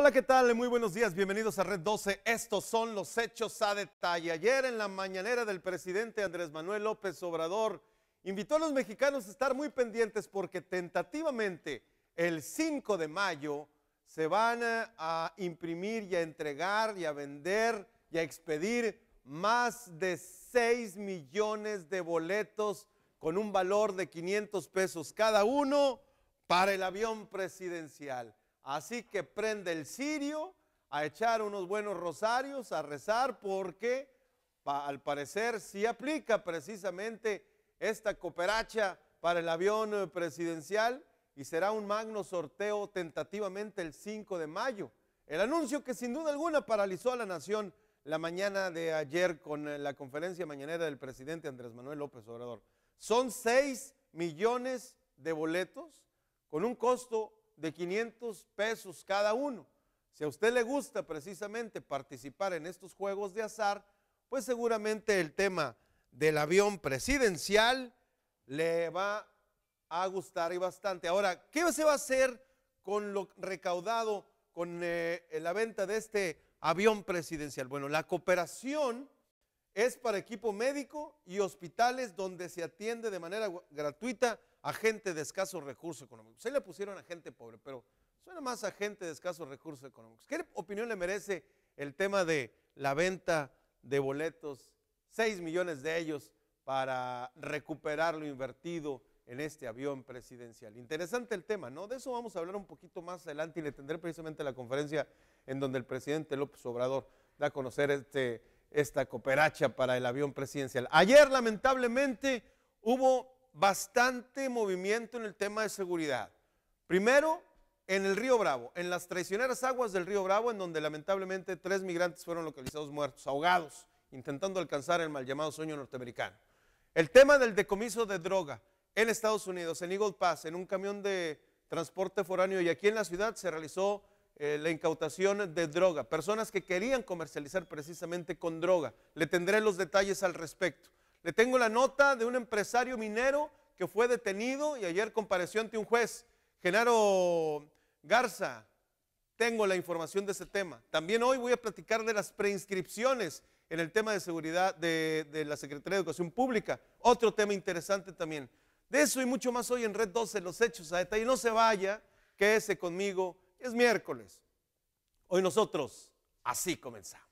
Hola, ¿qué tal? Muy buenos días, bienvenidos a Red 12. Estos son los hechos a detalle. Ayer en la mañanera del presidente Andrés Manuel López Obrador invitó a los mexicanos a estar muy pendientes porque tentativamente el 5 de mayo se van a imprimir y a entregar y a vender y a expedir más de 6 millones de boletos con un valor de 500 pesos cada uno para el avión presidencial. Así que prende el cirio a echar unos buenos rosarios, a rezar, porque al parecer sí aplica precisamente esta cooperacha para el avión presidencial y será un magno sorteo tentativamente el 5 de mayo. El anuncio que sin duda alguna paralizó a la nación la mañana de ayer con la conferencia mañanera del presidente Andrés Manuel López Obrador. Son 6 millones de boletos con un costo de 500 pesos cada uno. Si a usted le gusta precisamente participar en estos juegos de azar, pues seguramente el tema del avión presidencial le va a gustar y bastante. Ahora, ¿qué se va a hacer con lo recaudado con la venta de este avión presidencial? Bueno, la cooperación es para equipo médico y hospitales donde se atiende de manera gratuita a gente de escasos recursos económicos. Se le pusieron a gente pobre, pero suena más a gente de escasos recursos económicos. ¿Qué opinión le merece el tema de la venta de boletos, 6 millones de ellos, para recuperar lo invertido en este avión presidencial? Interesante el tema, ¿no? De eso vamos a hablar un poquito más adelante y le tendré precisamente la conferencia en donde el presidente López Obrador da a conocer esta cooperacha para el avión presidencial. Ayer, lamentablemente, hubo bastante movimiento en el tema de seguridad. Primero, en el Río Bravo, en las traicioneras aguas del Río Bravo, en donde lamentablemente 3 migrantes fueron localizados muertos, ahogados, intentando alcanzar el mal llamado sueño norteamericano. El tema del decomiso de droga en Estados Unidos, en Eagle Pass, en un camión de transporte foráneo, y aquí en la ciudad se realizó la incautación de droga, personas que querían comercializar precisamente con droga. Le tendré los detalles al respecto. Le tengo la nota de un empresario minero que fue detenido y ayer compareció ante un juez, Genaro Garza. Tengo la información de ese tema. También hoy voy a platicar de las preinscripciones en el tema de seguridad de la Secretaría de Educación Pública. Otro tema interesante también. De eso y mucho más hoy en Red 12, los hechos a detalle. No se vaya, quédese conmigo. Es miércoles. Hoy nosotros así comenzamos.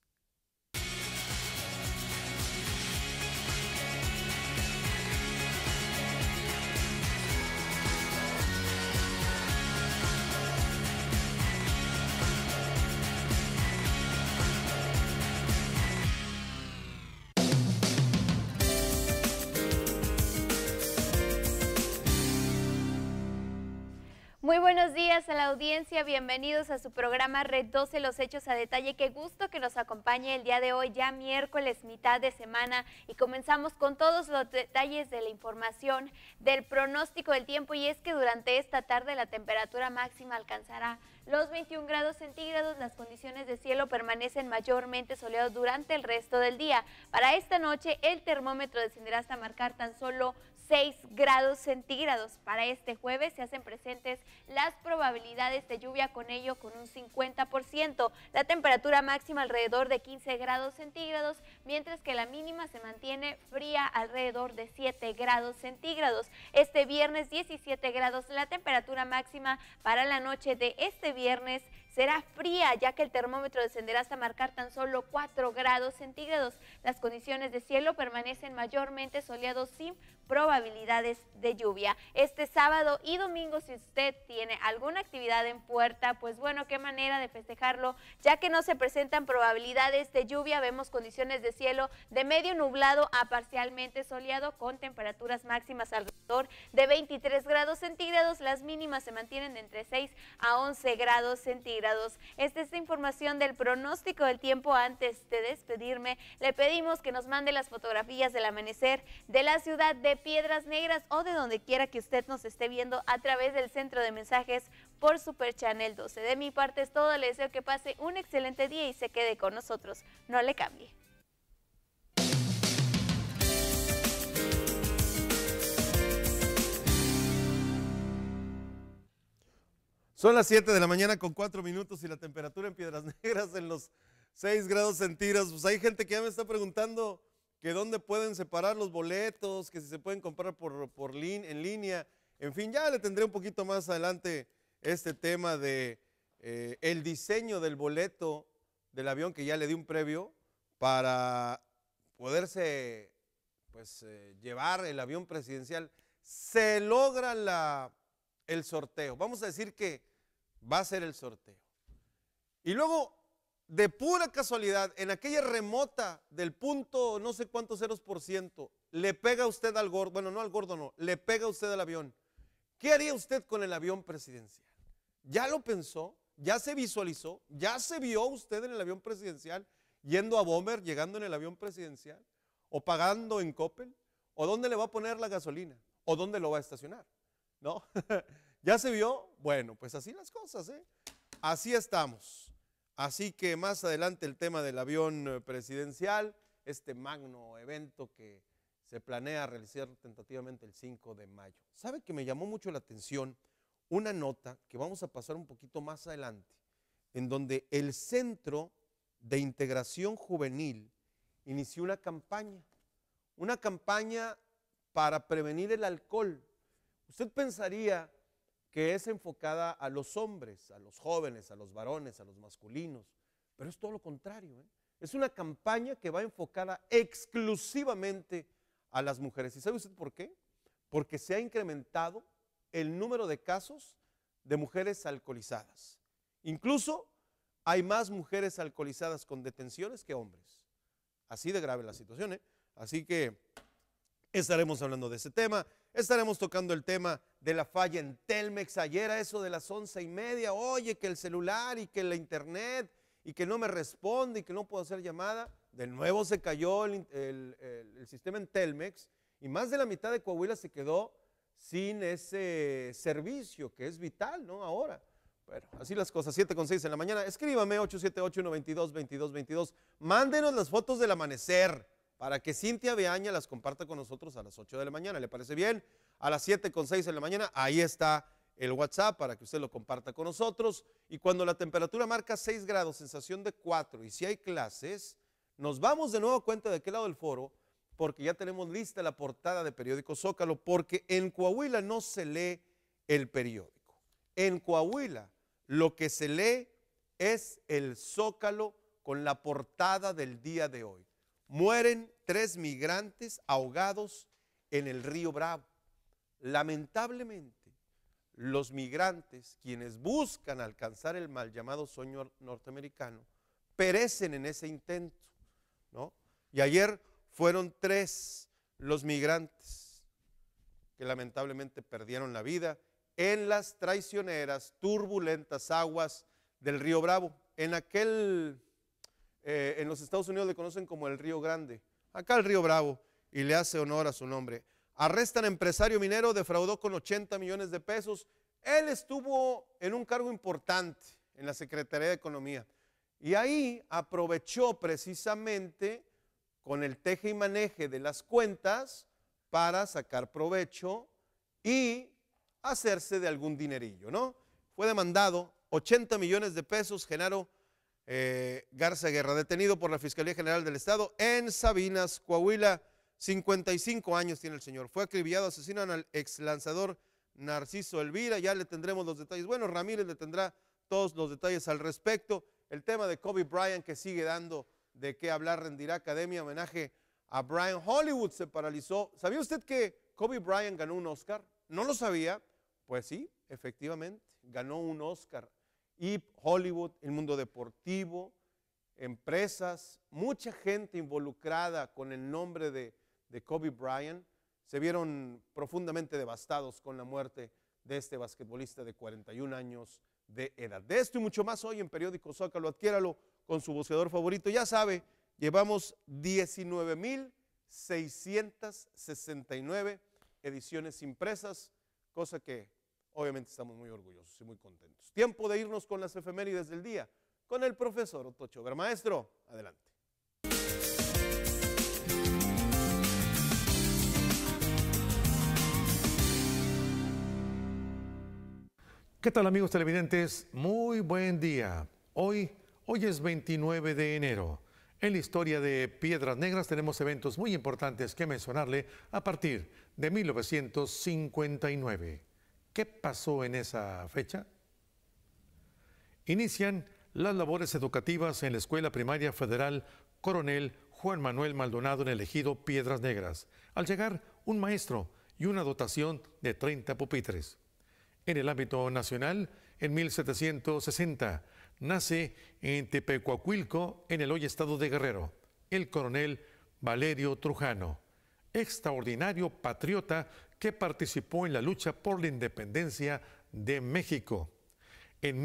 Muy buenos días a la audiencia, bienvenidos a su programa Red 12, los hechos a detalle. Qué gusto que nos acompañe el día de hoy, ya miércoles, mitad de semana, y comenzamos con todos los detalles de la información del pronóstico del tiempo. Y es que durante esta tarde la temperatura máxima alcanzará los 21 grados centígrados, las condiciones de cielo permanecen mayormente soleadas durante el resto del día. Para esta noche el termómetro descenderá hasta marcar tan solo 6 grados centígrados. Para este jueves se hacen presentes las probabilidades de lluvia, con ello con un 50%. La temperatura máxima alrededor de 15 grados centígrados, mientras que la mínima se mantiene fría alrededor de 7 grados centígrados. Este viernes 17 grados, la temperatura máxima para la noche de este viernes será fría, ya que el termómetro descenderá hasta marcar tan solo 4 grados centígrados. Las condiciones de cielo permanecen mayormente soleados sin probabilidades de lluvia. Este sábado y domingo, si usted tiene alguna actividad en puerta, pues bueno, qué manera de festejarlo, ya que no se presentan probabilidades de lluvia. Vemos condiciones de cielo de medio nublado a parcialmente soleado, con temperaturas máximas alrededor de 23 grados centígrados. Las mínimas se mantienen de entre 6 a 11 grados centígrados. Esta es la información del pronóstico del tiempo. Antes de despedirme, le pedimos que nos mande las fotografías del amanecer de la ciudad de Piedras Negras o de donde quiera que usted nos esté viendo a través del centro de mensajes por Super Channel 12. De mi parte es todo, le deseo que pase un excelente día y se quede con nosotros. No le cambie. Son las 7 de la mañana con 4 minutos y la temperatura en Piedras Negras en los 6 grados centígrados. Pues hay gente que ya me está preguntando que dónde pueden separar los boletos, que si se pueden comprar en línea. En fin, ya le tendré un poquito más adelante este tema de el diseño del boleto del avión, que ya le di un previo para poderse llevar el avión presidencial. Se logra el sorteo. Vamos a decir que va a ser el sorteo. Y luego, de pura casualidad, en aquella remota del punto no sé cuántos ceros por ciento, le pega usted al gordo, bueno, no al gordo, no, le pega usted al avión. ¿Qué haría usted con el avión presidencial? ¿Ya lo pensó? ¿Ya se visualizó? ¿Ya se vio usted en el avión presidencial yendo a Bomber, llegando en el avión presidencial? ¿O pagando en Coppel? ¿O dónde le va a poner la gasolina? ¿O dónde lo va a estacionar? ¿No? ¿Ya se vio? Bueno, pues así las cosas, ¿eh? Así estamos. Así que más adelante el tema del avión presidencial, este magno evento que se planea realizar tentativamente el 5 de mayo. ¿Sabe que me llamó mucho la atención una nota que vamos a pasar un poquito más adelante, en donde el Centro de Integración Juvenil inició una campaña para prevenir el alcohol? Usted pensaría que es enfocada a los hombres, a los jóvenes, a los varones, a los masculinos, pero es todo lo contrario, ¿eh? Es una campaña que va enfocada exclusivamente a las mujeres. ¿Y sabe usted por qué? Porque se ha incrementado el número de casos de mujeres alcoholizadas. Incluso hay más mujeres alcoholizadas con detenciones que hombres. Así de grave la situación, ¿eh? Así que estaremos hablando de ese tema. Estaremos tocando el tema de la falla en Telmex ayer a eso de las 11:30. Oye, que el celular y que la internet y que no me responde y que no puedo hacer llamada. De nuevo se cayó el sistema en Telmex y más de la mitad de Coahuila se quedó sin ese servicio que es vital, ¿no? Ahora. Bueno, así las cosas, 7:06 en la mañana. Escríbame 878-122-2222. Mándenos las fotos del amanecer para que Cintia Beaña las comparta con nosotros a las 8 de la mañana. ¿Le parece bien? A las 7:06 en la mañana, ahí está el WhatsApp para que usted lo comparta con nosotros. Y cuando la temperatura marca 6 grados, sensación de 4, y si hay clases, nos vamos de nuevo a cuenta de qué lado del foro, porque ya tenemos lista la portada de Periódico Zócalo, porque en Coahuila no se lee el periódico. En Coahuila lo que se lee es el Zócalo con la portada del día de hoy. Mueren 3 migrantes ahogados en el río Bravo. Lamentablemente, los migrantes, quienes buscan alcanzar el mal llamado sueño norteamericano, perecen en ese intento, ¿no? Y ayer fueron 3 los migrantes que lamentablemente perdieron la vida en las traicioneras, turbulentas aguas del río Bravo. En los Estados Unidos le conocen como el Río Grande, acá el Río Bravo, y le hace honor a su nombre. Arrestan a empresario minero, defraudó con 80 millones de pesos. Él estuvo en un cargo importante en la Secretaría de Economía y ahí aprovechó precisamente con el teje y maneje de las cuentas para sacar provecho y hacerse de algún dinerillo, ¿no? Fue demandado 80 millones de pesos, Genaro Garza Guerra, detenido por la Fiscalía General del Estado en Sabinas, Coahuila. 55 años tiene el señor. Fue acribillado, asesinan al ex lanzador Narciso Elvira. Ya le tendremos los detalles. Bueno, Ramírez le tendrá todos los detalles al respecto. El tema de Kobe Bryant, que sigue dando de qué hablar, rendirá academia, homenaje a Bryant. Hollywood se paralizó. ¿Sabía usted que Kobe Bryant ganó un Oscar? ¿No lo sabía? Pues sí, efectivamente, ganó un Oscar. Y Hollywood, el mundo deportivo, empresas, mucha gente involucrada con el nombre de Kobe Bryant, se vieron profundamente devastados con la muerte de este basquetbolista de 41 años de edad. De esto y mucho más hoy en Periódico Zócalo. Adquiéralo con su buceador favorito. Ya sabe, llevamos 19,669 ediciones impresas, cosa que obviamente estamos muy orgullosos y muy contentos. Tiempo de irnos con las efemérides del día con el profesor Otto Chover. Maestro, adelante. ¿Qué tal, amigos televidentes? Muy buen día. Hoy es 29 de enero. En la historia de Piedras Negras tenemos eventos muy importantes que mencionarle a partir de 1959. ¿Qué pasó en esa fecha? Inician las labores educativas en la Escuela Primaria Federal Coronel Juan Manuel Maldonado en el ejido Piedras Negras, al llegar un maestro y una dotación de 30 pupitres. En el ámbito nacional, en 1760, nace en Tepecuacuilco, en el hoy estado de Guerrero, el coronel Valerio Trujano, extraordinario patriota que participó en la lucha por la independencia de México. En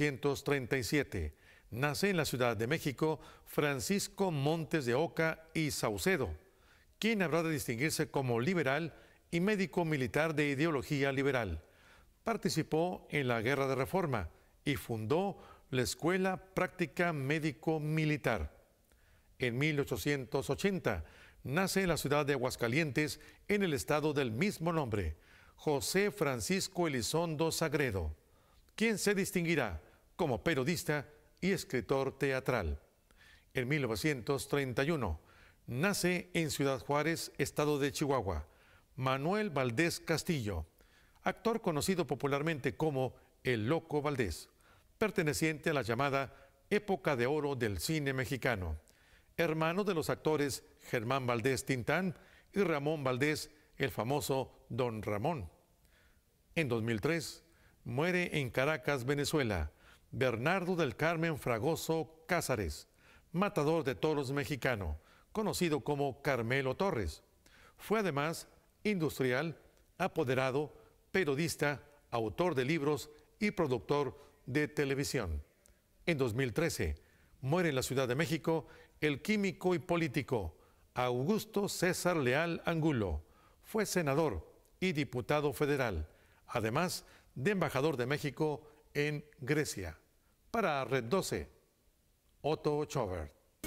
1837, nace en la Ciudad de México Francisco Montes de Oca y Saucedo, quien habrá de distinguirse como liberal y médico militar de ideología liberal. Participó en la Guerra de Reforma y fundó la Escuela Práctica Médico-Militar. En 1880 nace en la ciudad de Aguascalientes, en el estado del mismo nombre, José Francisco Elizondo Sagredo, quien se distinguirá como periodista y escritor teatral. En 1931 nace en Ciudad Juárez, estado de Chihuahua, Manuel Valdés Castillo, actor conocido popularmente como El Loco Valdés, perteneciente a la llamada época de oro del cine mexicano, hermano de los actores Germán Valdés Tintán y Ramón Valdés, el famoso Don Ramón. En 2003 muere en Caracas, Venezuela, Bernardo del Carmen Fragoso Cázares, matador de toros mexicano, conocido como Carmelo Torres. Fue además industrial, apoderado, periodista, autor de libros y productor de televisión. En 2013 muere en la Ciudad de México el químico y político Augusto César Leal Angulo. Fue senador y diputado federal, además de embajador de México en Grecia. Para Red 12, Otto Schobert.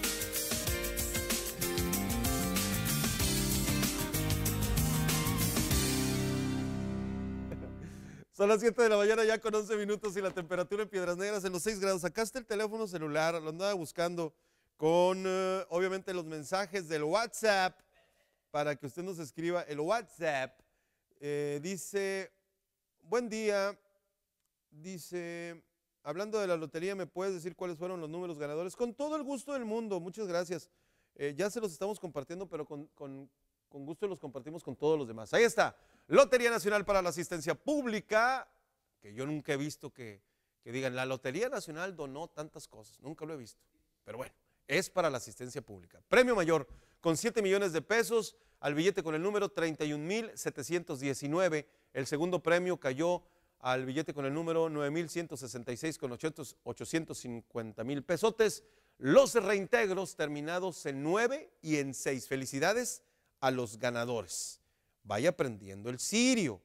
Son las 7 de la mañana ya con 11 minutos y la temperatura en Piedras Negras en los 6 grados. Acá está el teléfono celular, lo andaba buscando con obviamente los mensajes del WhatsApp para que usted nos escriba. El WhatsApp dice, buen día, dice, hablando de la lotería, ¿me puedes decir cuáles fueron los números ganadores? Con todo el gusto del mundo, muchas gracias. Ya se los estamos compartiendo, pero con gusto los compartimos con todos los demás. Ahí está. Lotería Nacional para la Asistencia Pública, que yo nunca he visto que digan, la Lotería Nacional donó tantas cosas, nunca lo he visto, pero bueno, es para la asistencia pública. Premio mayor con 7 millones de pesos al billete con el número 31,719, el segundo premio cayó al billete con el número 9,166 con 850,000 pesotes, los reintegros terminados en 9 y en 6. Felicidades a los ganadores. Vaya aprendiendo el sirio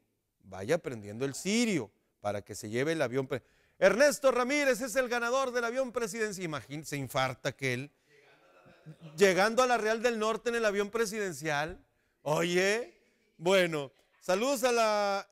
para que se lleve el avión. Ernesto Ramírez es el ganador del avión presidencial. Imagínense, infarta que él, llegando a la Real del Norte en el avión presidencial. Oye, bueno, saludos a la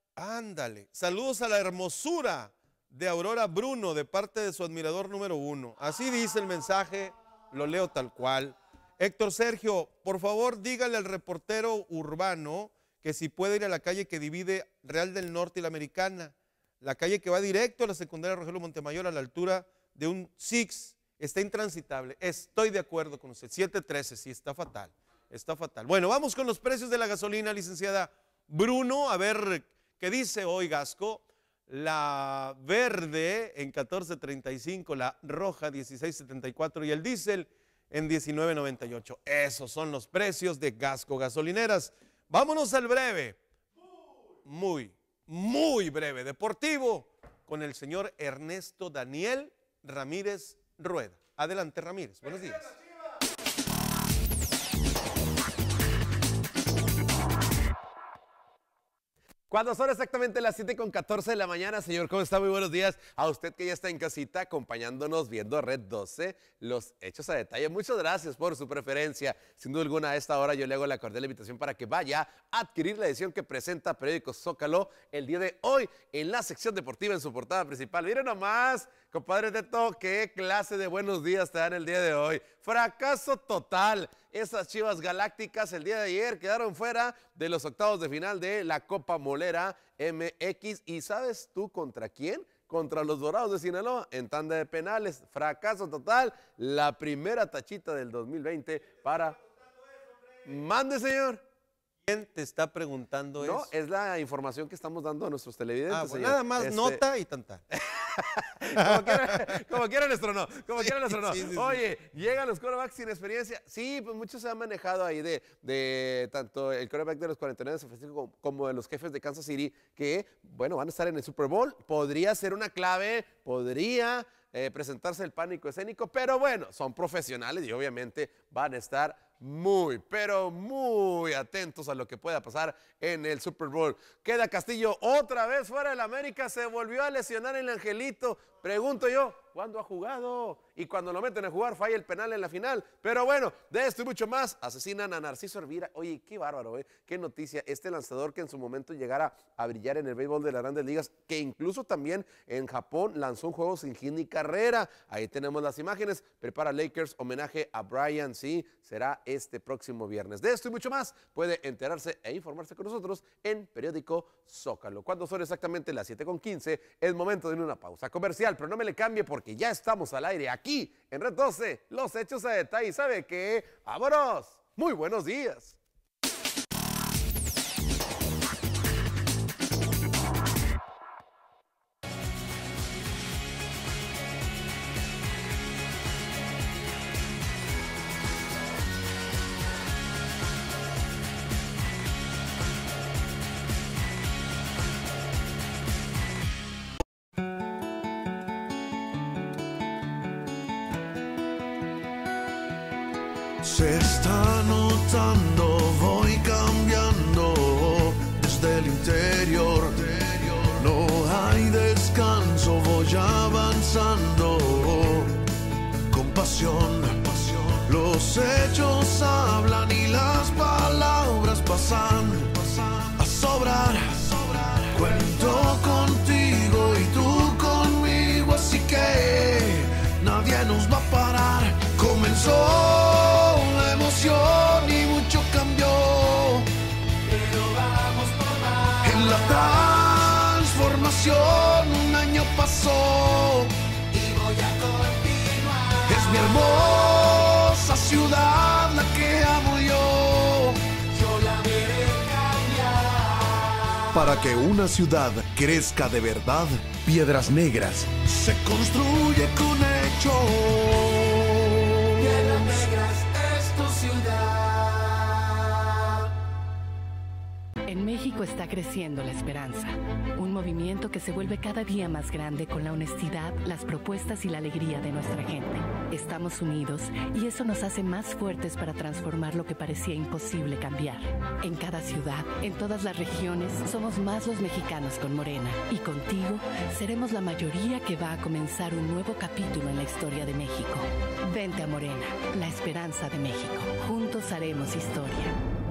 hermosura de Aurora Bruno de parte de su admirador número 1. Así dice el mensaje, lo leo tal cual. Héctor Sergio, por favor dígale al reportero urbano que si puede ir a la calle que divide Real del Norte y la Americana, la calle que va directo a la secundaria Rogelio Montemayor a la altura de un Six, está intransitable. Estoy de acuerdo con usted, 713, sí, está fatal, está fatal. Bueno, vamos con los precios de la gasolina, licenciada Bruno, a ver qué dice hoy Gasco. La verde en 14.35, la roja 16.74 y el diésel en 19.98. Esos son los precios de Gasco Gasolineras. Vámonos al breve, muy breve, deportivo, con el señor Ernesto Daniel Ramírez Rueda. Adelante, Ramírez, buenos días. Cuando son exactamente las 7:14 de la mañana, señor, ¿cómo está? Muy buenos días a usted que ya está en casita acompañándonos viendo Red 12, los hechos a detalle. Muchas gracias por su preferencia. Sin duda alguna, a esta hora yo le hago la cordial invitación para que vaya a adquirir la edición que presenta Periódico Zócalo el día de hoy en la sección deportiva en su portada principal. Miren nomás, compadre Teto, qué clase de buenos días te dan el día de hoy. Fracaso total. Esas Chivas Galácticas el día de ayer quedaron fuera de los octavos de final de la Copa Molera MX. ¿Y sabes tú contra quién? Contra los Dorados de Sinaloa en tanda de penales. Fracaso total. La primera tachita del 2020 para... Mande, señor. ¿Quién te está preguntando eso? No, es la información que estamos dando a nuestros televidentes, señor. Nada más nota y tanta. Como quiera nuestro no. Como quiera nuestro no. Sí. Oye, llegan los quarterbacks sin experiencia. Sí, pues muchos se han manejado ahí de tanto el quarterback de los 49 de San Francisco como de los Jefes de Kansas City, que, bueno, van a estar en el Super Bowl. Podría ser una clave, podría presentarse el pánico escénico, pero bueno, son profesionales y obviamente van a estar muy, pero muy atentos a lo que pueda pasar en el Super Bowl. Queda Castillo otra vez fuera del América, se volvió a lesionar el Angelito. Pregunto yo, ¿cuándo ha jugado? Y cuando lo meten a jugar, falla el penal en la final. Pero bueno, de esto y mucho más, asesinan a Narciso Hervira. Oye, qué bárbaro, qué noticia. Este lanzador que en su momento llegara a brillar en el béisbol de las Grandes Ligas, que incluso también en Japón lanzó un juego sin hit ni carrera. Ahí tenemos las imágenes. Prepara Lakers homenaje a Brian, sí, será este próximo viernes. De esto y mucho más puede enterarse e informarse con nosotros en Periódico Zócalo. Cuando son exactamente las 7:15, es momento de una pausa comercial, pero no me le cambie porque ya estamos al aire aquí en Red 12, los hechos a detalle. ¿Sabe qué? ¡Vámonos! Muy buenos días. Se está notando, voy cambiando desde el interior. No hay descanso, voy avanzando con pasión. Los hechos hablan y las palabras pasan a sobrar. Cuento contigo y tú conmigo, así que nadie nos va a parar. Comenzó la emoción y mucho cambió, pero vamos por más. En la transformación un año pasó y voy a continuar. Es mi hermosa ciudad la que amo yo la veré cambiar. Para que una ciudad crezca de verdad, Piedras Negras se construye con hechos. Piedras Negras es tu ciudad. En México está creciendo la esperanza, un movimiento que se vuelve cada día más grande con la honestidad, las propuestas y la alegría de nuestra gente. Estamos unidos y eso nos hace más fuertes para transformar lo que parecía imposible cambiar. En cada ciudad, en todas las regiones, somos más los mexicanos con Morena. Y contigo, seremos la mayoría que va a comenzar un nuevo capítulo en la historia de México. Vente a Morena, la esperanza de México. Juntos haremos historia.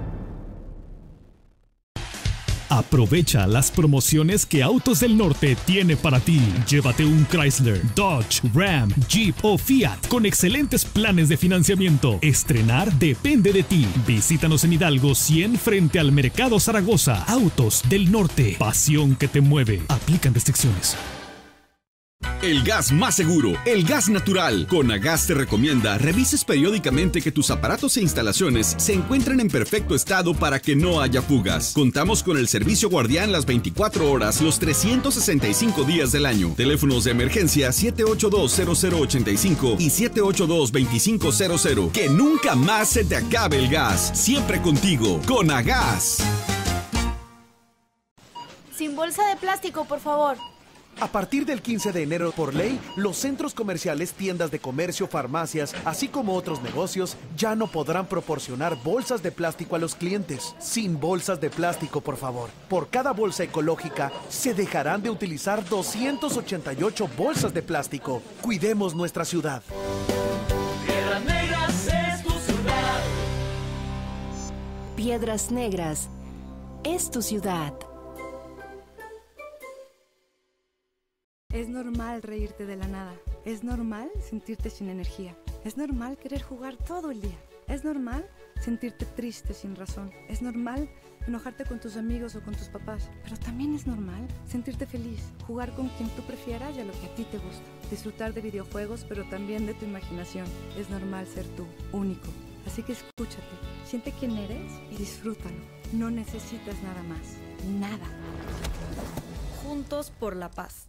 Aprovecha las promociones que Autos del Norte tiene para ti. Llévate un Chrysler, Dodge, Ram, Jeep o Fiat con excelentes planes de financiamiento. Estrenar depende de ti. Visítanos en Hidalgo 100 frente al Mercado Zaragoza. Autos del Norte. Pasión que te mueve. Aplican restricciones. El gas más seguro, el gas natural. Conagas te recomienda revises periódicamente que tus aparatos e instalaciones se encuentren en perfecto estado para que no haya fugas. Contamos con el servicio guardián las 24 horas, los 365 días del año. Teléfonos de emergencia 782-0085 y 782-2500. Que nunca más se te acabe el gas. Siempre contigo, Conagas. Sin bolsa de plástico, por favor. A partir del 15 de enero, por ley, los centros comerciales, tiendas de comercio, farmacias, así como otros negocios, ya no podrán proporcionar bolsas de plástico a los clientes. Sin bolsas de plástico, por favor. Por cada bolsa ecológica, se dejarán de utilizar 288 bolsas de plástico. Cuidemos nuestra ciudad. Piedras Negras es tu ciudad. Piedras Negras es tu ciudad. Es normal reírte de la nada. Es normal sentirte sin energía. Es normal querer jugar todo el día. Es normal sentirte triste sin razón. Es normal enojarte con tus amigos o con tus papás. Pero también es normal sentirte feliz, jugar con quien tú prefieras y a lo que a ti te gusta. Disfrutar de videojuegos, pero también de tu imaginación. Es normal ser tú, único. Así que escúchate, siente quién eres y disfrútalo. No necesitas nada más. Nada. Juntos por la paz.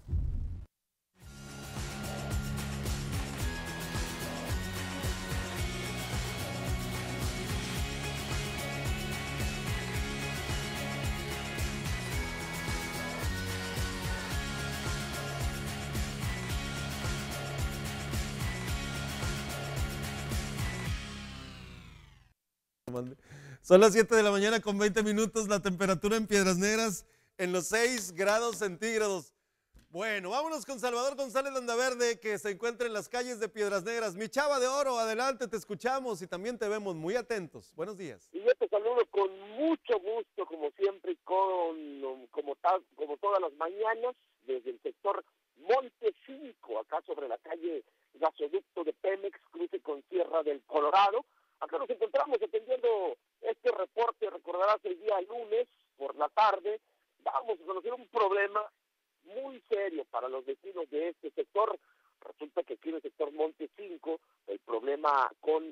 Son las 7 de la mañana con 20 minutos, la temperatura en Piedras Negras en los 6 grados centígrados. Bueno, vámonos con Salvador González Landaverde, que se encuentra en las calles de Piedras Negras. Mi chava de oro, adelante, te escuchamos y también te vemos muy atentos. Buenos días. Y yo te saludo con mucho gusto, como siempre, y como todas las mañanas, desde el sector Monte 5, acá sobre la calle Gasoducto de Pemex, cruce con Sierra del Colorado. Acá nos encontramos atendiendo este reporte. Recordarás, el día lunes por la tarde vamos a conocer un problema muy serio para los vecinos de este sector. Resulta que aquí en el sector Monte 5 el problema con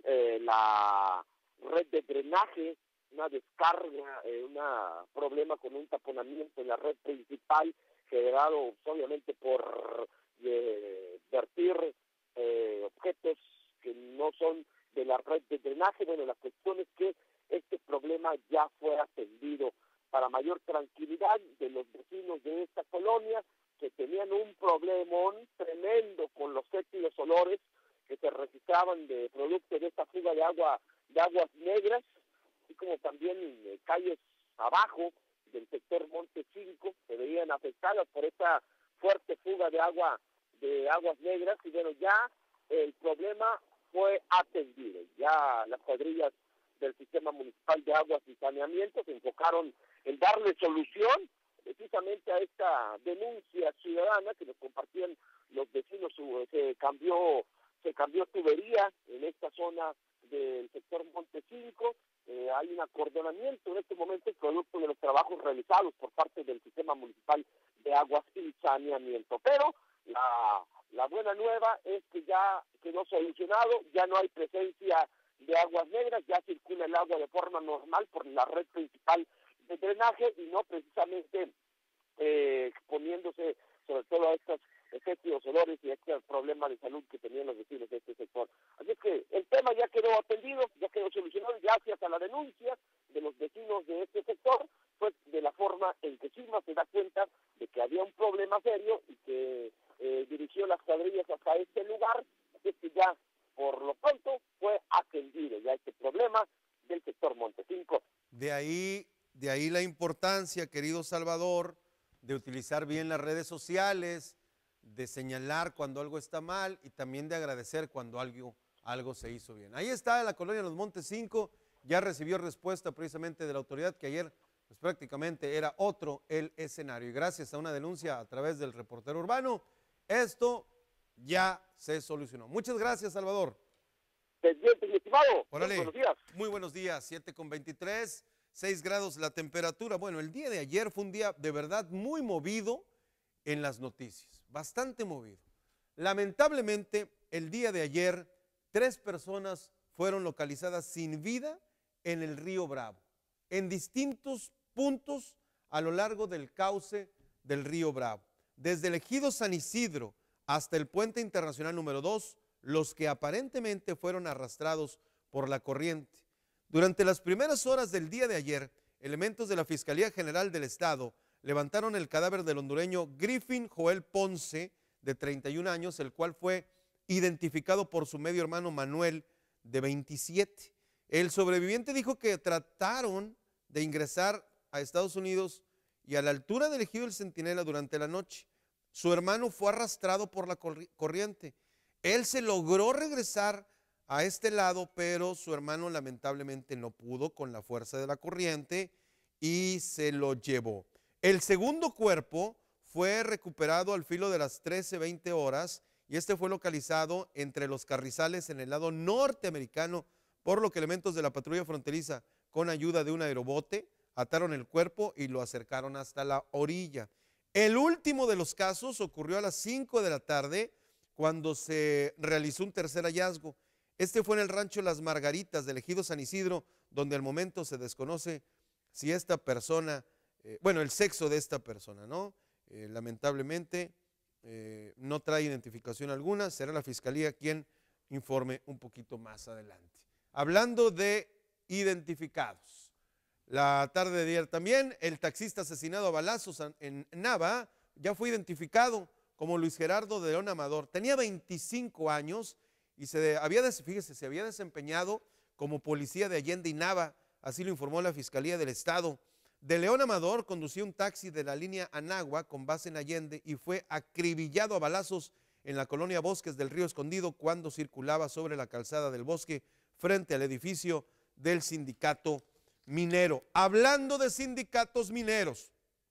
la red de drenaje, una descarga, un problema con un taponamiento en la red principal generado obviamente por vertir objetos que no son de la red de drenaje. Bueno, la cuestión es que este problema ya fue atendido para mayor tranquilidad de los vecinos de esta colonia, que tenían un problemón tremendo con los fétidos olores que se registraban de producto de esta fuga de aguas negras, así como también calles abajo del sector Monte 5 se veían afectadas por esta fuerte fuga de aguas negras. Y bueno, ya el problema fue atendido. Ya las cuadrillas del Sistema Municipal de Aguas y Saneamiento se enfocaron en darle solución precisamente a esta denuncia ciudadana que nos compartían los vecinos. Se cambió tubería en esta zona del sector Monte 5. Hay un acordonamiento en este momento producto de los trabajos realizados por parte del Sistema Municipal de Aguas y Saneamiento. Pero la buena nueva es que ya quedó solucionado, ya no hay presencia de aguas negras, ya circula el agua de forma normal por la red principal de drenaje y no precisamente exponiéndose sobre todo a estos efectos olores y a este problema de salud que tenían los vecinos de este sector. Así es que el tema ya quedó atendido, ya quedó solucionado gracias a la denuncia de los vecinos de este sector, pues de la forma en que CIMA se da cuenta de que había un problema serio y que dirigió las cuadrillas hasta este lugar. Así es que ya por lo pronto fue atendido ya este problema del sector Monte 5. De ahí la importancia, querido Salvador, de utilizar bien las redes sociales, de señalar cuando algo está mal y también de agradecer cuando algo se hizo bien. Ahí está la colonia Los Montes 5, ya recibió respuesta precisamente de la autoridad, que ayer pues prácticamente era otro el escenario, y gracias a una denuncia a través del reportero urbano, esto ya se solucionó. Muchas gracias, Salvador. Pendiente, mi estimado. Órale. Buenos días. Muy buenos días, 7:23, 6 grados la temperatura. Bueno, el día de ayer fue un día de verdad muy movido en las noticias, bastante movido. Lamentablemente, el día de ayer, 3 personas fueron localizadas sin vida en el río Bravo, en distintos puntos a lo largo del cauce del río Bravo. Desde el ejido San Isidro hasta el puente internacional número 2, los que aparentemente fueron arrastrados por la corriente. Durante las primeras horas del día de ayer, elementos de la Fiscalía General del Estado levantaron el cadáver del hondureño Griffin Joel Ponce, de 31 años, el cual fue identificado por su medio hermano Manuel, de 27. El sobreviviente dijo que trataron de ingresar a Estados Unidos y a la altura del ejido El Centinela durante la noche. Su hermano fue arrastrado por la corriente. Él se logró regresar a este lado, pero su hermano lamentablemente no pudo con la fuerza de la corriente y se lo llevó. El segundo cuerpo fue recuperado al filo de las 13:20 horas y este fue localizado entre los carrizales en el lado norteamericano, por lo que elementos de la patrulla fronteriza, con ayuda de un aerobote, ataron el cuerpo y lo acercaron hasta la orilla. El último de los casos ocurrió a las 5 de la tarde, cuando se realizó un tercer hallazgo. Este fue en el rancho Las Margaritas del ejido San Isidro, donde al momento se desconoce si esta persona, el sexo de esta persona, ¿no? Lamentablemente no trae identificación alguna, será la fiscalía quien informe un poquito más adelante. Hablando de identificados, la tarde de ayer también el taxista asesinado a balazos en Nava ya fue identificado como Luis Gerardo de León Amador. Tenía 25 años y se había desempeñado como policía de Allende y Nava, así lo informó la Fiscalía del Estado. De León Amador conducía un taxi de la línea Anagua con base en Allende y fue acribillado a balazos en la colonia Bosques del Río Escondido cuando circulaba sobre la calzada del Bosque frente al edificio del sindicato minero. Hablando de sindicatos mineros,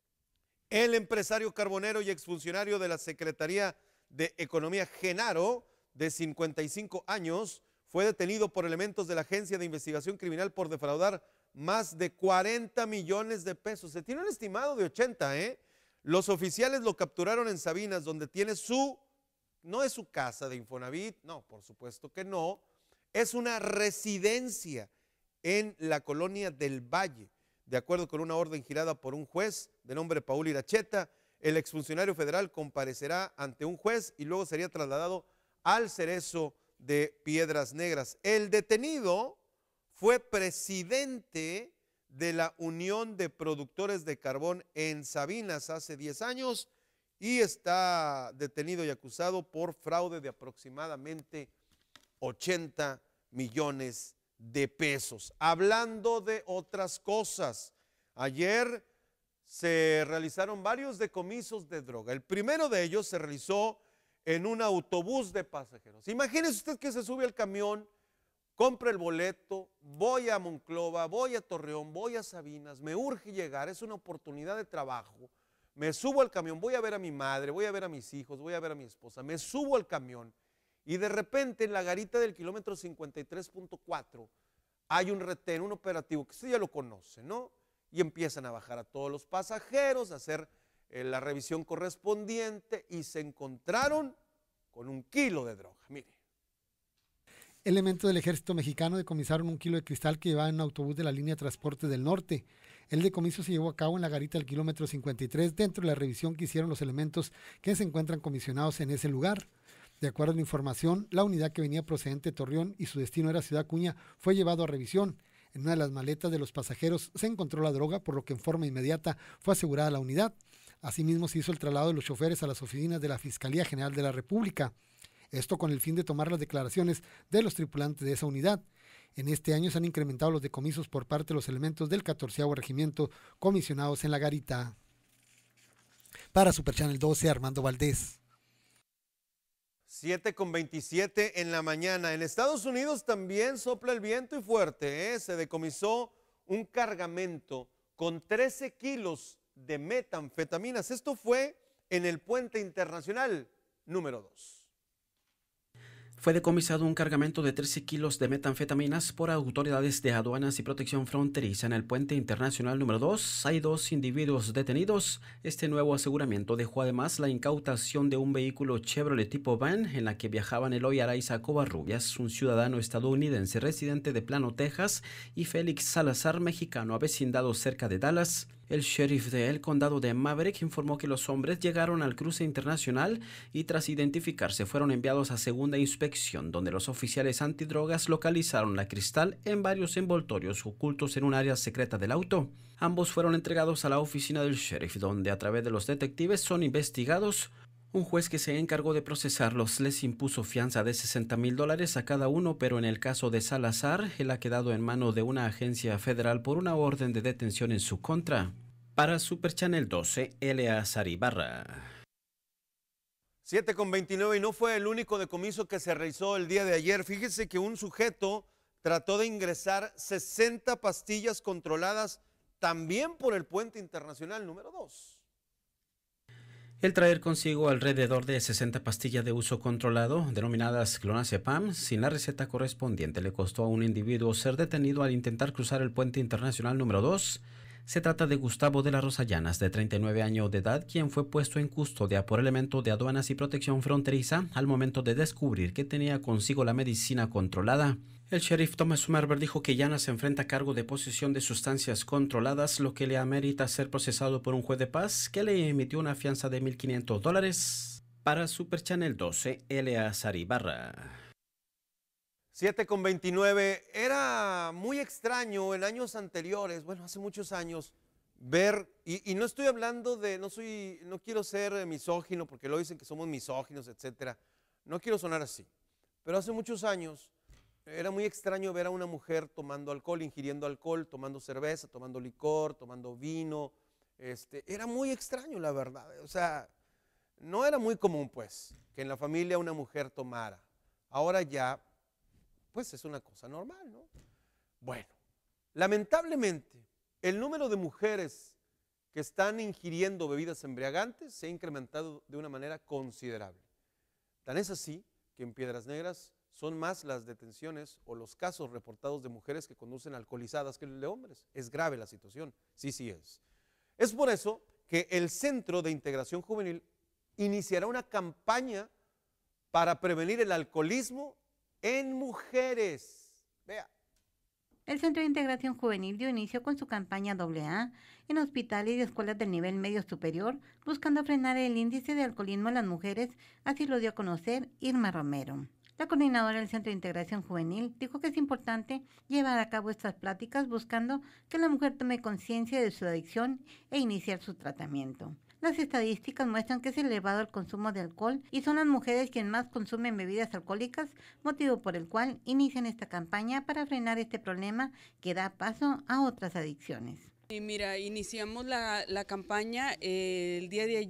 el empresario carbonero y exfuncionario de la Secretaría de Economía, Genaro, de 55 años, fue detenido por elementos de la Agencia de Investigación Criminal por defraudar más de 40 millones de pesos. Se tiene un estimado de 80, ¿eh? Los oficiales lo capturaron en Sabinas, donde tiene no es su casa de Infonavit, no, por supuesto que no, es una residencia en la colonia del Valle. De acuerdo con una orden girada por un juez de nombre Paul Iracheta, el exfuncionario federal comparecerá ante un juez y luego sería trasladado al Cerezo de Piedras Negras. El detenido fue presidente de la Unión de Productores de Carbón en Sabinas hace 10 años y está detenido y acusado por fraude de aproximadamente 80 millones de pesos. Hablando de otras cosas, ayer se realizaron varios decomisos de droga. El primero de ellos se realizó en un autobús de pasajeros. Imagínese usted que se sube al camión, compra el boleto, voy a Monclova, voy a Torreón, voy a Sabinas, me urge llegar, es una oportunidad de trabajo, me subo al camión, voy a ver a mi madre, voy a ver a mis hijos, voy a ver a mi esposa, me subo al camión y de repente en la garita del kilómetro 53.4 hay un retén, un operativo que usted ya lo conoce, ¿no? Y empiezan a bajar a todos los pasajeros, a hacer la revisión correspondiente y se encontraron con 1 kilo de droga. Mire. Elementos del ejército mexicano decomisaron 1 kilo de cristal que llevaba en un autobús de la línea de transporte del norte. El decomiso se llevó a cabo en la garita del kilómetro 53 dentro de la revisión que hicieron los elementos que se encuentran comisionados en ese lugar. De acuerdo a la información, la unidad que venía procedente de Torreón y su destino era Ciudad Acuña fue llevado a revisión. En una de las maletas de los pasajeros se encontró la droga, por lo que en forma inmediata fue asegurada la unidad. Asimismo, se hizo el traslado de los choferes a las oficinas de la Fiscalía General de la República. Esto con el fin de tomar las declaraciones de los tripulantes de esa unidad. En este año se han incrementado los decomisos por parte de los elementos del 14º Regimiento comisionados en la garita. Para Super Channel 12, Armando Valdés. 7:27 en la mañana. En Estados Unidos también sopla el viento y fuerte, ¿eh? Se decomisó un cargamento con 13 kilos de metanfetaminas. Esto fue en el puente internacional número 2. Fue decomisado un cargamento de 13 kilos de metanfetaminas por autoridades de aduanas y protección fronteriza en el puente internacional número 2. Hay 2 individuos detenidos. Este nuevo aseguramiento dejó además la incautación de un vehículo Chevrolet tipo van en la que viajaban Eloy Araiza Covarrubias, un ciudadano estadounidense residente de Plano, Texas, y Félix Salazar, mexicano avecindado cerca de Dallas. El sheriff del condado de Maverick informó que los hombres llegaron al cruce internacional y tras identificarse fueron enviados a segunda inspección, donde los oficiales antidrogas localizaron la cristal en varios envoltorios ocultos en un área secreta del auto. Ambos fueron entregados a la oficina del sheriff, donde a través de los detectives son investigados. Un juez que se encargó de procesarlos les impuso fianza de $60,000 a cada uno, pero en el caso de Salazar, él ha quedado en manos de una agencia federal por una orden de detención en su contra. Para Super Channel 12, Eleazar Ibarra. 7:29 y no fue el único decomiso que se realizó el día de ayer. Fíjese que un sujeto trató de ingresar 60 pastillas controladas también por el puente internacional número 2. El traer consigo alrededor de 60 pastillas de uso controlado, denominadas clonazepam, sin la receta correspondiente, le costó a un individuo ser detenido al intentar cruzar el puente internacional número 2. Se trata de Gustavo de la Rosa Llanas, de 39 años de edad, quien fue puesto en custodia por elementos de aduanas y protección fronteriza al momento de descubrir que tenía consigo la medicina controlada. El sheriff Thomas Sumerber dijo que Llanas se enfrenta a cargo de posesión de sustancias controladas, lo que le amerita ser procesado por un juez de paz que le emitió una fianza de $1,500. Para Super Channel 12, Eleazar Ibarra. 7:29. Era muy extraño en años anteriores, bueno, hace muchos años, ver, y no estoy hablando de, no quiero ser misógino, porque luego dicen que somos misóginos, etcétera. No quiero sonar así, pero hace muchos años era muy extraño ver a una mujer tomando alcohol, ingiriendo alcohol, tomando cerveza, tomando licor, tomando vino. Era muy extraño, la verdad. O sea, no era muy común, pues, que en la familia una mujer tomara. Ahora ya, pues, es una cosa normal, ¿no? Bueno, lamentablemente, el número de mujeres que están ingiriendo bebidas embriagantes se ha incrementado de una manera considerable. Tan es así que en Piedras Negras son más las detenciones o los casos reportados de mujeres que conducen alcoholizadas que de hombres. Es grave la situación, sí es. Es por eso que el Centro de Integración Juvenil iniciará una campaña para prevenir el alcoholismo en mujeres. Vea. El Centro de Integración Juvenil dio inicio con su campaña AA en hospitales y escuelas del nivel medio superior, buscando frenar el índice de alcoholismo en las mujeres, así lo dio a conocer Irma Romero. La coordinadora del Centro de Integración Juvenil dijo que es importante llevar a cabo estas pláticas buscando que la mujer tome conciencia de su adicción e iniciar su tratamiento. Las estadísticas muestran que es elevado el consumo de alcohol y son las mujeres quienes más consumen bebidas alcohólicas, motivo por el cual inician esta campaña para frenar este problema que da paso a otras adicciones. Y mira, iniciamos la campaña el día de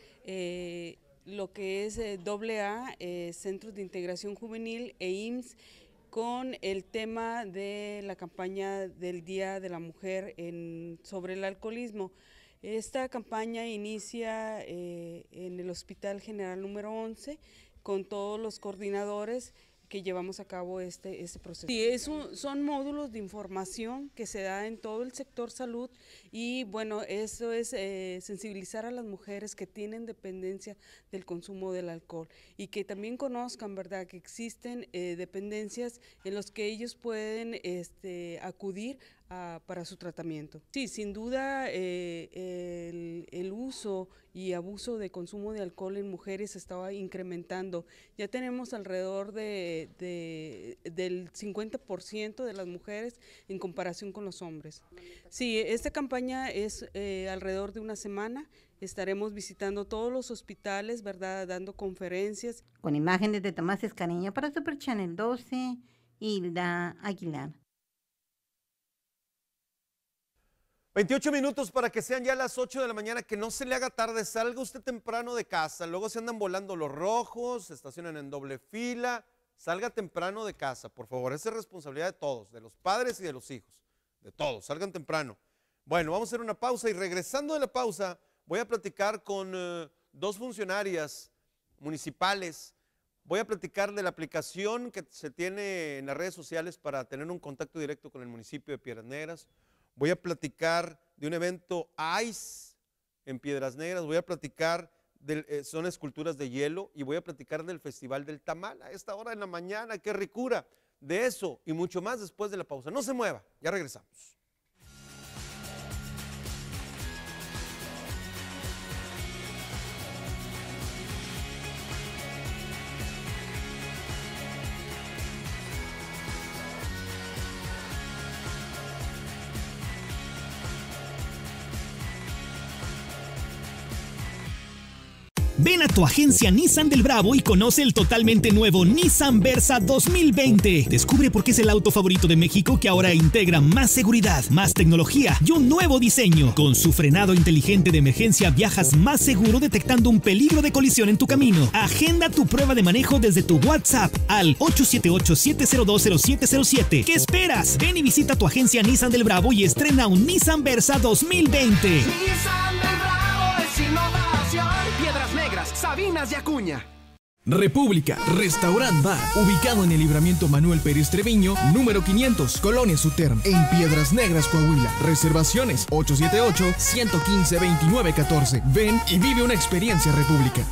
ayer, lo que es AA, Centros de Integración Juvenil e IMSS, con el tema de la campaña del Día de la Mujer sobre el alcoholismo. Esta campaña inicia en el Hospital General número 11 con todos los coordinadores que llevamos a cabo este proceso. Sí, son módulos de información que se da en todo el sector salud y bueno, eso es sensibilizar a las mujeres que tienen dependencia del consumo del alcohol y que también conozcan, ¿verdad?, que existen dependencias en las que ellos pueden acudir para su tratamiento. Sí, sin duda el uso y abuso de consumo de alcohol en mujeres estaba incrementando. Ya tenemos alrededor del 50% de las mujeres en comparación con los hombres. Sí, esta campaña es alrededor de una semana. Estaremos visitando todos los hospitales, ¿verdad?, dando conferencias. Con imágenes de Tomás Escareño para Super Channel 12, Hilda Aguilar. 28 minutos para que sean ya las 8 de la mañana, que no se le haga tarde, salga usted temprano de casa, luego se andan volando los rojos, se estacionan en doble fila, salga temprano de casa, por favor, esa es responsabilidad de todos, de los padres y de los hijos, de todos, salgan temprano. Bueno, vamos a hacer una pausa y regresando de la pausa voy a platicar con dos funcionarias municipales, voy a platicar de la aplicación que se tiene en las redes sociales para tener un contacto directo con el municipio de Piedras Negras. Voy a platicar de un evento ICE en Piedras Negras, voy a platicar, son esculturas de hielo y voy a platicar del Festival del Tamal a esta hora de la mañana, qué ricura. De eso y mucho más después de la pausa. No se mueva, ya regresamos. Ven a tu agencia Nissan del Bravo y conoce el totalmente nuevo Nissan Versa 2020. Descubre por qué es el auto favorito de México, que ahora integra más seguridad, más tecnología y un nuevo diseño. Con su frenado inteligente de emergencia viajas más seguro, detectando un peligro de colisión en tu camino. Agenda tu prueba de manejo desde tu WhatsApp al 878-702-0707. ¿Qué esperas? Ven y visita tu agencia Nissan del Bravo y estrena un Nissan Versa 2020. Nissan del Bravo es innovación. Piedras Negras, Sabinas y Acuña. República, Restaurant Bar, ubicado en el Libramiento Manuel Pérez Treviño, número 500, Colonia Suterm, en Piedras Negras, Coahuila. Reservaciones 878-115-2914. Ven y vive una experiencia República.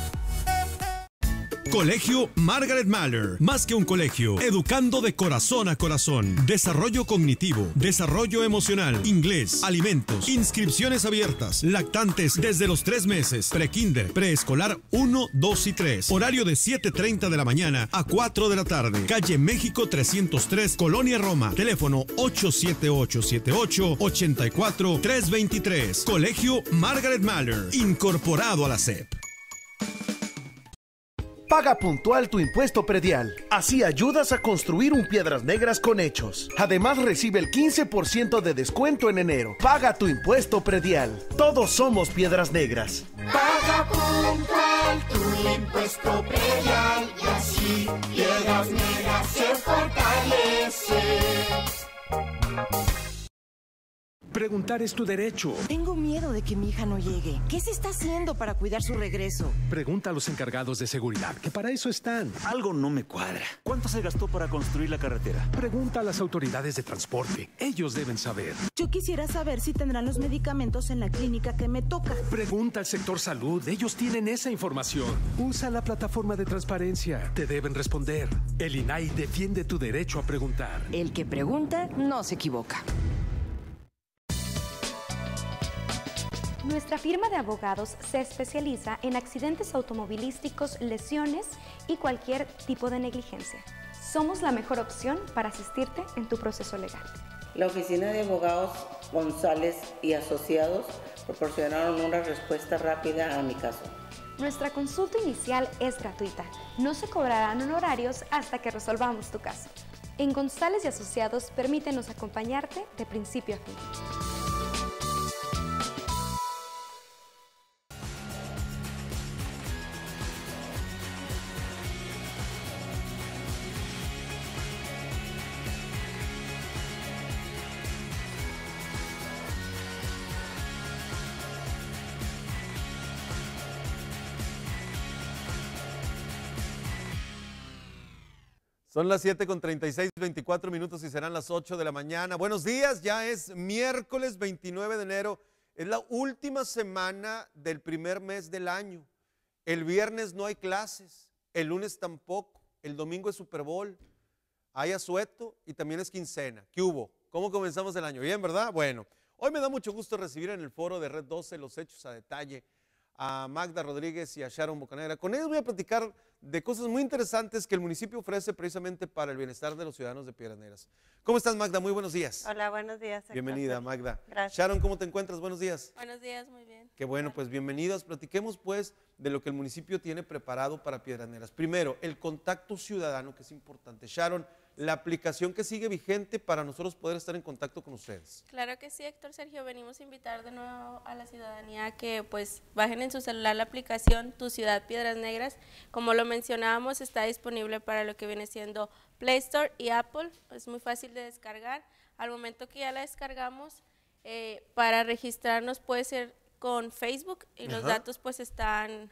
Colegio Margaret Mahler, más que un colegio, educando de corazón a corazón. Desarrollo cognitivo, desarrollo emocional, inglés, alimentos, inscripciones abiertas, lactantes desde los 3 meses, prekinder, preescolar 1, 2 y 3. Horario de 7:30 de la mañana a 4 de la tarde. Calle México 303, Colonia Roma. Teléfono 878-78-84-323. Colegio Margaret Mahler, incorporado a la SEP. Paga puntual tu impuesto predial. Así ayudas a construir un Piedras Negras con hechos. Además, recibe el 15% de descuento en enero. Paga tu impuesto predial. Todos somos Piedras Negras. Paga puntual tu impuesto predial y así Piedras Negras se fortalece. Preguntar es tu derecho. Tengo miedo de que mi hija no llegue. ¿Qué se está haciendo para cuidar su regreso? Pregunta a los encargados de seguridad, que para eso están. Algo no me cuadra. ¿Cuánto se gastó para construir la carretera? Pregunta a las autoridades de transporte. Ellos deben saber. Yo quisiera saber si tendrán los medicamentos en la clínica que me toca. Pregunta al sector salud. Ellos tienen esa información. Usa la plataforma de transparencia. Te deben responder. El INAI defiende tu derecho a preguntar. El que pregunta no se equivoca. Nuestra firma de abogados se especializa en accidentes automovilísticos, lesiones y cualquier tipo de negligencia. Somos la mejor opción para asistirte en tu proceso legal. La oficina de abogados González y Asociados proporcionaron una respuesta rápida a mi caso. Nuestra consulta inicial es gratuita. No se cobrarán honorarios hasta que resolvamos tu caso. En González y Asociados, permítenos acompañarte de principio a fin. Son las 7:36, 24 minutos y serán las 8 de la mañana. Buenos días, ya es miércoles 29 de enero. Es la última semana del primer mes del año. El viernes no hay clases, el lunes tampoco, el domingo es Super Bowl, hay asueto y también es quincena. ¿Qué hubo? ¿Cómo comenzamos el año? Bien, ¿verdad? Bueno, hoy me da mucho gusto recibir en el foro de Red 12 los hechos a detalle a Magda Rodríguez y a Sharon Bocanegra. Con ellos voy a platicar de cosas muy interesantes que el municipio ofrece precisamente para el bienestar de los ciudadanos de Piedras Negras. ¿Cómo estás, Magda? Muy buenos días. Hola, buenos días. Bienvenida, Magda. Gracias. Sharon, ¿cómo te encuentras? Buenos días. Buenos días, muy bien. Qué bueno, pues bienvenidos. Platiquemos pues de lo que el municipio tiene preparado para Piedras Negras. Primero, el contacto ciudadano, que es importante. Sharon, la aplicación que sigue vigente para nosotros poder estar en contacto con ustedes. Claro que sí, Héctor Sergio, venimos a invitar de nuevo a la ciudadanía que pues bajen en su celular la aplicación Tu Ciudad Piedras Negras. Como lo mencionábamos, está disponible para lo que viene siendo Play Store y Apple, es muy fácil de descargar. Al momento que ya la descargamos, para registrarnos puede ser con Facebook y los datos pues están,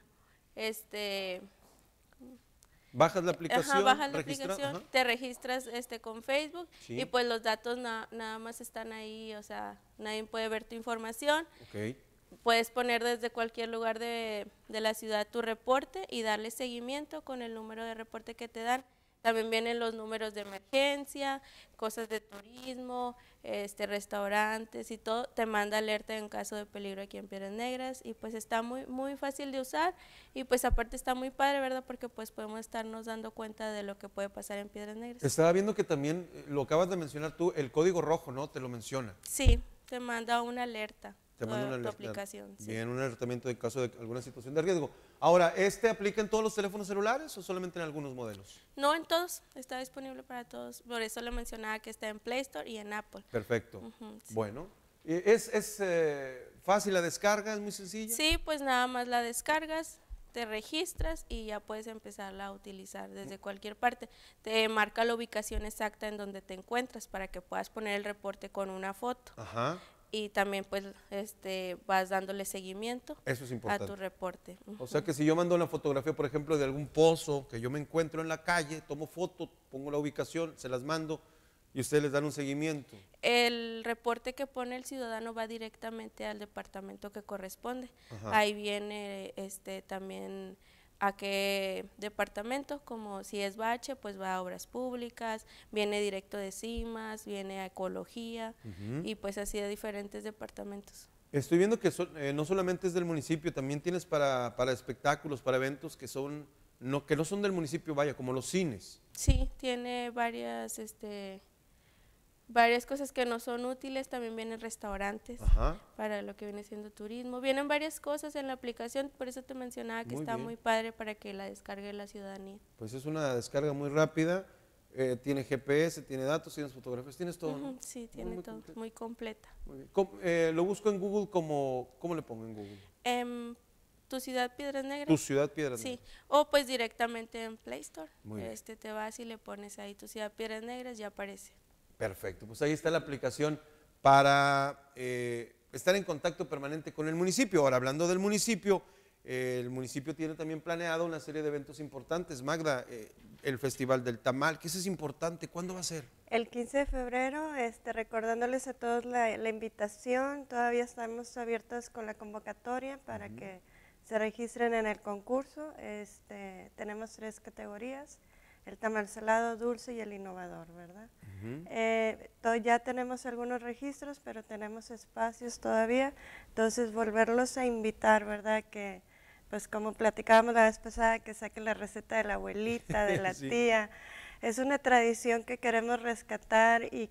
bajas la aplicación, bajas la aplicación, te registras con Facebook, sí, y pues los datos nada más están ahí, o sea, nadie puede ver tu información. Okay. Puedes poner desde cualquier lugar de la ciudad tu reporte y darle seguimiento con el número de reporte que te dan. También vienen los números de emergencia, cosas de turismo, restaurantes y todo. Te manda alerta en caso de peligro aquí en Piedras Negras y pues está muy, muy fácil de usar y pues aparte está muy padre, ¿verdad? Porque pues podemos estarnos dando cuenta de lo que puede pasar en Piedras Negras. Estaba viendo que también, lo acabas de mencionar tú, el código rojo, ¿no? Te lo menciona. Sí, te manda una alerta. Te manda una alerta. Aplicación. Sí. Bien, un alertamiento en caso de alguna situación de riesgo. Ahora, ¿este aplica en todos los teléfonos celulares o solamente en algunos modelos? No en todos, está disponible para todos. Por eso le mencionaba que está en Play Store y en Apple. Perfecto. Sí. Bueno, ¿es fácil la descarga? ¿Es muy sencilla? Sí, pues nada más la descargas, te registras y ya puedes empezarla a utilizar desde cualquier parte. Te marca la ubicación exacta en donde te encuentras para que puedas poner el reporte con una foto. Ajá. Y también pues vas dándole seguimiento Eso es importante. a tu reporte. O sea que si yo mando una fotografía, por ejemplo, de algún pozo que yo me encuentro en la calle, tomo foto, pongo la ubicación, se las mando y ustedes les dan un seguimiento. El reporte que pone el ciudadano va directamente al departamento que corresponde. Ajá. Ahí viene también a qué departamento, como si es Bache, pues va a Obras Públicas, viene directo de CIMAS, viene a Ecología y pues así de diferentes departamentos. Estoy viendo que no solamente es del municipio, también tienes para espectáculos, para eventos que no son del municipio, vaya, como los cines. Sí, tiene varias cosas que no son útiles, también vienen restaurantes. Ajá. Para lo que viene siendo turismo. Vienen varias cosas en la aplicación, por eso te mencionaba que Muy está bien. muy padre para que la descargue la ciudadanía. Pues es una descarga muy rápida, tiene GPS, tiene datos, tienes fotografías, tienes todo, ¿no? Sí, tiene todo, muy completa. Muy bien. Lo busco en Google ¿cómo le pongo en Google? ¿Tu ciudad Piedras Negras? Tu ciudad Piedras Sí, Negras. o pues directamente en Play Store. Muy bien. Te vas y le pones ahí tu ciudad Piedras Negras, ya aparece. Perfecto, pues ahí está la aplicación para estar en contacto permanente con el municipio. Ahora, hablando del municipio, el municipio tiene también planeado una serie de eventos importantes. Magda, el Festival del Tamal, que eso es importante, ¿cuándo va a ser? El 15 de febrero, recordándoles a todos la invitación, todavía estamos abiertos con la convocatoria para que se registren en el concurso. Tenemos 3 categorías, el tamal salado, dulce y el innovador, ¿verdad? Ya tenemos algunos registros, pero tenemos espacios todavía, entonces volverlos a invitar, ¿verdad? Que pues como platicábamos la vez pasada, que saquen la receta de la abuelita, de la Sí. tía. Es una tradición que queremos rescatar y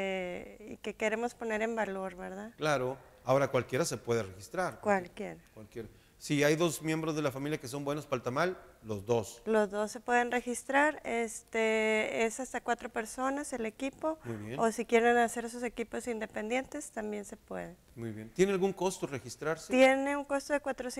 que queremos poner en valor, ¿verdad? Claro, ahora cualquiera se puede registrar. Cualquiera. Si hay 2 miembros de la familia que son buenos para el tamal, los 2. Los 2 se pueden registrar, es hasta 4 personas el equipo. Muy bien. O si quieren hacer sus equipos independientes, también se puede. Muy bien. ¿Tiene algún costo registrarse? Tiene un costo de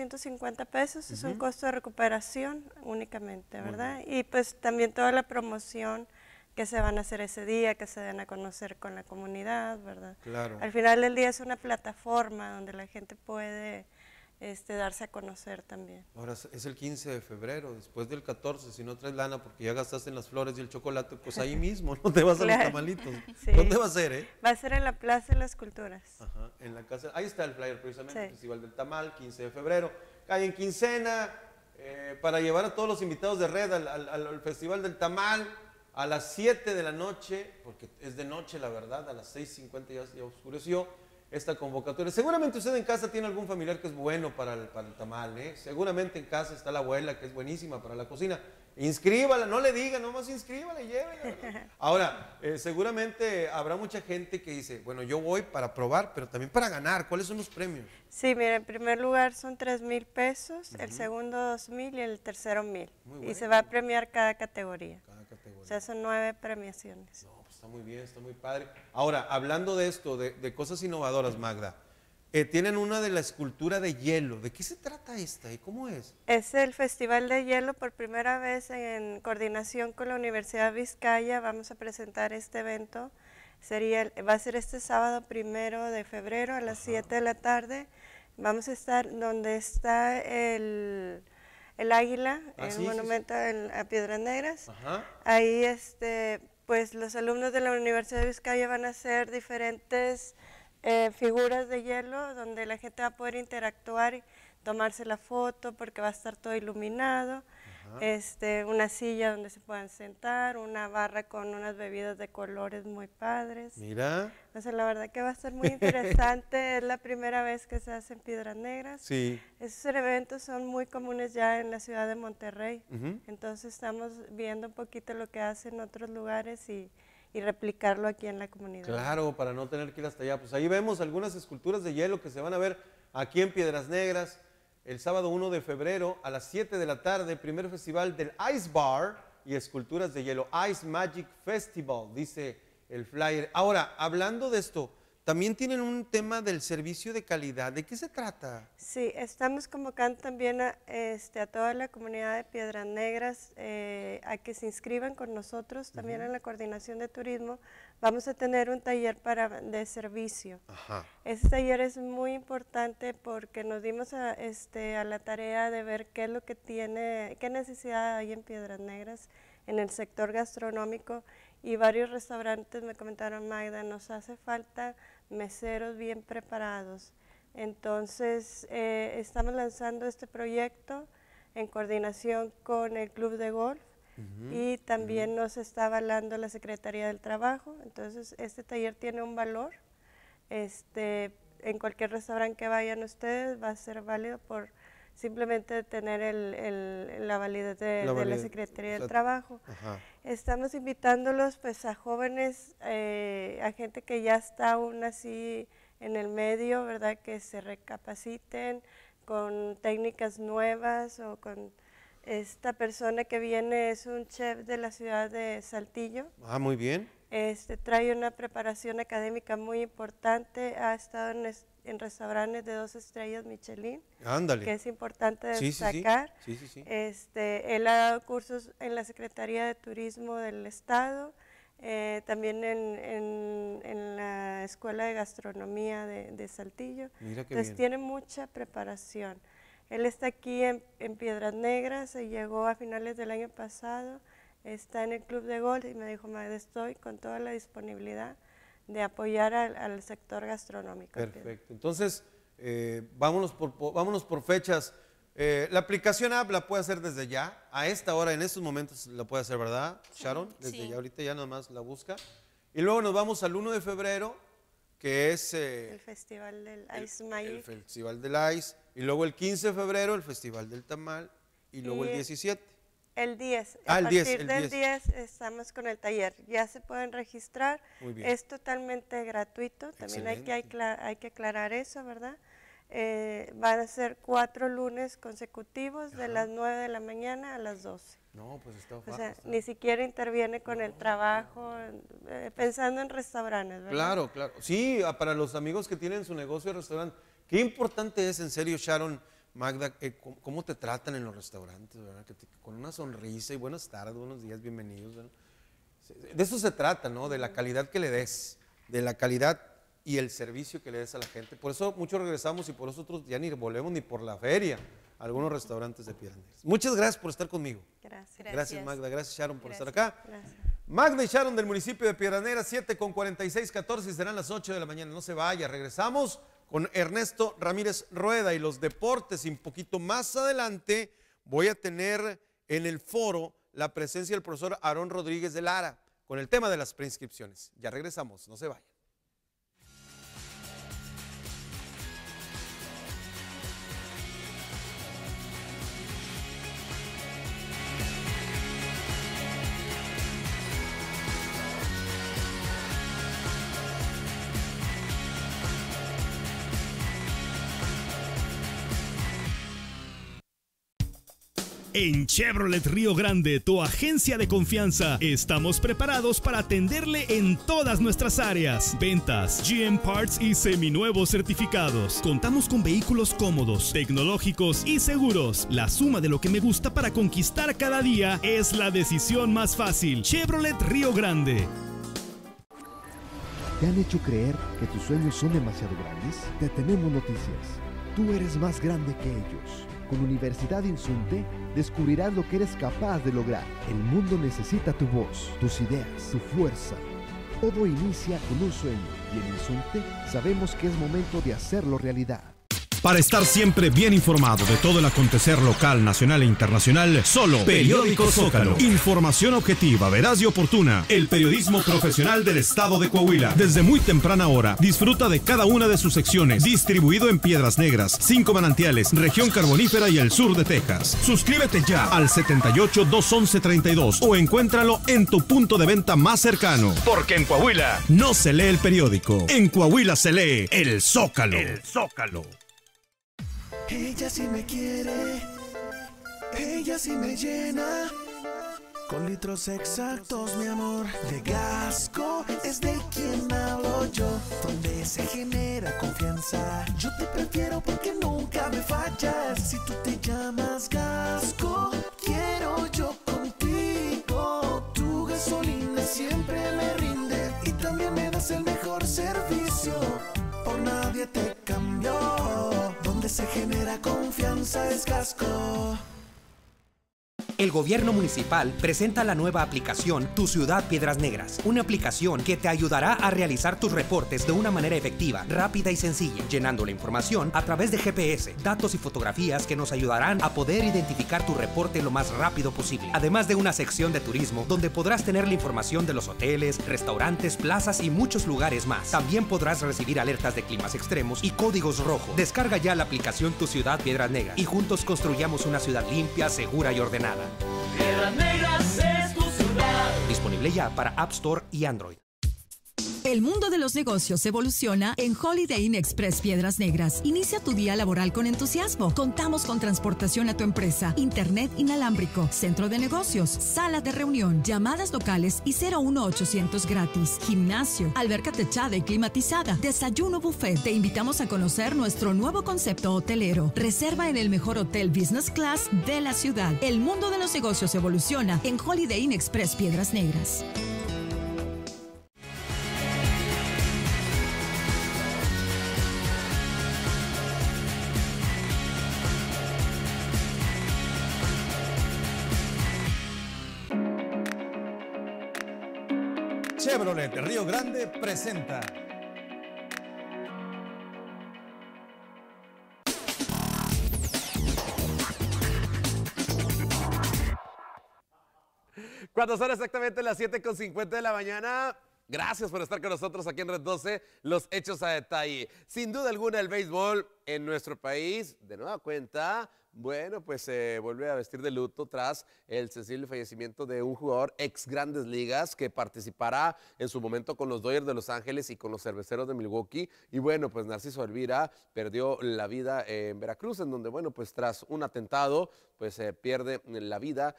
450 pesos, es un costo de recuperación únicamente, Muy ¿verdad? Y pues también toda la promoción que se van a hacer ese día, que se den a conocer con la comunidad, ¿verdad? Claro. Al final del día es una plataforma donde la gente puede darse a conocer también. Ahora es el 15 de febrero, después del 14, si no traes lana porque ya gastaste en las flores y el chocolate, pues ahí mismo, no te vas a los tamalitos. Sí. ¿Dónde va a ser, Va a ser en la Plaza de las Culturas. Ajá, en la casa. Ahí está el flyer precisamente, Sí. el Festival del Tamal, 15 de febrero. Cae en quincena para llevar a todos los invitados de Red al Festival del Tamal a las 7 de la noche, porque es de noche la verdad, a las 6:50 ya oscureció. Esta convocatoria. Seguramente usted en casa tiene algún familiar que es bueno para el tamal, ¿eh? Seguramente en casa está la abuela que es buenísima para la cocina. Inscríbala, no le diga, nomás inscríbala y llévela. Ahora, seguramente habrá mucha gente que dice, bueno, yo voy para probar, pero también para ganar. ¿Cuáles son los premios? Sí, mira, en primer lugar son 3,000 pesos, el segundo 2,000 y el tercero 1,000. Muy Y se bueno. va a premiar cada categoría. Cada categoría. O sea, son 9 premiaciones. No, pues está muy bien, está muy padre. Ahora, hablando de esto, de cosas innovadoras, Magda, tienen una de la escultura de hielo. ¿De qué se trata esta y cómo es? Es el Festival de Hielo, por primera vez en coordinación con la Universidad Vizcaya. Vamos a presentar este evento. Va a ser este sábado 1 de febrero a las 7 de la tarde. Vamos a estar donde está el águila, el monumento a Piedras Negras. Ajá. Ahí pues los alumnos de la Universidad de Vizcaya van a hacer diferentes figuras de hielo donde la gente va a poder interactuar y tomarse la foto porque va a estar todo iluminado. Una silla donde se puedan sentar, una barra con unas bebidas de colores muy padres. Mira. O sea, la verdad que va a estar muy interesante. Es la primera vez que se hace en Piedras Negras. Sí. Esos eventos son muy comunes ya en la ciudad de Monterrey. Ujú. Entonces estamos viendo un poquito lo que hacen en otros lugares y replicarlo aquí en la comunidad. Claro, para no tener que ir hasta allá. Pues ahí vemos algunas esculturas de hielo que se van a ver aquí en Piedras Negras. el sábado 1 de febrero a las 7 de la tarde, primer festival del Ice Bar y esculturas de hielo, Ice Magic Festival, dice el flyer. Ahora, hablando de esto, también tienen un tema del servicio de calidad. ¿De qué se trata? Sí, estamos convocando también a toda la comunidad de Piedras Negras a que se inscriban con nosotros también en la coordinación de turismo. Vamos a tener un taller de servicio. Ajá. Este taller es muy importante porque nos dimos a la tarea de ver qué es lo que tiene, qué necesidad hay en Piedras Negras en el sector gastronómico, y varios restaurantes me comentaron: Magda, nos hace falta meseros bien preparados. Entonces estamos lanzando este proyecto en coordinación con el Club de Golf y también nos está avalando la Secretaría del Trabajo. Entonces este taller tiene un valor, en cualquier restaurante que vayan ustedes va a ser válido por simplemente tener la validez de la Secretaría del Trabajo. Ajá. Estamos invitándolos pues a jóvenes, a gente que ya está aún así en el medio, ¿verdad? Que se recapaciten con técnicas nuevas, o con esta persona que viene, es un chef de la ciudad de Saltillo. Ah, muy bien. Trae una preparación académica muy importante, ha estado en restaurantes de 2 estrellas Michelin, Ándale. que es importante destacar. Sí. Él ha dado cursos en la Secretaría de Turismo del Estado, también en la Escuela de Gastronomía de Saltillo. Mira qué Entonces bien. tiene mucha preparación. Él está aquí en Piedras Negras, se llegó a finales del año pasado, está en el Club de Golf y me dijo: Magda, estoy con toda la disponibilidad de apoyar al sector gastronómico. Perfecto. Entonces, vámonos por fechas. La aplicación app la puede hacer desde ya, a esta hora, en estos momentos la puede hacer, ¿verdad, Sharon? Desde ya, ahorita ya nada más la busca. Y luego nos vamos al 1 de febrero, que es el Festival del Ice Magic. El Festival del Ice. Y luego el 15 de febrero, el Festival del Tamal. Y luego el 17. El 10. Ah, a partir del 10 estamos con el taller. Ya se pueden registrar. Muy bien. Es totalmente gratuito. También hay que aclarar eso, ¿verdad? Van a ser 4 lunes consecutivos, de las 9 de la mañana a las 12. No, pues está fácil. O sea, ni siquiera interviene con el trabajo, pensando en restaurantes, ¿verdad? Claro, claro. Sí, para los amigos que tienen su negocio de restaurante. Qué importante es, en serio, Sharon, Magda, cómo te tratan en los restaurantes, ¿verdad? Con una sonrisa y buenas tardes, buenos días, bienvenidos, ¿verdad? De eso se trata, ¿no? De la calidad que le des, de la calidad y el servicio que le des a la gente. Por eso muchos regresamos y por eso otros ya ni volvemos ni por la feria a algunos restaurantes de Piedras Negras. Muchas gracias por estar conmigo. Gracias, Magda. Gracias, Sharon, por estar acá. Gracias. Magda y Sharon del municipio de Piedras Negras, 7:46:14, y serán las 8 de la mañana. No se vaya, regresamos con Ernesto Ramírez Rueda y los deportes. Y un poquito más adelante voy a tener en el foro la presencia del profesor Aarón Rodríguez de Lara con el tema de las preinscripciones. Ya regresamos, no se vayan. En Chevrolet Río Grande, tu agencia de confianza, estamos preparados para atenderle en todas nuestras áreas. Ventas, GM Parts y seminuevos certificados. Contamos con vehículos cómodos, tecnológicos y seguros. La suma de lo que me gusta para conquistar cada día es la decisión más fácil. Chevrolet Río Grande. ¿Te han hecho creer que tus sueños son demasiado grandes? Te tenemos noticias. Tú eres más grande que ellos. Con Universidad Insunte descubrirás lo que eres capaz de lograr. El mundo necesita tu voz, tus ideas, tu fuerza. Todo inicia con un sueño y en Insunte sabemos que es momento de hacerlo realidad. Para estar siempre bien informado de todo el acontecer local, nacional e internacional, solo Periódico Zócalo. Información objetiva, veraz y oportuna. El periodismo profesional del estado de Coahuila. Desde muy temprana hora, disfruta de cada una de sus secciones. Distribuido en Piedras Negras, 5 Manantiales, región carbonífera y el sur de Texas. Suscríbete ya al 78-211-32 o encuéntralo en tu punto de venta más cercano. Porque en Coahuila no se lee el periódico. En Coahuila se lee el Zócalo. El Zócalo. Ella sí me quiere, ella sí me llena. Con litros exactos, mi amor, de Gasco es de quien hablo yo. Donde se genera confianza, yo te prefiero porque nunca me fallas. Si tú te llamas Gasco, quiero yo contigo. Tu gasolina siempre me rinde y también me das el mejor servicio. Por nadie te cambió. Donde se genera confianza es Gasco. El gobierno municipal presenta la nueva aplicación Tu Ciudad Piedras Negras, una aplicación que te ayudará a realizar tus reportes de una manera efectiva, rápida y sencilla, llenando la información a través de GPS, datos y fotografías que nos ayudarán a poder identificar tu reporte lo más rápido posible. Además de una sección de turismo donde podrás tener la información de los hoteles, restaurantes, plazas y muchos lugares más. También podrás recibir alertas de climas extremos y códigos rojos. Descarga ya la aplicación Tu Ciudad Piedras Negras y juntos construyamos una ciudad limpia, segura y ordenada. Piedras Negras es tu ciudad. Disponible ya para App Store y Android. El mundo de los negocios evoluciona en Holiday Inn Express Piedras Negras. Inicia tu día laboral con entusiasmo. Contamos con transportación a tu empresa, internet inalámbrico, centro de negocios, sala de reunión, llamadas locales y 01800 gratis, gimnasio, alberca techada y climatizada, desayuno buffet. Te invitamos a conocer nuestro nuevo concepto hotelero. Reserva en el mejor hotel business class de la ciudad. El mundo de los negocios evoluciona en Holiday Inn Express Piedras Negras. Chevrolet de Río Grande presenta cuando son exactamente las 7:50 de la mañana. Gracias por estar con nosotros aquí en Red 12, los hechos a detalle. Sin duda alguna el béisbol en nuestro país, de nueva cuenta, bueno, pues se vuelve a vestir de luto tras el sensible fallecimiento de un jugador ex Grandes Ligas que participará en su momento con los Dodgers de Los Ángeles y con los Cerveceros de Milwaukee. Y bueno, pues Narciso Elvira perdió la vida en Veracruz, en donde, bueno, pues tras un atentado, pues pierde la vida.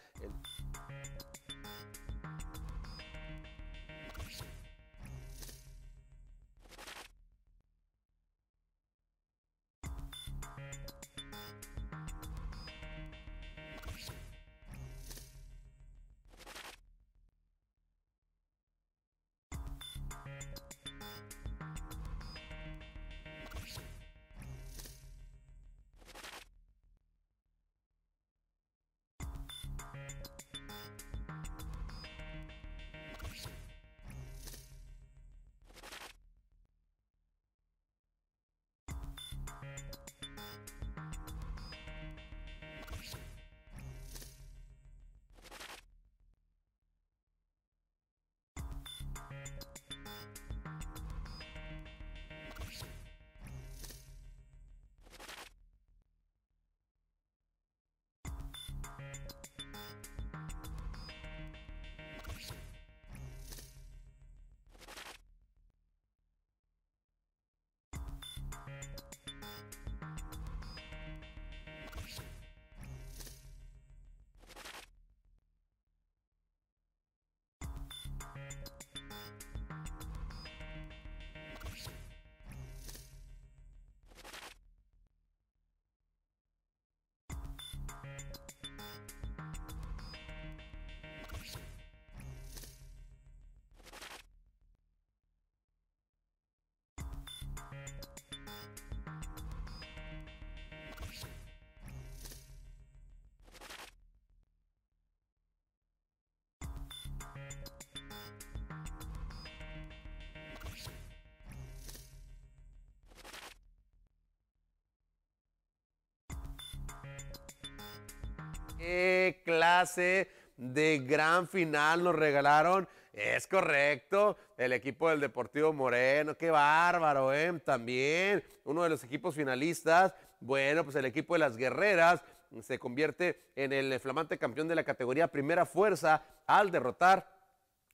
¿Qué clase de gran final nos regalaron? Es correcto, el equipo del Deportivo Moreno, qué bárbaro, también uno de los equipos finalistas. Bueno, pues el equipo de las Guerreras se convierte en el flamante campeón de la categoría Primera Fuerza al derrotar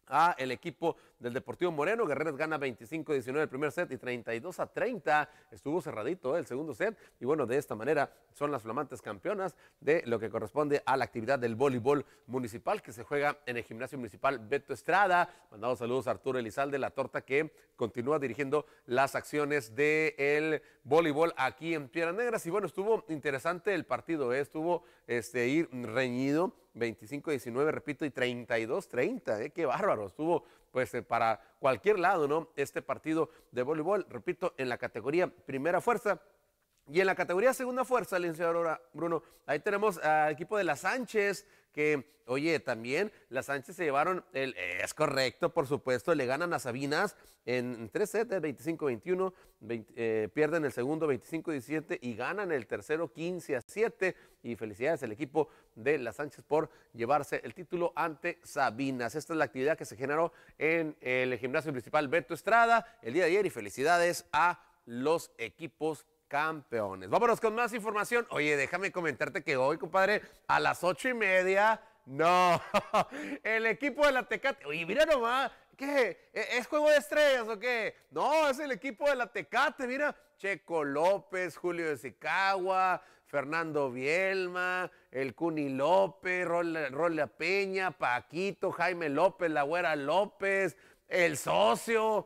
a el equipo del Deportivo Moreno. Guerreros gana 25-19 el primer set y 32-30. Estuvo cerradito el segundo set. Y bueno, de esta manera son las flamantes campeonas de lo que corresponde a la actividad del voleibol municipal que se juega en el gimnasio municipal Beto Estrada. Mandamos saludos a Arturo Elizalde, la torta, que continúa dirigiendo las acciones del voleibol aquí en Piedras Negras. Y bueno, estuvo interesante el partido, estuvo reñido. 25-19, repito, y 32-30, qué bárbaro, estuvo pues para cualquier lado, ¿no? Este partido de voleibol, repito, en la categoría primera fuerza. Y en la categoría segunda fuerza, licenciado Bruno, ahí tenemos al equipo de las Sánchez, que, oye, también las Sánchez se llevaron, es correcto, por supuesto, le ganan a Sabinas en 3 sets, 25-21, pierden el segundo 25-17 y ganan el tercero 15-7. Y felicidades al equipo de las Sánchez por llevarse el título ante Sabinas. Esta es la actividad que se generó en el gimnasio municipal Beto Estrada el día de ayer, y felicidades a los equipos campeones. Vámonos con más información. Oye, déjame comentarte que hoy, compadre, a las 8:30, no, el equipo de la Tecate, oye, mira nomás, ¿qué? ¿Es juego de estrellas o qué? No, es el equipo de la Tecate, mira, Checo López, Julio de Sicagua, Fernando Bielma, el Cuni López, Rolia Peña, Paquito, Jaime López, la Güera López, el socio,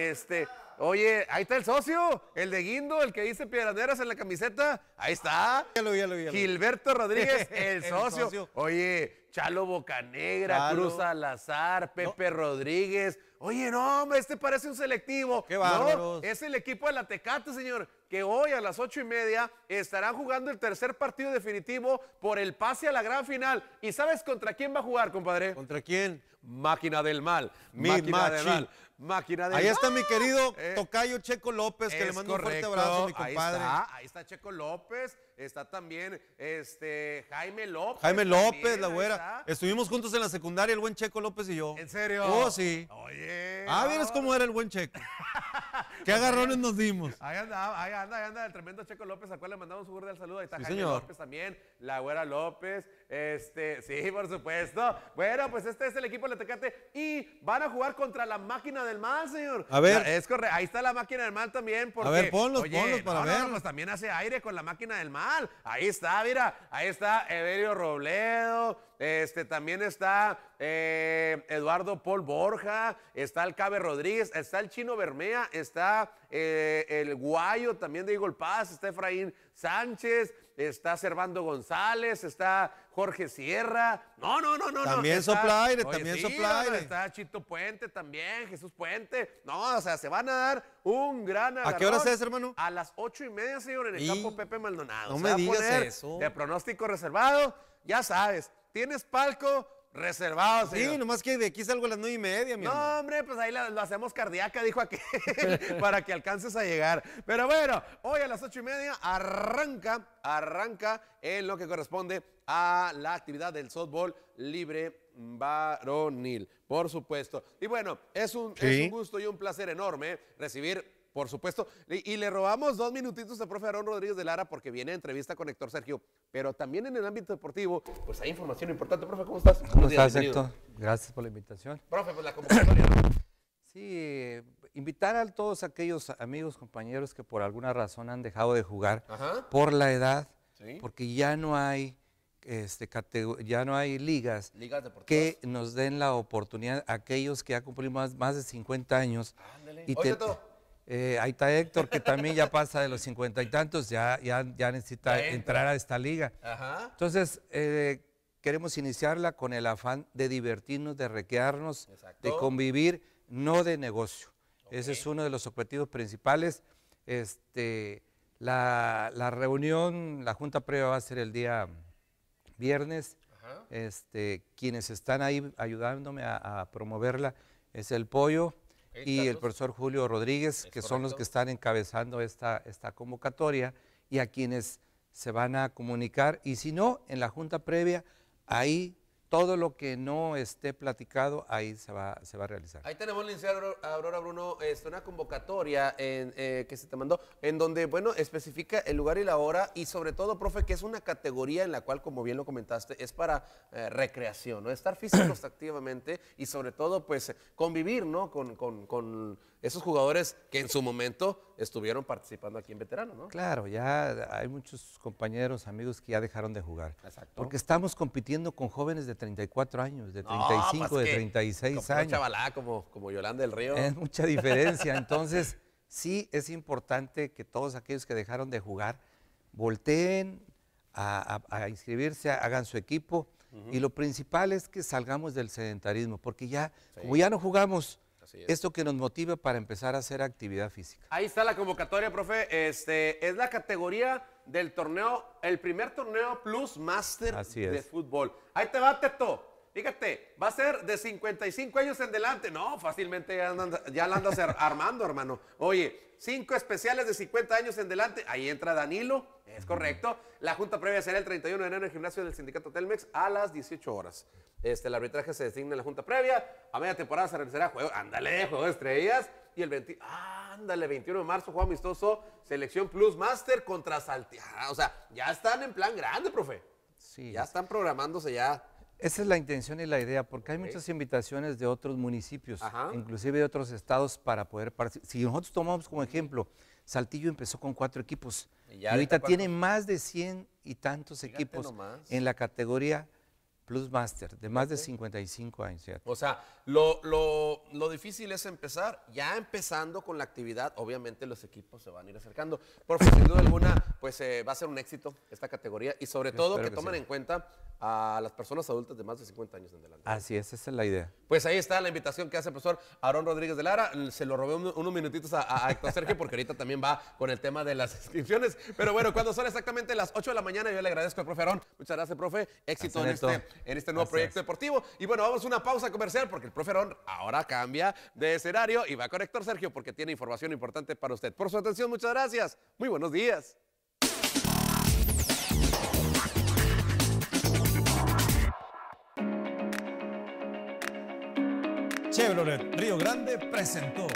oye, ahí está el socio, el de Guindo, el que dice Piedras Negras en la camiseta, ahí está. Ya lo vi. Gilberto Rodríguez, el socio. Oye, Chalo Bocanegra, Cruz Salazar, Pepe Rodríguez. Oye, no, hombre, parece un selectivo. Qué bárbaros. No, es el equipo de la Tecate, señor, que hoy a las 8:30 estarán jugando el tercer partido definitivo por el pase a la gran final. ¿Y sabes contra quién va a jugar, compadre? ¿Contra quién? Máquina del Mal. Máquina del Mal. Máquina del Ahí Mal. está mi querido tocayo Checo López, que le mando un fuerte abrazo, mi compadre. Ahí está Checo López, está también Jaime López. Jaime López, también, la Güera. Estuvimos juntos en la secundaria, el buen Checo López y yo. ¿En serio? Oh, sí. Oye. ¿Vienes cómo era el buen Checo? ¿Qué agarrones nos dimos? Ahí anda el tremendo Checo López, al cual le mandamos un cordial saludo. Ahí está Sí, Jaime señor. López también, la Güera López, sí, por supuesto. Bueno, pues este es el equipo de la Tecate y van a jugar contra la Máquina del Mal, señor. A ver. Es correcto, ahí está la Máquina del Mal también. Porque, A ver, ponlos para ver. No, pues también hace aire con la Máquina del Mal. Ahí está, mira, ahí está Everio Robledo, también está Eduardo Paul Borja, está el Cabe Rodríguez, está el Chino Bermea, está el Guayo también de Eagle Pass, está Efraín Sánchez, está Servando González, está Jorge Sierra. No. También sopla aire, también sopla aire. Está Chito Puente también, Jesús Puente. No, o sea, se van a dar un gran agarrón. ¿A qué horas es, hermano? A las 8:30, señor, en el campo Pepe Maldonado. No Se me va a digas poner eso. de pronóstico reservado, ya sabes, tienes palco reservado, señor. Sí, nomás que de aquí salgo a las 9:30, mi hermano. No, hombre, pues ahí lo hacemos cardíaca, dijo aquel, para que alcances a llegar. Pero bueno, hoy a las 8:30 arranca en lo que corresponde a la actividad del softball libre varonil, por supuesto. Y bueno, es un gusto y un placer enorme recibir, por supuesto, y le robamos 2 minutitos al profe Aarón Rodríguez de Lara porque viene entrevista con Héctor Sergio, pero también en el ámbito deportivo, pues hay información importante. Profe, ¿cómo estás? ¿Cómo estás, Héctor? Gracias por la invitación. Profe, pues la convocatoria. Sí, invitar a todos aquellos amigos, compañeros que por alguna razón han dejado de jugar por la edad, porque ya no hay ligas que nos den la oportunidad a aquellos que ya cumplimos más de 50 años. Y ahí está Héctor, que también ya pasa de los 50 y tantos, ya necesita entrar a esta liga. Entonces, queremos iniciarla con el afán de divertirnos, de recrearnos, de convivir, no de negocio. Ese es uno de los objetivos principales. La reunión, la junta previa va a ser el día viernes. Quienes están ahí ayudándome a promoverla es el Pollo y el profesor Julio Rodríguez, que son los que están encabezando esta convocatoria, y a quienes se van a comunicar. Y si no, en la junta previa, ahí todo lo que no esté platicado, ahí se va a realizar. Ahí tenemos, licenciado Aurora Bruno, una convocatoria que se te mandó, en donde, bueno, especifica el lugar y la hora, y sobre todo, profe, que es una categoría en la cual, como bien lo comentaste, es para recreación, ¿no? Estar físicos activamente y sobre todo, pues, convivir, ¿no? Con esos jugadores que en su momento estuvieron participando aquí en Veterano, ¿no? Claro, ya hay muchos compañeros, amigos que ya dejaron de jugar. Exacto. Porque estamos compitiendo con jóvenes de 34 años, de 35, pues de 36 años. Chavalá, como Yolanda del Río. Es mucha diferencia. Entonces, sí es importante que todos aquellos que dejaron de jugar volteen a inscribirse, hagan su equipo. Y lo principal es que salgamos del sedentarismo, porque ya, como ya no jugamos, esto que nos motiva para empezar a hacer actividad física. Ahí está la convocatoria, profe. Es la categoría del torneo, el primer torneo Plus Master de fútbol. Ahí te va, Teto. Fíjate, va a ser de 55 años en delante. No, fácilmente ya la andas armando, hermano. Oye, 5 especiales de 50 años en delante. Ahí entra Danilo, es correcto. La junta previa será el 31 de enero en el gimnasio del Sindicato Telmex a las 18 horas. El arbitraje se designa en la junta previa. A media temporada se realizará juego de estrellas. Y el 21 de marzo, juego amistoso, selección Plus Master contra Saltillo. O sea, ya están en plan grande, profe. Sí. Ya están programándose ya. Esa es la intención y la idea, porque hay muchas invitaciones de otros municipios, inclusive de otros estados, para poder participar. Si nosotros tomamos como ejemplo, Saltillo empezó con 4 equipos y ahorita tiene más de 100 y tantos equipos en la categoría Plus Master, de más de 55 años. Fíjate. O sea, lo difícil es empezar. Ya empezando con la actividad, obviamente los equipos se van a ir acercando. Por sin duda alguna, pues va a ser un éxito esta categoría y sobre todo que tomen en cuenta a las personas adultas de más de 50 años en adelante. Así es, esa es la idea. Pues ahí está la invitación que hace el profesor Aarón Rodríguez de Lara. Se lo robé unos minutitos a Héctor Sergio porque ahorita también va con el tema de las inscripciones. Pero bueno, cuando son exactamente las 8 de la mañana, yo le agradezco al profe Aarón. Muchas gracias, profe. Éxito en este nuevo proyecto deportivo. Y bueno, vamos a una pausa comercial porque el profe Aarón ahora cambia de escenario y va con Héctor Sergio porque tiene información importante para usted. Por su atención, muchas gracias. Muy buenos días. Chevrolet Río Grande presentó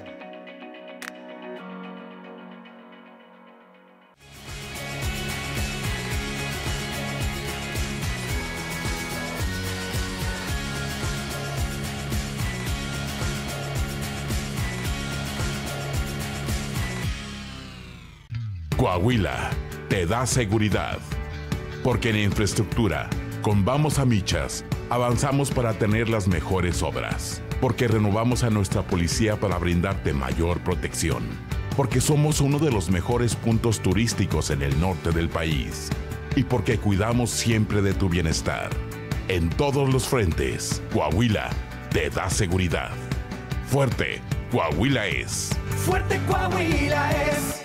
Coahuila te da seguridad, porque en infraestructura, con Vamos a Michas, avanzamos para tener las mejores obras, porque renovamos a nuestra policía para brindarte mayor protección, porque somos uno de los mejores puntos turísticos en el norte del país, y porque cuidamos siempre de tu bienestar. En todos los frentes, Coahuila te da seguridad. Fuerte, Coahuila es. Fuerte Coahuila es.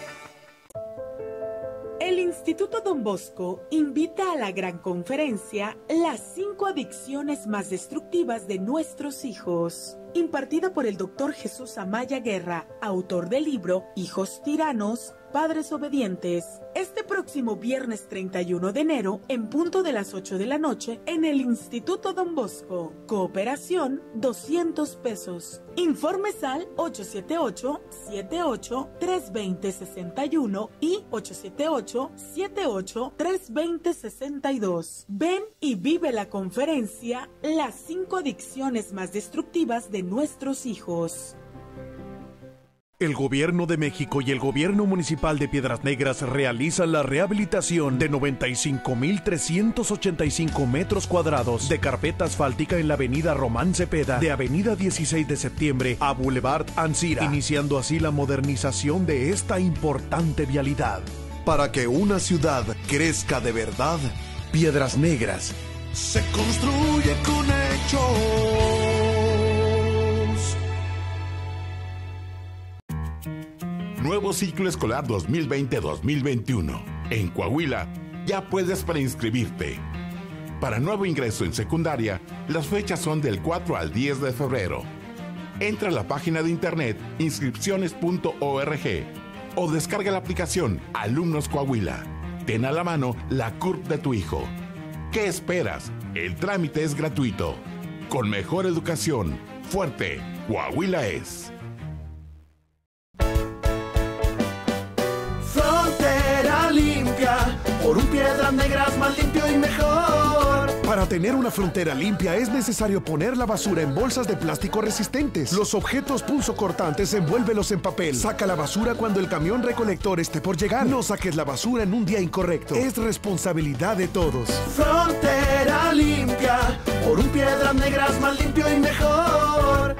El Instituto Don Bosco invita a la gran conferencia Las 5 adicciones más destructivas de nuestros hijos, impartida por el Dr. Jesús Amaya Guerra, autor del libro Hijos Tiranos, Padres Obedientes. Este próximo viernes 31 de enero, en punto de las 8 de la noche, en el Instituto Don Bosco. Cooperación, 200 pesos. Informes al 878-78-320-61 y 878-78-320-62. Ven y vive la conferencia Las 5 adicciones más destructivas de nuestros hijos. El Gobierno de México y el Gobierno Municipal de Piedras Negras realizan la rehabilitación de 95,385 metros cuadrados de carpeta asfáltica en la avenida Román Cepeda, de avenida 16 de septiembre a Boulevard Ancira, iniciando así la modernización de esta importante vialidad. Para que una ciudad crezca de verdad, Piedras Negras se construye con hechos. Nuevo ciclo escolar 2020-2021. En Coahuila ya puedes preinscribirte. Para nuevo ingreso en secundaria, las fechas son del 4 al 10 de febrero. Entra a la página de internet inscripciones.org o descarga la aplicación Alumnos Coahuila. Ten a la mano la CURP de tu hijo. ¿Qué esperas? El trámite es gratuito. Con mejor educación, fuerte, Coahuila es. Frontera limpia, por un Piedras Negras más limpio y mejor. Para tener una frontera limpia es necesario poner la basura en bolsas de plástico resistentes. Los objetos punzocortantes envuélvelos en papel. Saca la basura cuando el camión recolector esté por llegar. No saques la basura en un día incorrecto. Es responsabilidad de todos. Frontera limpia, por un Piedras Negras más limpio y mejor.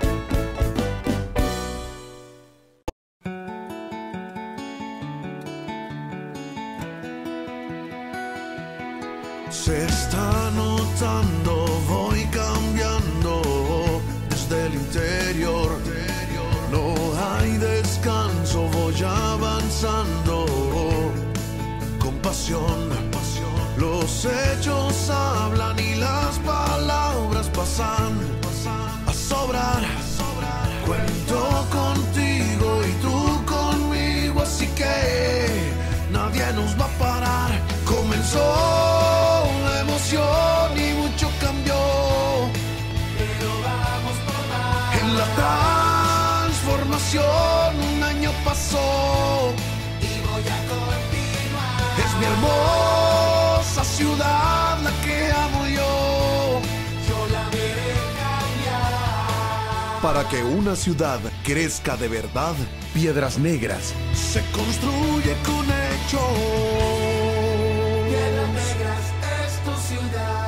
Se está notando, voy cambiando desde el interior. No hay descanso, voy avanzando con pasión. Los hechos hablan y las palabras pasan a sobrar. Cuento contigo y tú conmigo, así que nadie nos va a parar. Comenzó la emoción y mucho cambió, pero vamos por más. En la transformación un año pasó y voy a continuar. Es mi hermosa ciudad la que amo yo la veré cambiar. Para que una ciudad crezca de verdad, Piedras Negras se construye con hechos. Piedras Negras es tu ciudad.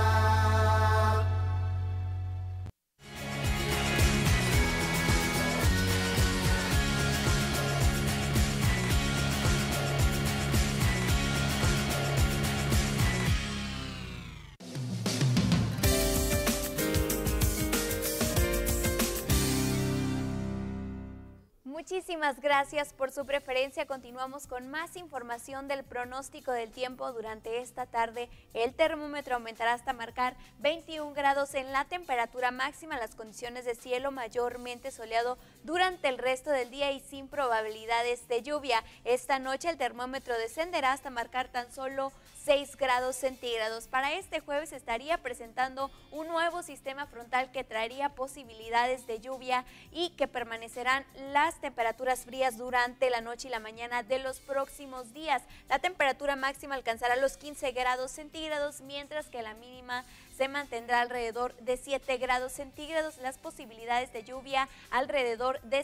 Muchísimas gracias por su preferencia. Continuamos con más información del pronóstico del tiempo. Durante esta tarde el termómetro aumentará hasta marcar 21 grados en la temperatura máxima. Las condiciones de cielo mayormente soleado durante el resto del día y sin probabilidades de lluvia. Esta noche el termómetro descenderá hasta marcar tan solo 6 grados centígrados. Para este jueves estaría presentando un nuevo sistema frontal que traería posibilidades de lluvia y que permanecerán las temperaturas frías durante la noche y la mañana de los próximos días. La temperatura máxima alcanzará los 15 grados centígrados, mientras que la mínima se mantendrá alrededor de 7 grados centígrados, las posibilidades de lluvia alrededor de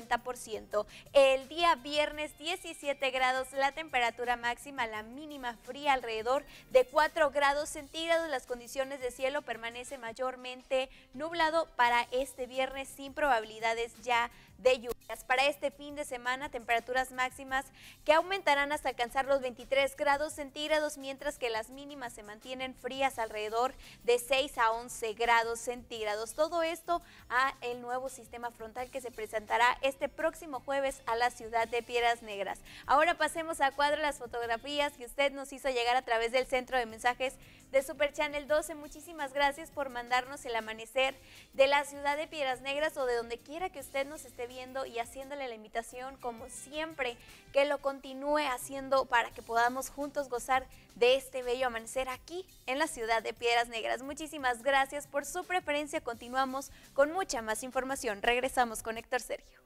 50%. El día viernes 17 grados la temperatura máxima, la mínima fría alrededor de 4 grados centígrados, las condiciones de cielo permanecen mayormente nublado para este viernes sin probabilidades ya de lluvias. Para este fin de semana, temperaturas máximas que aumentarán hasta alcanzar los 23 grados centígrados, mientras que las mínimas se mantienen frías alrededor de 6 a 11 grados centígrados. Todo esto a el nuevo sistema frontal que se presentará este próximo jueves a la ciudad de Piedras Negras. Ahora pasemos a cuadro las fotografías que usted nos hizo llegar a través del centro de mensajes de Super Channel 12. Muchísimas gracias por mandarnos el amanecer de la ciudad de Piedras Negras o de donde quiera que usted nos esté viendo, y haciéndole la invitación, como siempre, que lo continúe haciendo para que podamos juntos gozar de este bello amanecer aquí en la ciudad de Piedras Negras. Muchísimas gracias por su preferencia. Continuamos con mucha más información. Regresamos con Héctor Sergio.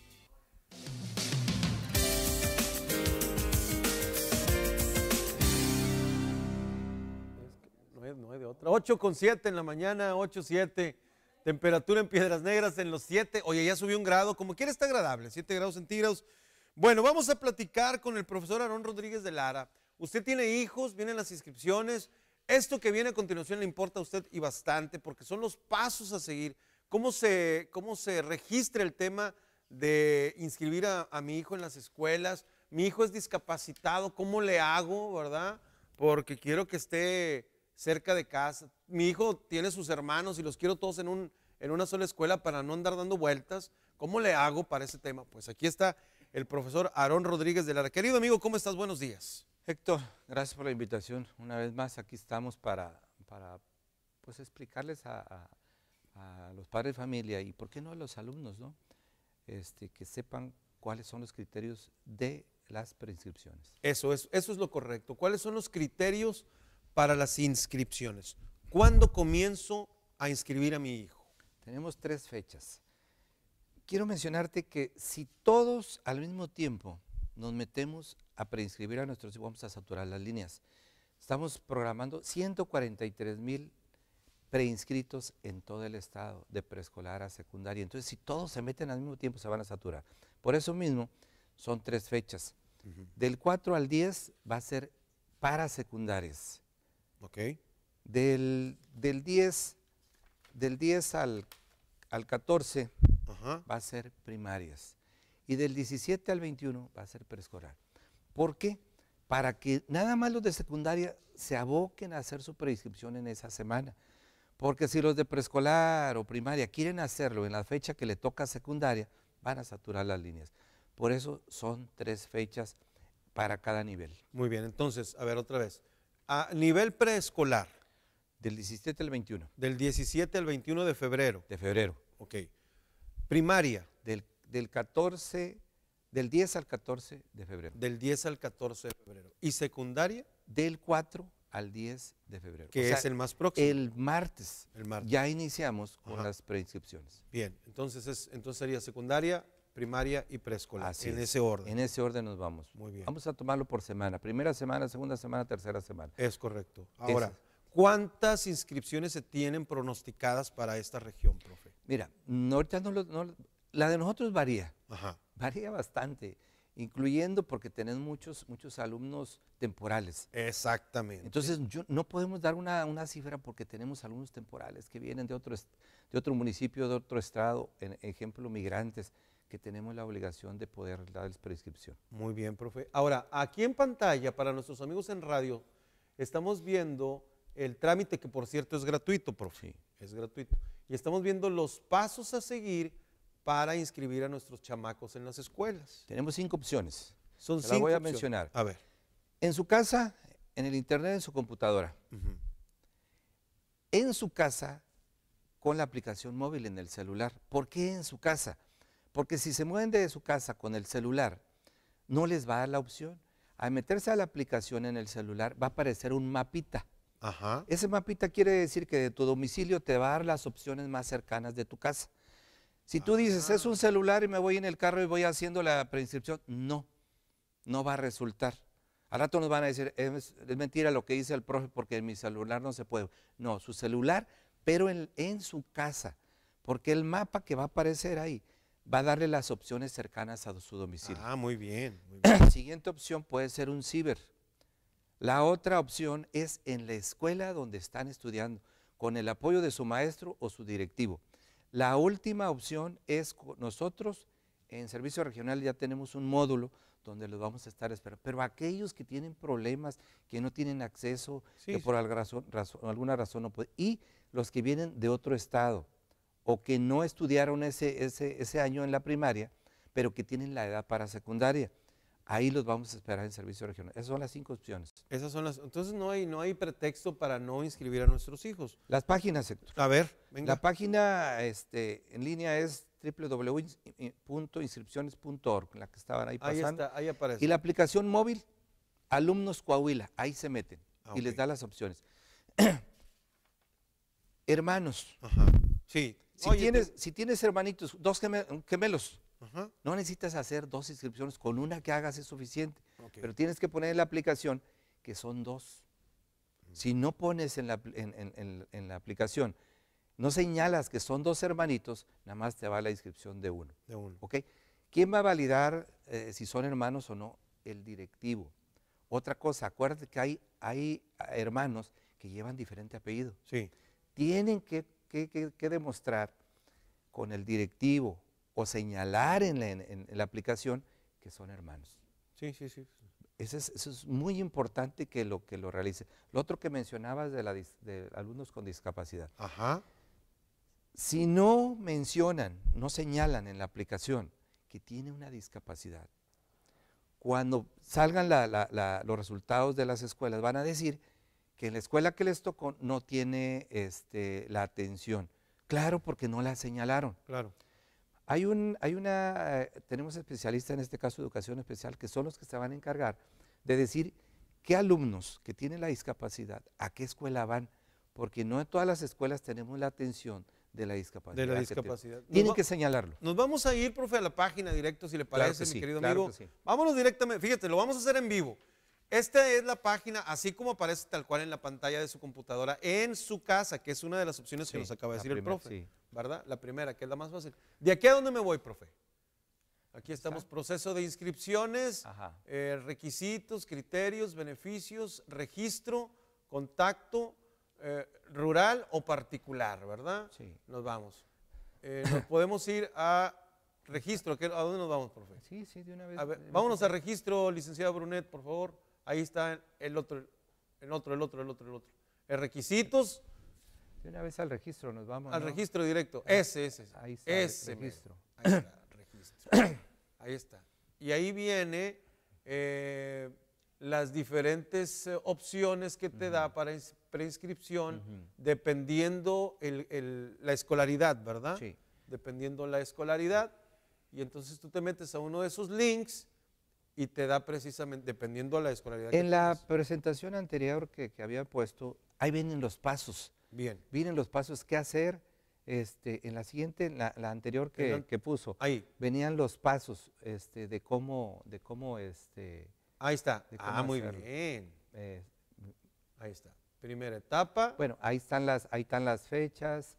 No hay de otra. 8:07 en la mañana, 8:07. Temperatura en Piedras Negras en los 7. Oye, ya subió un grado. Como quiera está agradable, 7 grados centígrados. Bueno, vamos a platicar con el profesor Aarón Rodríguez de Lara. Usted tiene hijos, vienen las inscripciones. Esto que viene a continuación le importa a usted y bastante, porque son los pasos a seguir. ¿Cómo se registra el tema de inscribir a mi hijo en las escuelas? Mi hijo es discapacitado, ¿cómo le hago, verdad? Porque quiero que esté cerca de casa. Mi hijo tiene sus hermanos y los quiero todos en una sola escuela para no andar dando vueltas. ¿Cómo le hago para ese tema? Pues aquí está el profesor Aarón Rodríguez de Lara. Querido amigo, ¿cómo estás? Buenos días. Héctor, gracias por la invitación. Una vez más, aquí estamos para pues, explicarles a los padres de familia y, ¿por qué no a los alumnos, ¿no? Que sepan cuáles son los criterios de las preinscripciones. Eso es lo correcto. ¿Cuáles son los criterios para las inscripciones. ¿Cuándo comienzo a inscribir a mi hijo? Tenemos 3 fechas. Quiero mencionarte que si todos al mismo tiempo nos metemos a preinscribir a nuestros hijos, vamos a saturar las líneas. Estamos programando 143,000 preinscritos en todo el estado, de preescolar a secundaria. Entonces, si todos se meten al mismo tiempo, se van a saturar. Por eso mismo, son 3 fechas. Del 4 al 10 va a ser para secundarias. Ok. Del 10 al 14 va a ser primarias. Y del 17 al 21 va a ser preescolar. ¿Por qué? Para que nada más los de secundaria se aboquen a hacer su preinscripción en esa semana. Porque si los de preescolar o primaria quieren hacerlo en la fecha que le toca a secundaria, van a saturar las líneas. Por eso son 3 fechas para cada nivel. Muy bien, entonces, a ver otra vez. A nivel preescolar. Del 17 al 21. Del 17 al 21 de febrero. De febrero. Ok. Primaria. Del 10 al 14 de febrero. Del 10 al 14 de febrero. ¿Y secundaria? Del 4 al 10 de febrero. Que es el más próximo. El martes. Ya iniciamos con las preinscripciones. Bien, entonces sería secundaria, primaria y preescolar. En ese orden. En ese orden nos vamos. Muy bien. Vamos a tomarlo por semana. Primera semana, segunda semana, tercera semana. Es correcto. Ahora, ¿cuántas inscripciones se tienen pronosticadas para esta región, profe? Mira, ahorita la de nosotros varía. Ajá. Varía bastante, incluyendo porque tenemos muchos alumnos temporales. Exactamente. Entonces, no podemos dar una cifra porque tenemos alumnos temporales que vienen de otro municipio, de otro estado, ejemplo, migrantes, que tenemos la obligación de poder darles prescripción. Muy bien, profe. Ahora, aquí en pantalla, para nuestros amigos en radio, estamos viendo el trámite, que por cierto es gratuito, profe. Sí. Es gratuito. Y estamos viendo los pasos a seguir para inscribir a nuestros chamacos en las escuelas. Tenemos 5 opciones. Son 5 las voy a opciones. mencionar. A ver. En su casa, en el internet, en su computadora. En su casa, con la aplicación móvil en el celular. ¿Por qué en su casa? Porque si se mueven de su casa con el celular, no les va a dar la opción. Al meterse a la aplicación en el celular, va a aparecer un mapita. Ajá. Ese mapita quiere decir que de tu domicilio te va a dar las opciones más cercanas de tu casa. Si tú dices, es un celular y me voy en el carro y voy haciendo la preinscripción, no va a resultar. Al rato nos van a decir, es mentira lo que dice el profe porque en mi celular no se puede. No, su celular, pero en su casa, porque el mapa que va a aparecer ahí va a darle las opciones cercanas a su domicilio. Ah, muy bien. La siguiente opción puede ser un ciber. La otra opción es en la escuela donde están estudiando, con el apoyo de su maestro o su directivo. La última opción es nosotros en Servicio Regional ya tenemos un módulo donde los vamos a estar esperando. Pero aquellos que tienen problemas, que no tienen acceso, que por alguna razón no pueden, y los que vienen de otro estado o que no estudiaron ese año en la primaria, pero que tienen la edad para secundaria. Ahí los vamos a esperar en Servicio Regional. Esas son las 5 opciones. Esas son entonces no hay pretexto para no inscribir a nuestros hijos. Las páginas, Héctor. A ver, venga. La página en línea es www.inscripciones.org, la que estaban ahí pasando. Ahí está, ahí aparece. Y la aplicación móvil, Alumnos Coahuila, ahí se meten y les da las opciones. Hermanos. Ajá. Sí. Si tienes hermanitos, 2 gemelos, no necesitas hacer 2 inscripciones, con una que hagas es suficiente. Pero tienes que poner en la aplicación que son 2. Si no pones en la aplicación, no señalas que son 2 hermanitos, nada más te va la inscripción de uno. ¿Ok? ¿Quién va a validar si son hermanos o no? El directivo. Otra cosa, acuérdate que hay hermanos que llevan diferente apellido. Sí. Tienen que demostrar con el directivo o señalar en la aplicación que son hermanos. Sí. Eso es muy importante que lo realice. Lo otro que mencionabas de alumnos con discapacidad. Ajá. Si no mencionan, no señalan en la aplicación que tiene una discapacidad, cuando salgan los resultados de las escuelas van a decir que en la escuela que les tocó no tiene la atención. Claro, porque no la señalaron. Claro. Tenemos especialistas, en este caso educación especial, que son los que se van a encargar de decir qué alumnos que tienen la discapacidad, a qué escuela van, porque no en todas las escuelas tenemos la atención de la discapacidad. De la discapacidad. Tienen que señalarlo. Nos vamos a ir, profe, a la página directo, si le parece, mi querido claro amigo. que sí. Vámonos directamente, fíjate, lo vamos a hacer en vivo. Esta es la página, así como aparece tal cual en la pantalla de su computadora, en su casa, que es una de las opciones que nos acaba de decir el profe, ¿verdad? La primera, que es la más fácil. ¿De aquí a dónde me voy, profe? Aquí estamos, proceso de inscripciones, requisitos, criterios, beneficios, registro, contacto, rural o particular, ¿verdad? Sí. Nos vamos. Nos podemos ir a registro. ¿A dónde nos vamos, profe? Sí, de una vez. A ver, vámonos a registro, licenciada Brunet, por favor. Ahí está el otro. Requisitos. De una vez al registro nos vamos. Al registro directo. Ese. Ahí está el registro. Ahí está, registro. Ahí está. Y ahí viene las diferentes opciones que te da para preinscripción, dependiendo la escolaridad, ¿verdad? Sí. Dependiendo la escolaridad. Y entonces tú te metes a uno de esos links y te da precisamente, dependiendo de la escolaridad. En la presentación anterior que había puesto, ahí vienen los pasos. Bien. Vienen los pasos, qué hacer. En la siguiente, la anterior que puso, ahí venían los pasos de cómo ahí está. Muy hacerlo. bien. Ahí está. Primera etapa. Bueno, ahí están las fechas.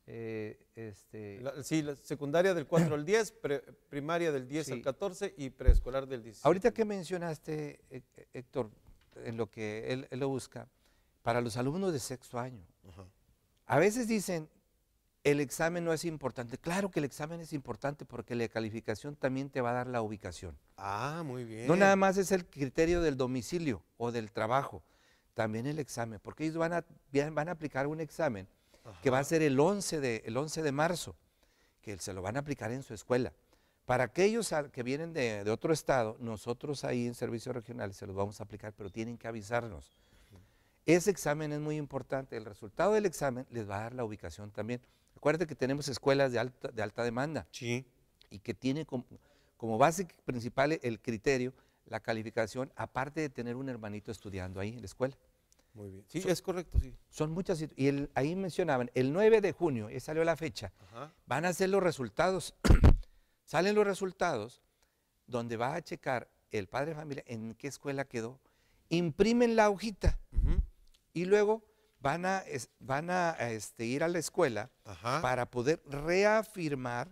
La secundaria del 4 al 10, primaria del 10 al 14 y preescolar del 17. Ahorita que mencionaste, Héctor, en lo que él lo busca, para los alumnos de sexto año, a veces dicen, el examen no es importante. Claro que el examen es importante porque la calificación también te va a dar la ubicación. Muy bien. No nada más es el criterio del domicilio o del trabajo, también el examen, porque ellos van a aplicar un examen que va a ser el 11 de marzo, que se lo van a aplicar en su escuela. Para aquellos que vienen de otro estado, nosotros ahí en Servicios Regionales se los vamos a aplicar, pero tienen que avisarnos. Ese examen es muy importante, el resultado del examen les va a dar la ubicación también. Acuérdate que tenemos escuelas de alta demanda y que tiene como base principal el criterio, la calificación, aparte de tener un hermanito estudiando ahí en la escuela. Muy bien. Sí, es correcto, sí. Son muchas, y ahí mencionaban, el 9 de junio, salió la fecha, van a ser los resultados. Salen los resultados, donde va a checar el padre de familia en qué escuela quedó, imprimen la hojita y luego van a ir a la escuela para poder reafirmar,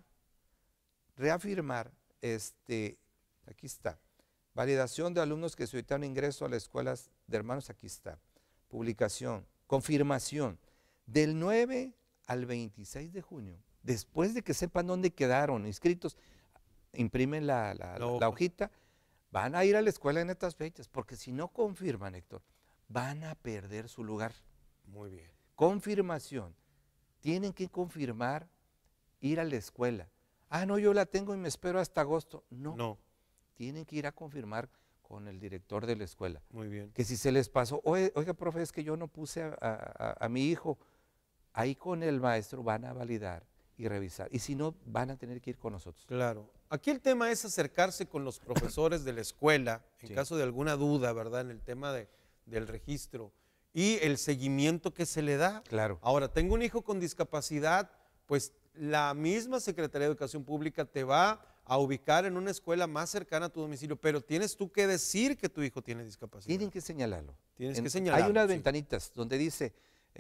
aquí está, validación de alumnos que solicitaron ingreso a las escuelas de hermanos, aquí está. Publicación, confirmación, del 9 al 26 de junio, después de que sepan dónde quedaron inscritos, imprimen la hojita, van a ir a la escuela en estas fechas, porque si no confirman, Héctor, van a perder su lugar. Muy bien. Confirmación, tienen que confirmar ir a la escuela. No, yo la tengo y me espero hasta agosto. No. Tienen que ir a confirmar con el director de la escuela. Muy bien. Que si se les pasó, oiga, profe, es que yo no puse a mi hijo, ahí con el maestro van a validar y revisar. Y si no, van a tener que ir con nosotros. Claro. Aquí el tema es acercarse con los profesores de la escuela, en caso de alguna duda, ¿verdad? En el tema del registro y el seguimiento que se le da. Claro. Ahora, tengo un hijo con discapacidad, pues la misma Secretaría de Educación Pública te va a ubicar en una escuela más cercana a tu domicilio, pero tienes tú que decir que tu hijo tiene discapacidad. Tienen que señalarlo. Tienes que señalarlo. Hay unas ventanitas donde dice,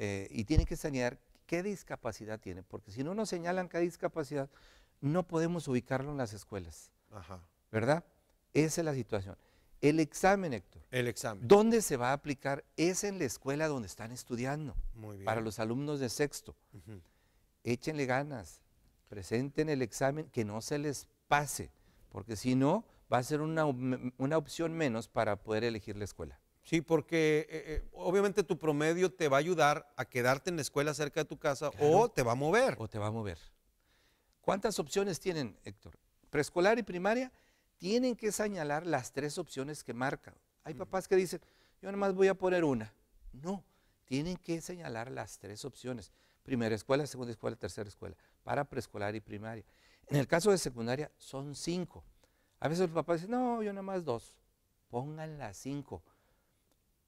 y tienen que señalar qué discapacidad tiene, porque si no nos señalan qué discapacidad, no podemos ubicarlo en las escuelas. ¿Verdad? Esa es la situación. El examen, Héctor. El examen. ¿Dónde se va a aplicar? Es en la escuela donde están estudiando. Muy bien. Para los alumnos de sexto. Échenle ganas, presenten el examen, que no se les pase, porque si no, va a ser una opción menos para poder elegir la escuela. Sí, porque obviamente tu promedio te va a ayudar a quedarte en la escuela cerca de tu casa, o te va a mover. O te va a mover. ¿Cuántas opciones tienen, Héctor? Preescolar y primaria tienen que señalar las 3 opciones que marcan. Hay papás que dicen, yo nomás voy a poner una. No, tienen que señalar las 3 opciones. Primera escuela, segunda escuela, tercera escuela, para preescolar y primaria. En el caso de secundaria son 5. A veces los papás dicen, no, yo nada más 2. Pongan las 5.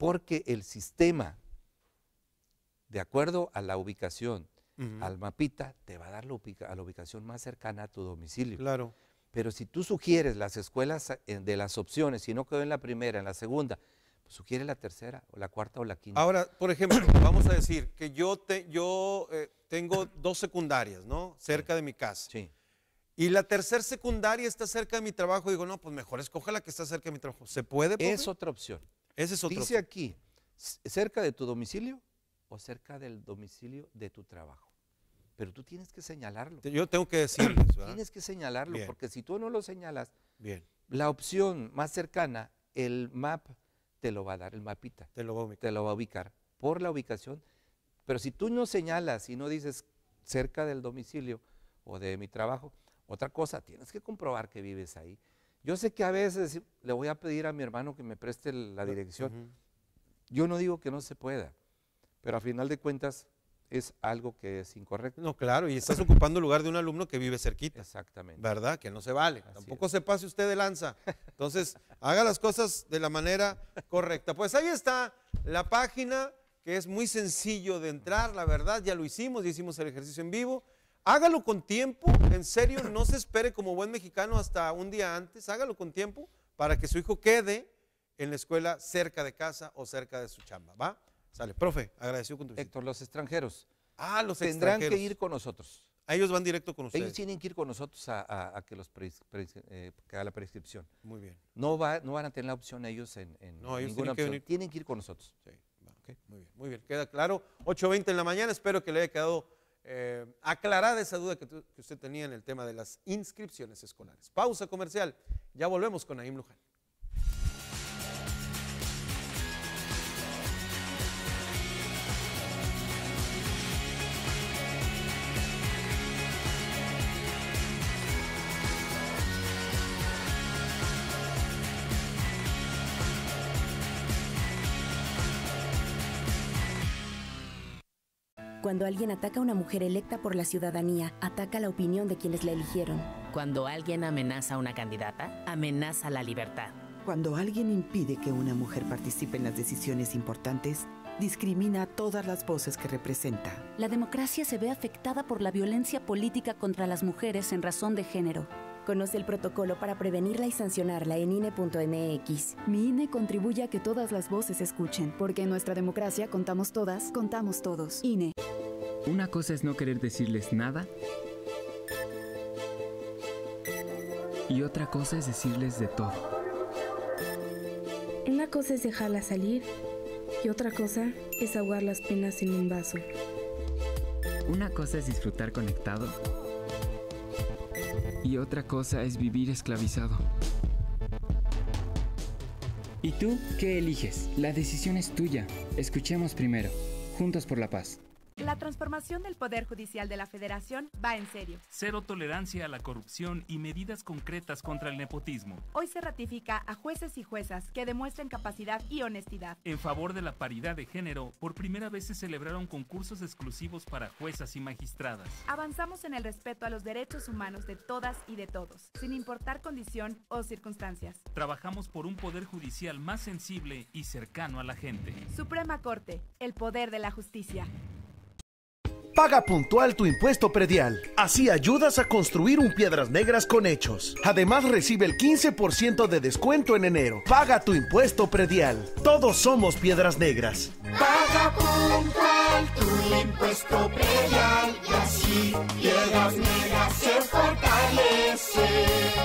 porque el sistema, de acuerdo a la ubicación, al mapita, te va a dar a la ubicación más cercana a tu domicilio. Claro. Pero si tú sugieres las escuelas de las opciones, si no quedó en la primera, en la segunda, pues sugiere la tercera, o la cuarta, o la quinta. Ahora, por ejemplo, vamos a decir que yo tengo 2 secundarias, ¿no? Cerca de mi casa. Sí. Y la tercera secundaria está cerca de mi trabajo. Digo, no, pues mejor escoja la que está cerca de mi trabajo. ¿Se puede, profe? Es otra opción. Esa es otra Dice opción. aquí, cerca de tu domicilio o cerca del domicilio de tu trabajo. Pero tú tienes que señalarlo. Yo tengo que decirles, ¿verdad? Tienes que señalarlo, Bien. porque si tú no lo señalas, Bien. la opción más cercana, el map te lo va a dar, el mapita. Te lo va a ubicar. Te lo va a ubicar por la ubicación. Pero si tú no señalas y no dices cerca del domicilio o de mi trabajo, otra cosa, tienes que comprobar que vives ahí. Yo sé que a veces le voy a pedir a mi hermano que me preste la dirección. Yo no digo que no se pueda, pero a final de cuentas es algo que es incorrecto. No, claro, y estás ocupando el lugar de un alumno que vive cerquita. Exactamente. ¿Verdad? Que no se vale. Tampoco se pase usted de lanza. Entonces, haga las cosas de la manera correcta. Pues ahí está la página, que es muy sencillo de entrar, la verdad, ya lo hicimos, ya hicimos el ejercicio en vivo. Hágalo con tiempo, en serio, no se espere como buen mexicano hasta un día antes, hágalo con tiempo para que su hijo quede en la escuela cerca de casa o cerca de su chamba, ¿va? Sale, profe, agradecido con tu visita. Héctor, los extranjeros. Los tendrán extranjeros. que ir con nosotros. Ellos van directo con ustedes. Ellos tienen que ir con nosotros a que que haga la prescripción. Muy bien. No van a tener la opción ellos en No, ellos ninguna tienen que opción. venir. Tienen que ir con nosotros. Sí, va. Okay. Muy bien, queda claro. 8:20 en la mañana, espero que le haya quedado aclarada esa duda que usted tenía en el tema de las inscripciones escolares. Pausa comercial, ya volvemos con Naim Luján. Cuando alguien ataca a una mujer electa por la ciudadanía, ataca la opinión de quienes la eligieron. Cuando alguien amenaza a una candidata, amenaza la libertad. Cuando alguien impide que una mujer participe en las decisiones importantes, discrimina a todas las voces que representa. La democracia se ve afectada por la violencia política contra las mujeres en razón de género. Conoce el protocolo para prevenirla y sancionarla en INE.mx. Mi INE contribuye a que todas las voces se escuchen, porque en nuestra democracia contamos todas, contamos todos. INE. Una cosa es no querer decirles nada y otra cosa es decirles de todo. Una cosa es dejarla salir y otra cosa es ahogar las penas en un vaso. Una cosa es disfrutar conectado y otra cosa es vivir esclavizado. ¿Y tú qué eliges? La decisión es tuya. Escuchemos primero. Juntos por la paz. La transformación del Poder Judicial de la Federación va en serio. Cero tolerancia a la corrupción y medidas concretas contra el nepotismo. Hoy se ratifica a jueces y juezas que demuestren capacidad y honestidad. En favor de la paridad de género, por primera vez se celebraron concursos exclusivos para juezas y magistradas. Avanzamos en el respeto a los derechos humanos de todas y de todos, sin importar condición o circunstancias. Trabajamos por un poder judicial más sensible y cercano a la gente. Suprema Corte, el poder de la justicia. Paga puntual tu impuesto predial. Así ayudas a construir un Piedras Negras con hechos. Además recibe el 15% de descuento en enero. Paga tu impuesto predial. Todos somos Piedras Negras. Paga puntual tu impuesto predial y así Piedras Negras se fortalece.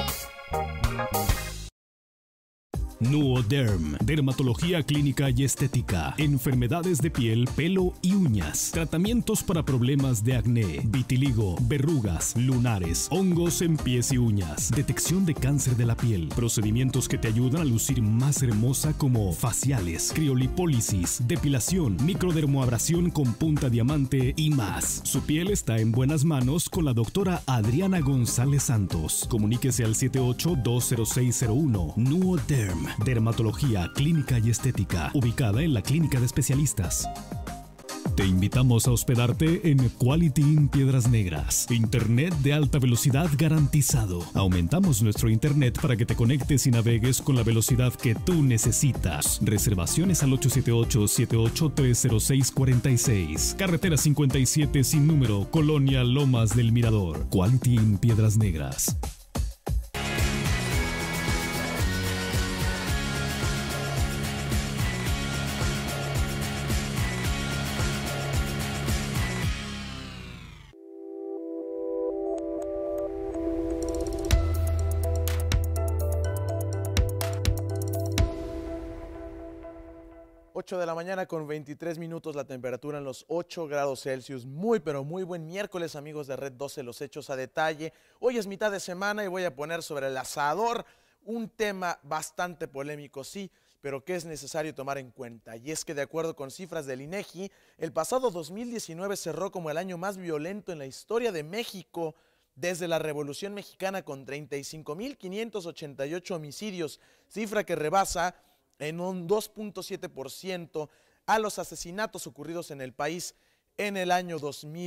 Nuoderm, dermatología clínica y estética, enfermedades de piel, pelo y uñas, tratamientos para problemas de acné, vitiligo, verrugas, lunares, hongos en pies y uñas, detección de cáncer de la piel, procedimientos que te ayudan a lucir más hermosa como faciales, criolipólisis, depilación, microdermoabrasión con punta diamante y más. Su piel está en buenas manos con la doctora Adriana González Santos. Comuníquese al 78-20601. Nuoderm, dermatología clínica y estética, ubicada en la Clínica de Especialistas. Te invitamos a hospedarte en Quality Inn Piedras Negras. Internet de alta velocidad garantizado. Aumentamos nuestro internet para que te conectes y navegues con la velocidad que tú necesitas. Reservaciones al 878-7830646. Carretera 57 sin número, Colonia Lomas del Mirador. Quality Inn Piedras Negras. De la mañana con 23 minutos, la temperatura en los 8 grados Celsius. Muy, pero muy buen miércoles, amigos de Red 12, los hechos a detalle. Hoy es mitad de semana y voy a poner sobre el asador un tema bastante polémico, sí, pero que es necesario tomar en cuenta. Y es que de acuerdo con cifras del INEGI, el pasado 2019 cerró como el año más violento en la historia de México desde la Revolución Mexicana, con 35.588 homicidios, cifra que rebasa en un 2.7% a los asesinatos ocurridos en el país en el año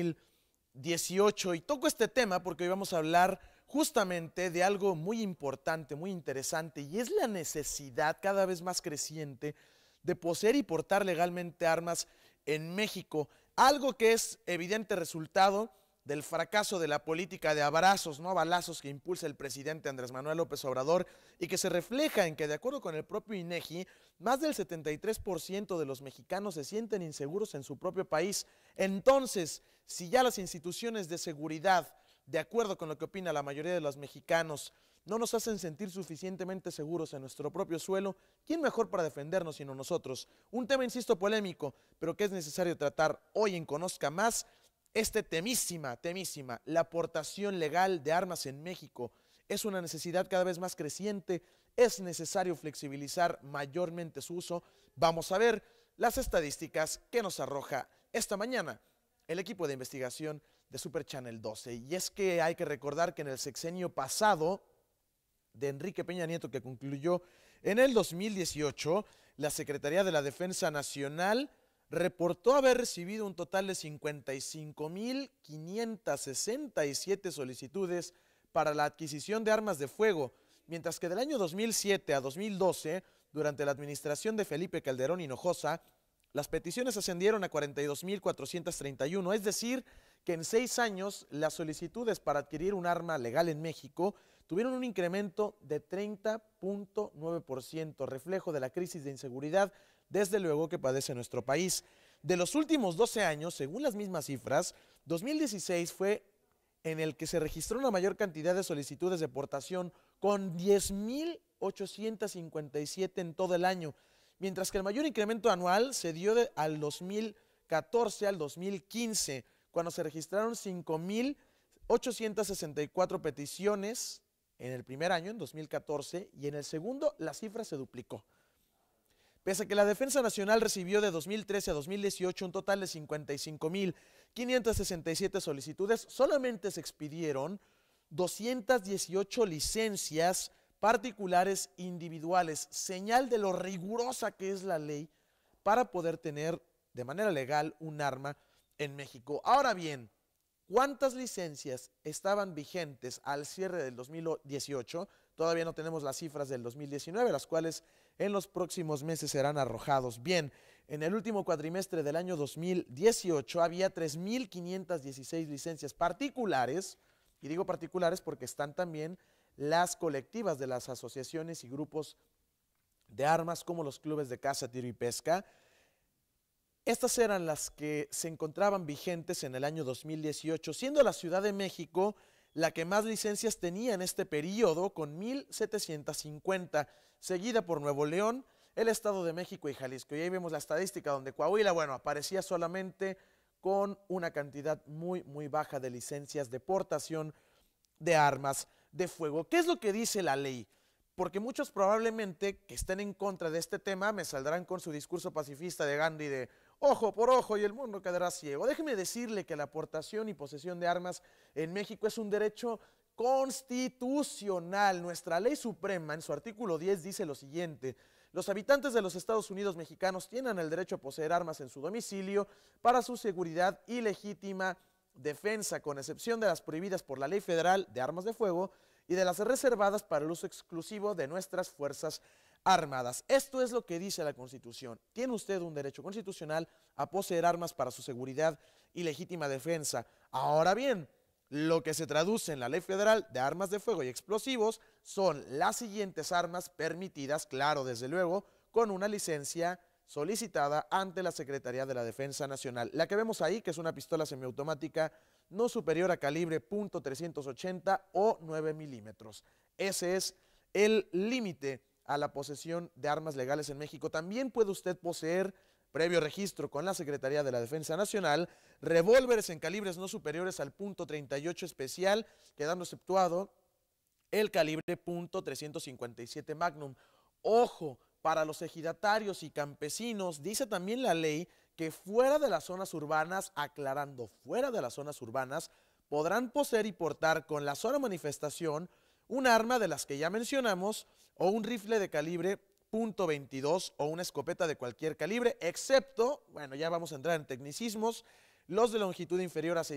2018. Y toco este tema porque hoy vamos a hablar justamente de algo muy importante, muy interesante, y es la necesidad cada vez más creciente de poseer y portar legalmente armas en México, algo que es evidente resultado del fracaso de la política de abrazos, no balazos, que impulsa el presidente Andrés Manuel López Obrador, y que se refleja en que, de acuerdo con el propio INEGI, más del 73% de los mexicanos se sienten inseguros en su propio país. Entonces, si ya las instituciones de seguridad, de acuerdo con lo que opina la mayoría de los mexicanos, no nos hacen sentir suficientemente seguros en nuestro propio suelo, ¿quién mejor para defendernos sino nosotros? Un tema, insisto, polémico, pero que es necesario tratar hoy en Conozca Más. Temísima, la aportación legal de armas en México es una necesidad cada vez más creciente, es necesario flexibilizar mayormente su uso. Vamos a ver las estadísticas que nos arroja esta mañana el equipo de investigación de Super Channel 12. Y es que hay que recordar que en el sexenio pasado de Enrique Peña Nieto, que concluyó en el 2018, la Secretaría de la Defensa Nacional reportó haber recibido un total de 55.567 solicitudes para la adquisición de armas de fuego, mientras que del año 2007 a 2012, durante la administración de Felipe Calderón Hinojosa, las peticiones ascendieron a 42.431, es decir, que en 6 años las solicitudes para adquirir un arma legal en México tuvieron un incremento de 30.9%, reflejo de la crisis de inseguridad, desde luego, que padece nuestro país. De los últimos 12 años, según las mismas cifras, 2016 fue en el que se registró una mayor cantidad de solicitudes de portación, con 10.857 en todo el año, mientras que el mayor incremento anual se dio al 2014 al 2015, cuando se registraron 5.864 peticiones en el primer año, en 2014, y en el segundo la cifra se duplicó. Pese a que la Defensa Nacional recibió de 2013 a 2018 un total de 55.567 solicitudes, solamente se expidieron 218 licencias particulares individuales, señal de lo rigurosa que es la ley para poder tener de manera legal un arma en México. Ahora bien, ¿cuántas licencias estaban vigentes al cierre del 2018? Todavía no tenemos las cifras del 2019, las cuales en los próximos meses serán arrojados. Bien, en el último cuatrimestre del año 2018 había 3.516 licencias particulares, y digo particulares porque están también las colectivas de las asociaciones y grupos de armas, como los clubes de caza, tiro y pesca. Estas eran las que se encontraban vigentes en el año 2018, siendo la Ciudad de México la que más licencias tenía en este periodo, con 1.750, seguida por Nuevo León, el Estado de México y Jalisco. Y ahí vemos la estadística donde Coahuila, bueno, aparecía solamente con una cantidad muy, muy baja de licencias de portación de armas de fuego. ¿Qué es lo que dice la ley? Porque muchos probablemente que estén en contra de este tema me saldrán con su discurso pacifista de Gandhi de ojo por ojo y el mundo quedará ciego. Déjeme decirle que la aportación y posesión de armas en México es un derecho constitucional. Nuestra ley suprema, en su artículo 10, dice lo siguiente: Los habitantes de los Estados Unidos mexicanos tienen el derecho a poseer armas en su domicilio para su seguridad y legítima defensa, con excepción de las prohibidas por la Ley Federal de Armas de Fuego y de las reservadas para el uso exclusivo de nuestras Fuerzas Armadas. Esto es lo que dice la Constitución. Tiene usted un derecho constitucional a poseer armas para su seguridad y legítima defensa. Ahora bien, lo que se traduce en la Ley Federal de Armas de Fuego y Explosivos son las siguientes armas permitidas, claro, desde luego, con una licencia solicitada ante la Secretaría de la Defensa Nacional. La que vemos ahí, que es una pistola semiautomática no superior a calibre .380 o 9 milímetros. Ese es el límite a la posesión de armas legales en México. También puede usted poseer, previo registro con la Secretaría de la Defensa Nacional, revólveres en calibres no superiores al .38 especial, quedando exceptuado el calibre .357 Magnum. Ojo, para los ejidatarios y campesinos, dice también la ley que fuera de las zonas urbanas, aclarando, fuera de las zonas urbanas, podrán poseer y portar con la sola manifestación un arma de las que ya mencionamos o un rifle de calibre .22 o una escopeta de cualquier calibre, excepto, bueno, ya vamos a entrar en tecnicismos, los de longitud inferior a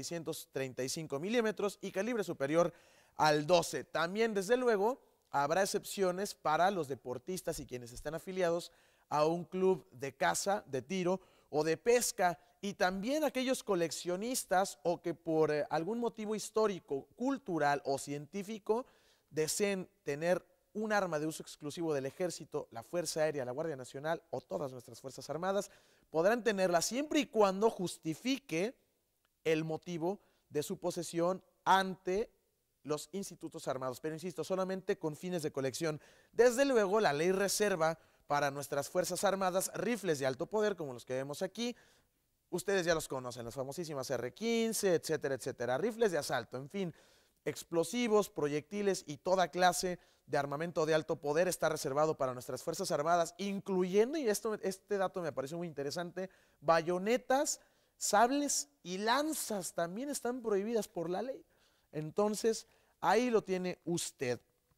635 milímetros y calibre superior al 12. También, desde luego, habrá excepciones para los deportistas y quienes estén afiliados a un club de caza, de tiro o de pesca, y también aquellos coleccionistas o que por algún motivo histórico, cultural o científico deseen tener un arma de uso exclusivo del Ejército, la Fuerza Aérea, la Guardia Nacional o todas nuestras Fuerzas Armadas, podrán tenerla siempre y cuando justifique el motivo de su posesión ante los institutos armados, pero insisto, solamente con fines de colección. Desde luego, la ley reserva para nuestras Fuerzas Armadas rifles de alto poder, como los que vemos aquí. Ustedes ya los conocen, las famosísimas R-15, etcétera, etcétera. Rifles de asalto, en fin, explosivos, proyectiles y toda clase de armamento de alto poder está reservado para nuestras Fuerzas Armadas, incluyendo, y este dato me pareció muy interesante, bayonetas, sables y lanzas también están prohibidas por la ley. Entonces, ahí lo tiene usted.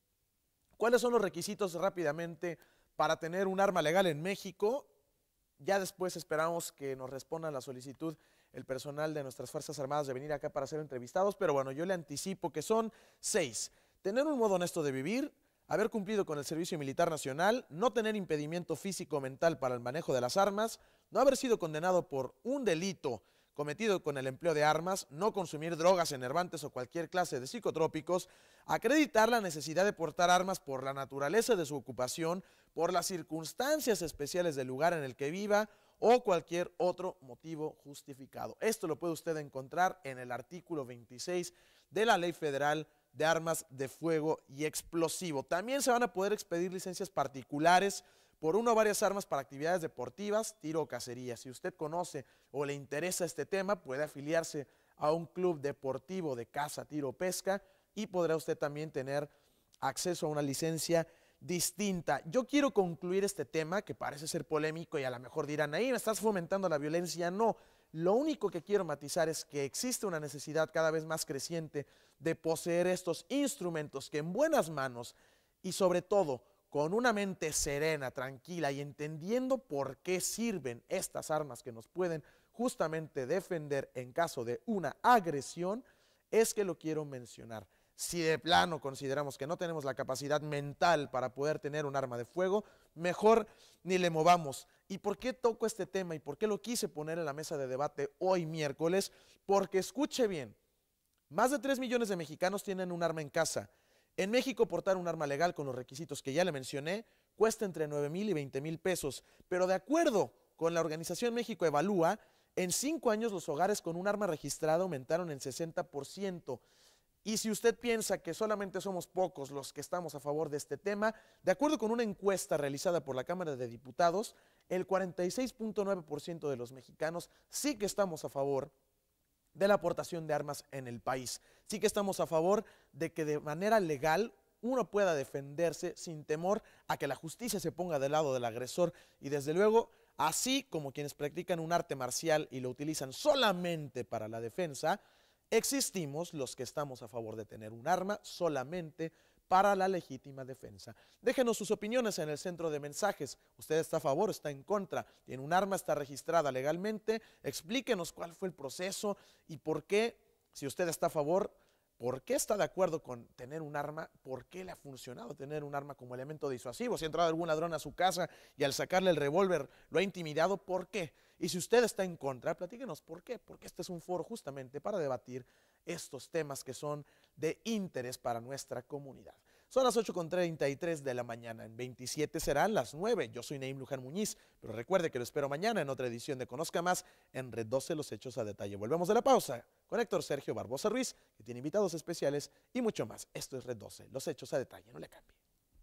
¿Cuáles son los requisitos rápidamente para tener un arma legal en México? Ya después esperamos que nos respondan la solicitud el personal de nuestras Fuerzas Armadas de venir acá para ser entrevistados, pero bueno, yo le anticipo que son 6. Tener un modo honesto de vivir, haber cumplido con el servicio militar nacional, no tener impedimento físico o mental para el manejo de las armas, no haber sido condenado por un delito cometido con el empleo de armas, no consumir drogas, enervantes o cualquier clase de psicotrópicos, acreditar la necesidad de portar armas por la naturaleza de su ocupación, por las circunstancias especiales del lugar en el que viva o cualquier otro motivo justificado. Esto lo puede usted encontrar en el artículo 26 de la Ley Federal de Armas de Fuego y Explosivo. También se van a poder expedir licencias particulares por una o varias armas para actividades deportivas, tiro o cacería. Si usted conoce o le interesa este tema, puede afiliarse a un club deportivo de caza, tiro o pesca y podrá usted también tener acceso a una licencia distinta. Yo quiero concluir este tema que parece ser polémico y a lo mejor dirán, ahí me estás fomentando la violencia. No, lo único que quiero matizar es que existe una necesidad cada vez más creciente de poseer estos instrumentos que en buenas manos y sobre todo con una mente serena, tranquila y entendiendo por qué sirven estas armas que nos pueden justamente defender en caso de una agresión, es que lo quiero mencionar. Si de plano consideramos que no tenemos la capacidad mental para poder tener un arma de fuego, mejor ni le movamos. ¿Y por qué toco este tema y por qué lo quise poner en la mesa de debate hoy miércoles? Porque escuche bien, más de 3 millones de mexicanos tienen un arma en casa. En México, portar un arma legal con los requisitos que ya le mencioné cuesta entre 9,000 y 20,000 pesos, pero de acuerdo con la organización México Evalúa, en 5 años los hogares con un arma registrada aumentaron en 60%. Y si usted piensa que solamente somos pocos los que estamos a favor de este tema, de acuerdo con una encuesta realizada por la Cámara de Diputados, el 46.9% de los mexicanos sí que estamos a favor de la aportación de armas en el país. Sí que estamos a favor de que de manera legal uno pueda defenderse sin temor a que la justicia se ponga del lado del agresor y desde luego, así como quienes practican un arte marcial y lo utilizan solamente para la defensa, existimos los que estamos a favor de tener un arma solamente para la legítima defensa. Déjenos sus opiniones en el centro de mensajes. ¿Usted está a favor o está en contra? ¿Tiene un arma? ¿Está registrada legalmente? Explíquenos cuál fue el proceso y por qué, si usted está a favor, ¿por qué está de acuerdo con tener un arma? ¿Por qué le ha funcionado tener un arma como elemento disuasivo? Si ha entrado algún ladrón a su casa y al sacarle el revólver lo ha intimidado, ¿por qué? Y si usted está en contra, platíquenos por qué. Porque este es un foro justamente para debatir estos temas que son de interés para nuestra comunidad. Son las 8:33 de la mañana, en 27 serán las 9. Yo soy Naim Luján Muñiz, pero recuerde que lo espero mañana en otra edición de Conozca Más en Red 12, los hechos a detalle. Volvemos de la pausa con Héctor Sergio Barbosa Ruiz, que tiene invitados especiales y mucho más. Esto es Red 12, los hechos a detalle, no le cambie.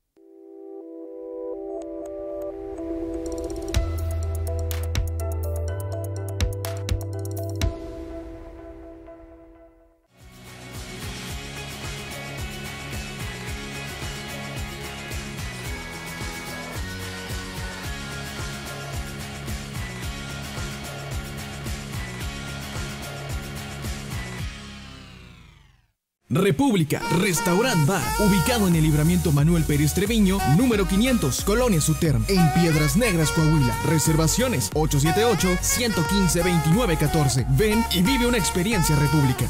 República, Restaurant Bar, ubicado en el Libramiento Manuel Pérez Treviño, número 500, Colonia Suterm, en Piedras Negras, Coahuila. Reservaciones 878-115-2914. Ven y vive una experiencia República.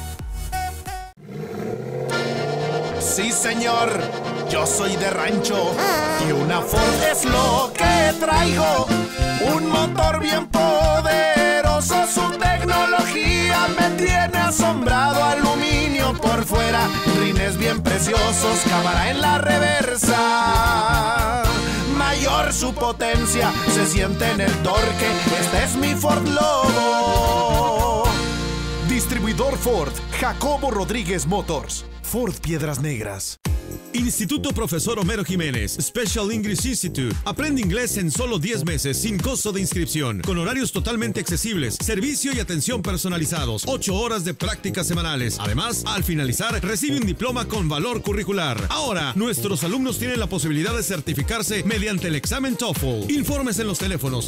Sí, señor, yo soy de rancho y una Ford es lo que traigo. Un motor bien poderoso, su tecnología me tiene asombrado. Aluminio por fuera, rines bien preciosos, cámara en la reversa. Mayor su potencia, se siente en el torque, este es mi Ford Lobo. Distribuidor Ford, Jacobo Rodríguez Motors, Ford Piedras Negras. Instituto Profesor Homero Jiménez, Special English Institute. Aprende inglés en solo 10 meses, sin costo de inscripción, con horarios totalmente accesibles, servicio y atención personalizados, 8 horas de prácticas semanales. Además, al finalizar, recibe un diploma con valor curricular. Ahora, nuestros alumnos tienen la posibilidad de certificarse mediante el examen TOEFL. Informes en los teléfonos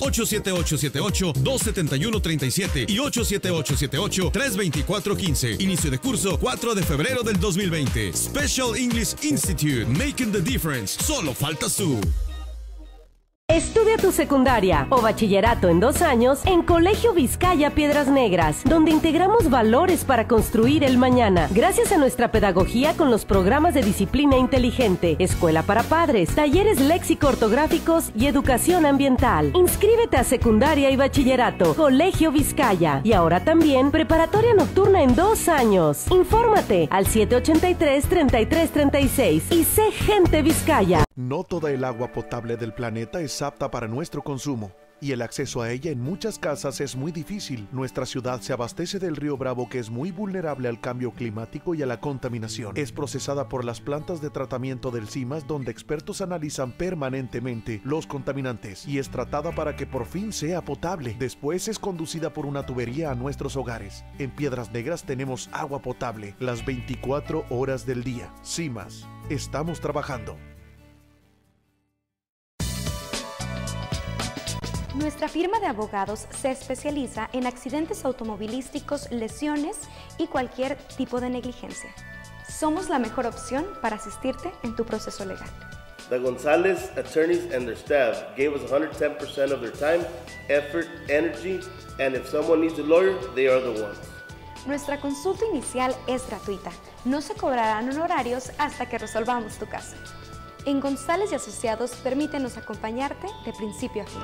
878-271-37 y 878-324-15. Inicio de curso 4 de febrero del 2020. Special English Institute, making the difference. Solo faltas tú. Estudia tu secundaria o bachillerato en 2 años en Colegio Vizcaya Piedras Negras, donde integramos valores para construir el mañana. Gracias a nuestra pedagogía con los programas de disciplina inteligente, escuela para padres, talleres léxico-ortográficos y educación ambiental. Inscríbete a secundaria y bachillerato, Colegio Vizcaya. Y ahora también preparatoria nocturna en 2 años. Infórmate al 783-3336 y sé gente Vizcaya. No toda el agua potable del planeta es apta para nuestro consumo, y el acceso a ella en muchas casas es muy difícil. Nuestra ciudad se abastece del río Bravo, que es muy vulnerable al cambio climático y a la contaminación. Es procesada por las plantas de tratamiento del CIMAS, donde expertos analizan permanentemente los contaminantes, y es tratada para que por fin sea potable. Después es conducida por una tubería a nuestros hogares. En Piedras Negras tenemos agua potable las 24 horas del día. CIMAS, estamos trabajando. Nuestra firma de abogados se especializa en accidentes automovilísticos, lesiones y cualquier tipo de negligencia. Somos la mejor opción para asistirte en tu proceso legal. The Gonzalez attorneys and their staff gave us 110% of their time, effort, energy, and if someone needs a lawyer, they are the ones. Nuestra consulta inicial es gratuita. No se cobrarán honorarios hasta que resolvamos tu caso. En González y Asociados, permítenos acompañarte de principio a fin.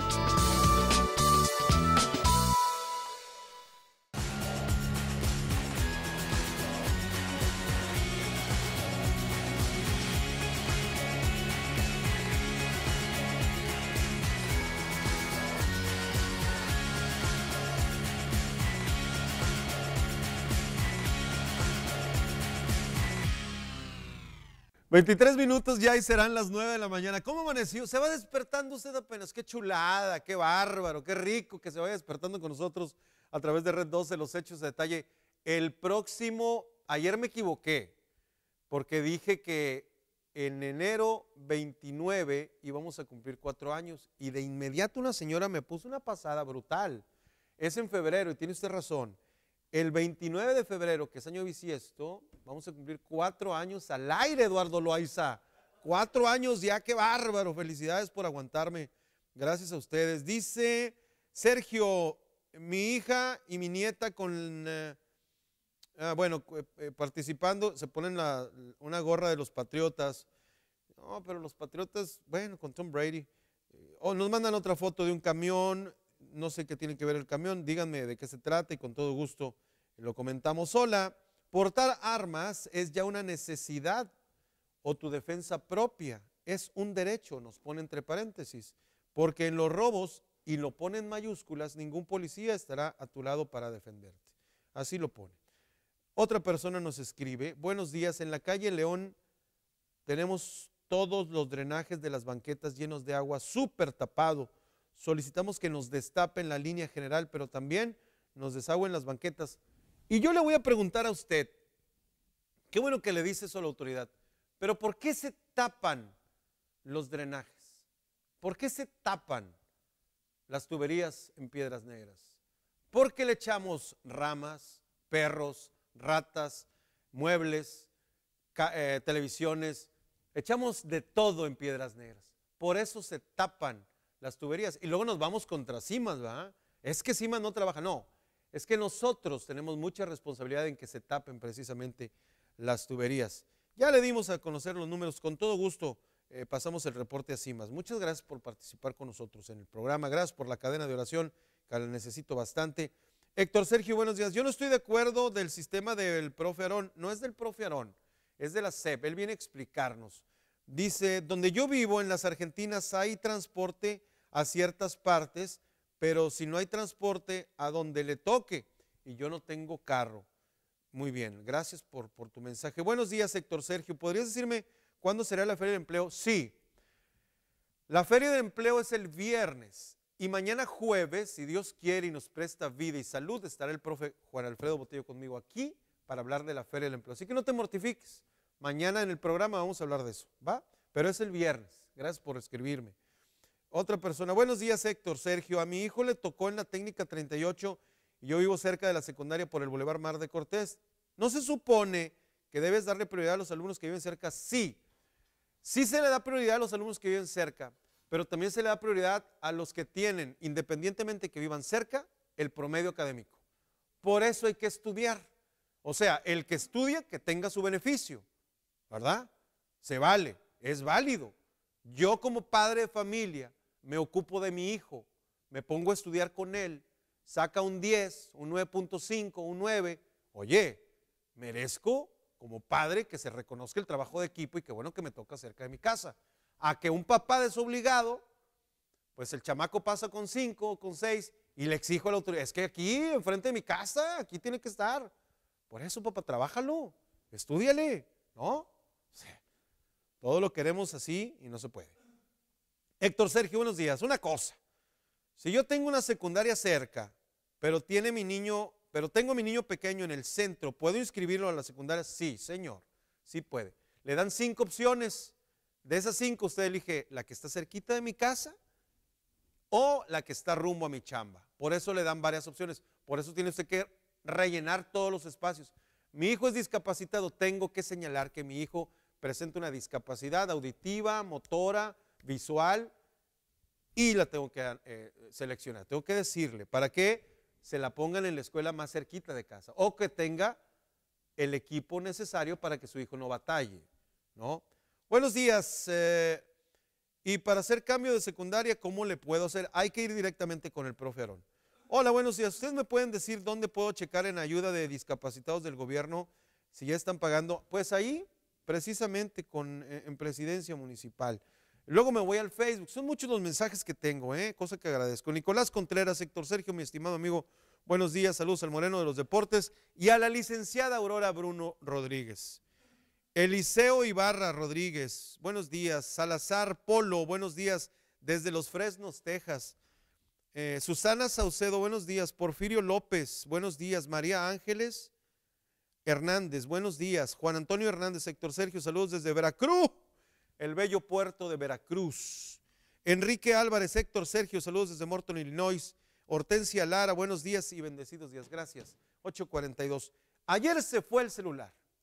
...23 minutos ya y serán las 9 de la mañana. ¿Cómo amaneció? Se va despertando usted apenas. ¡Qué chulada! ¡Qué bárbaro! ¡Qué rico que se vaya despertando con nosotros a través de Red 12, los hechos de detalle! El próximo... Ayer me equivoqué, porque dije que en enero 29 íbamos a cumplir 4 años. Y de inmediato una señora me puso una pasada brutal. Es en febrero y tiene usted razón. El 29 de febrero, que es año bisiesto... Vamos a cumplir 4 años al aire, Eduardo Loaiza. 4 años ya, qué bárbaro. Felicidades por aguantarme. Gracias a ustedes. Dice Sergio, mi hija y mi nieta con, participando, se ponen una gorra de los Patriotas. No, pero los Patriotas, bueno, con Tom Brady. Nos mandan otra foto de un camión. No sé qué tiene que ver el camión. Díganme de qué se trata y con todo gusto lo comentamos. Hola, portar armas es ya una necesidad o tu defensa propia. Es un derecho, nos pone entre paréntesis. Porque en los robos, y lo pone en mayúsculas, ningún policía estará a tu lado para defenderte. Así lo pone. Otra persona nos escribe, buenos días, en la calle León tenemos todos los drenajes de las banquetas llenos de agua, súper tapado. Solicitamos que nos destapen la línea general, pero también nos desagüen las banquetas. Y yo le voy a preguntar a usted, qué bueno que le dice eso a la autoridad, pero ¿por qué se tapan los drenajes? ¿Por qué se tapan las tuberías en Piedras Negras? ¿Por qué le echamos ramas, perros, ratas, muebles, televisiones? Echamos de todo en Piedras Negras. Por eso se tapan las tuberías. Y luego nos vamos contra Simas, ¿verdad? Es que Simas no trabaja. No, es que nosotros tenemos mucha responsabilidad en que se tapen precisamente las tuberías. Ya le dimos a conocer los números, con todo gusto pasamos el reporte a Simas. Muchas gracias por participar con nosotros en el programa, gracias por la cadena de oración, que la necesito bastante. Héctor Sergio, buenos días. Yo no estoy de acuerdo del sistema del profe Aarón, no es del profe Aarón, es de la SEP, él viene a explicarnos. Dice, donde yo vivo en las Argentinas hay transporte a ciertas partes, pero si no hay transporte a donde le toque, y yo no tengo carro. Muy bien, gracias por tu mensaje. Buenos días, Héctor Sergio. ¿Podrías decirme cuándo será la Feria del Empleo? Sí, la Feria del Empleo es el viernes y mañana jueves, si Dios quiere y nos presta vida y salud, estará el profe Juan Alfredo Botello conmigo aquí para hablar de la Feria del Empleo. Así que no te mortifiques, mañana en el programa vamos a hablar de eso, ¿va? Pero es el viernes, gracias por escribirme. Otra persona, buenos días, Héctor Sergio. A mi hijo le tocó en la técnica 38 y yo vivo cerca de la secundaria por el Boulevard Mar de Cortés. ¿No se supone que debes darle prioridad a los alumnos que viven cerca? Sí, sí se le da prioridad a los alumnos que viven cerca, pero también se le da prioridad a los que tienen, independientemente que vivan cerca, el promedio académico. Por eso hay que estudiar. O sea, el que estudia, que tenga su beneficio, ¿verdad? Se vale, es válido. Yo como padre de familia me ocupo de mi hijo, me pongo a estudiar con él, saca un 10, un 9.5, un 9, oye, merezco como padre que se reconozca el trabajo de equipo y que bueno que me toca cerca de mi casa. A que un papá desobligado, pues el chamaco pasa con 5, con 6 y le exijo a la autoridad, es que aquí, enfrente de mi casa, aquí tiene que estar. Por eso, papá, trabájalo, estúdiale, ¿no? O sea, todo lo queremos así y no se puede. Héctor Sergio, buenos días. Una cosa, si yo tengo una secundaria cerca, pero tengo mi niño pequeño en el centro, ¿puedo inscribirlo a la secundaria? Sí, señor, sí puede. Le dan 5 opciones. De esas 5 usted elige la que está cerquita de mi casa o la que está rumbo a mi chamba. Por eso le dan varias opciones. Por eso tiene usted que rellenar todos los espacios. Mi hijo es discapacitado, tengo que señalar que mi hijo presenta una discapacidad auditiva, motora, visual y la tengo que seleccionar. Tengo que decirle para que se la pongan en la escuela más cerquita de casa o que tenga el equipo necesario para que su hijo no batalle, ¿no? Buenos días. Y para hacer cambio de secundaria, ¿cómo le puedo hacer? Hay que ir directamente con el profe Aarón. Hola, buenos días. ¿Ustedes me pueden decir dónde puedo checar en ayuda de discapacitados del gobierno si ya están pagando? Pues ahí, precisamente en Presidencia Municipal. Luego me voy al Facebook. Son muchos los mensajes que tengo, cosa que agradezco. Nicolás Contreras, Héctor Sergio, mi estimado amigo, buenos días. Saludos al Moreno de los Deportes y a la licenciada Aurora Bruno Rodríguez. Eliseo Ibarra Rodríguez, buenos días. Salazar Polo, buenos días desde Los Fresnos, Texas. Susana Saucedo, buenos días. Porfirio López, buenos días. María Ángeles Hernández, buenos días. Juan Antonio Hernández, Héctor Sergio, saludos desde Veracruz, el bello puerto de Veracruz. Enrique Álvarez, Héctor Sergio, saludos desde Morton, Illinois. Hortensia Lara, buenos días y bendecidos días. Gracias. 8:42. Ayer se fue el celular.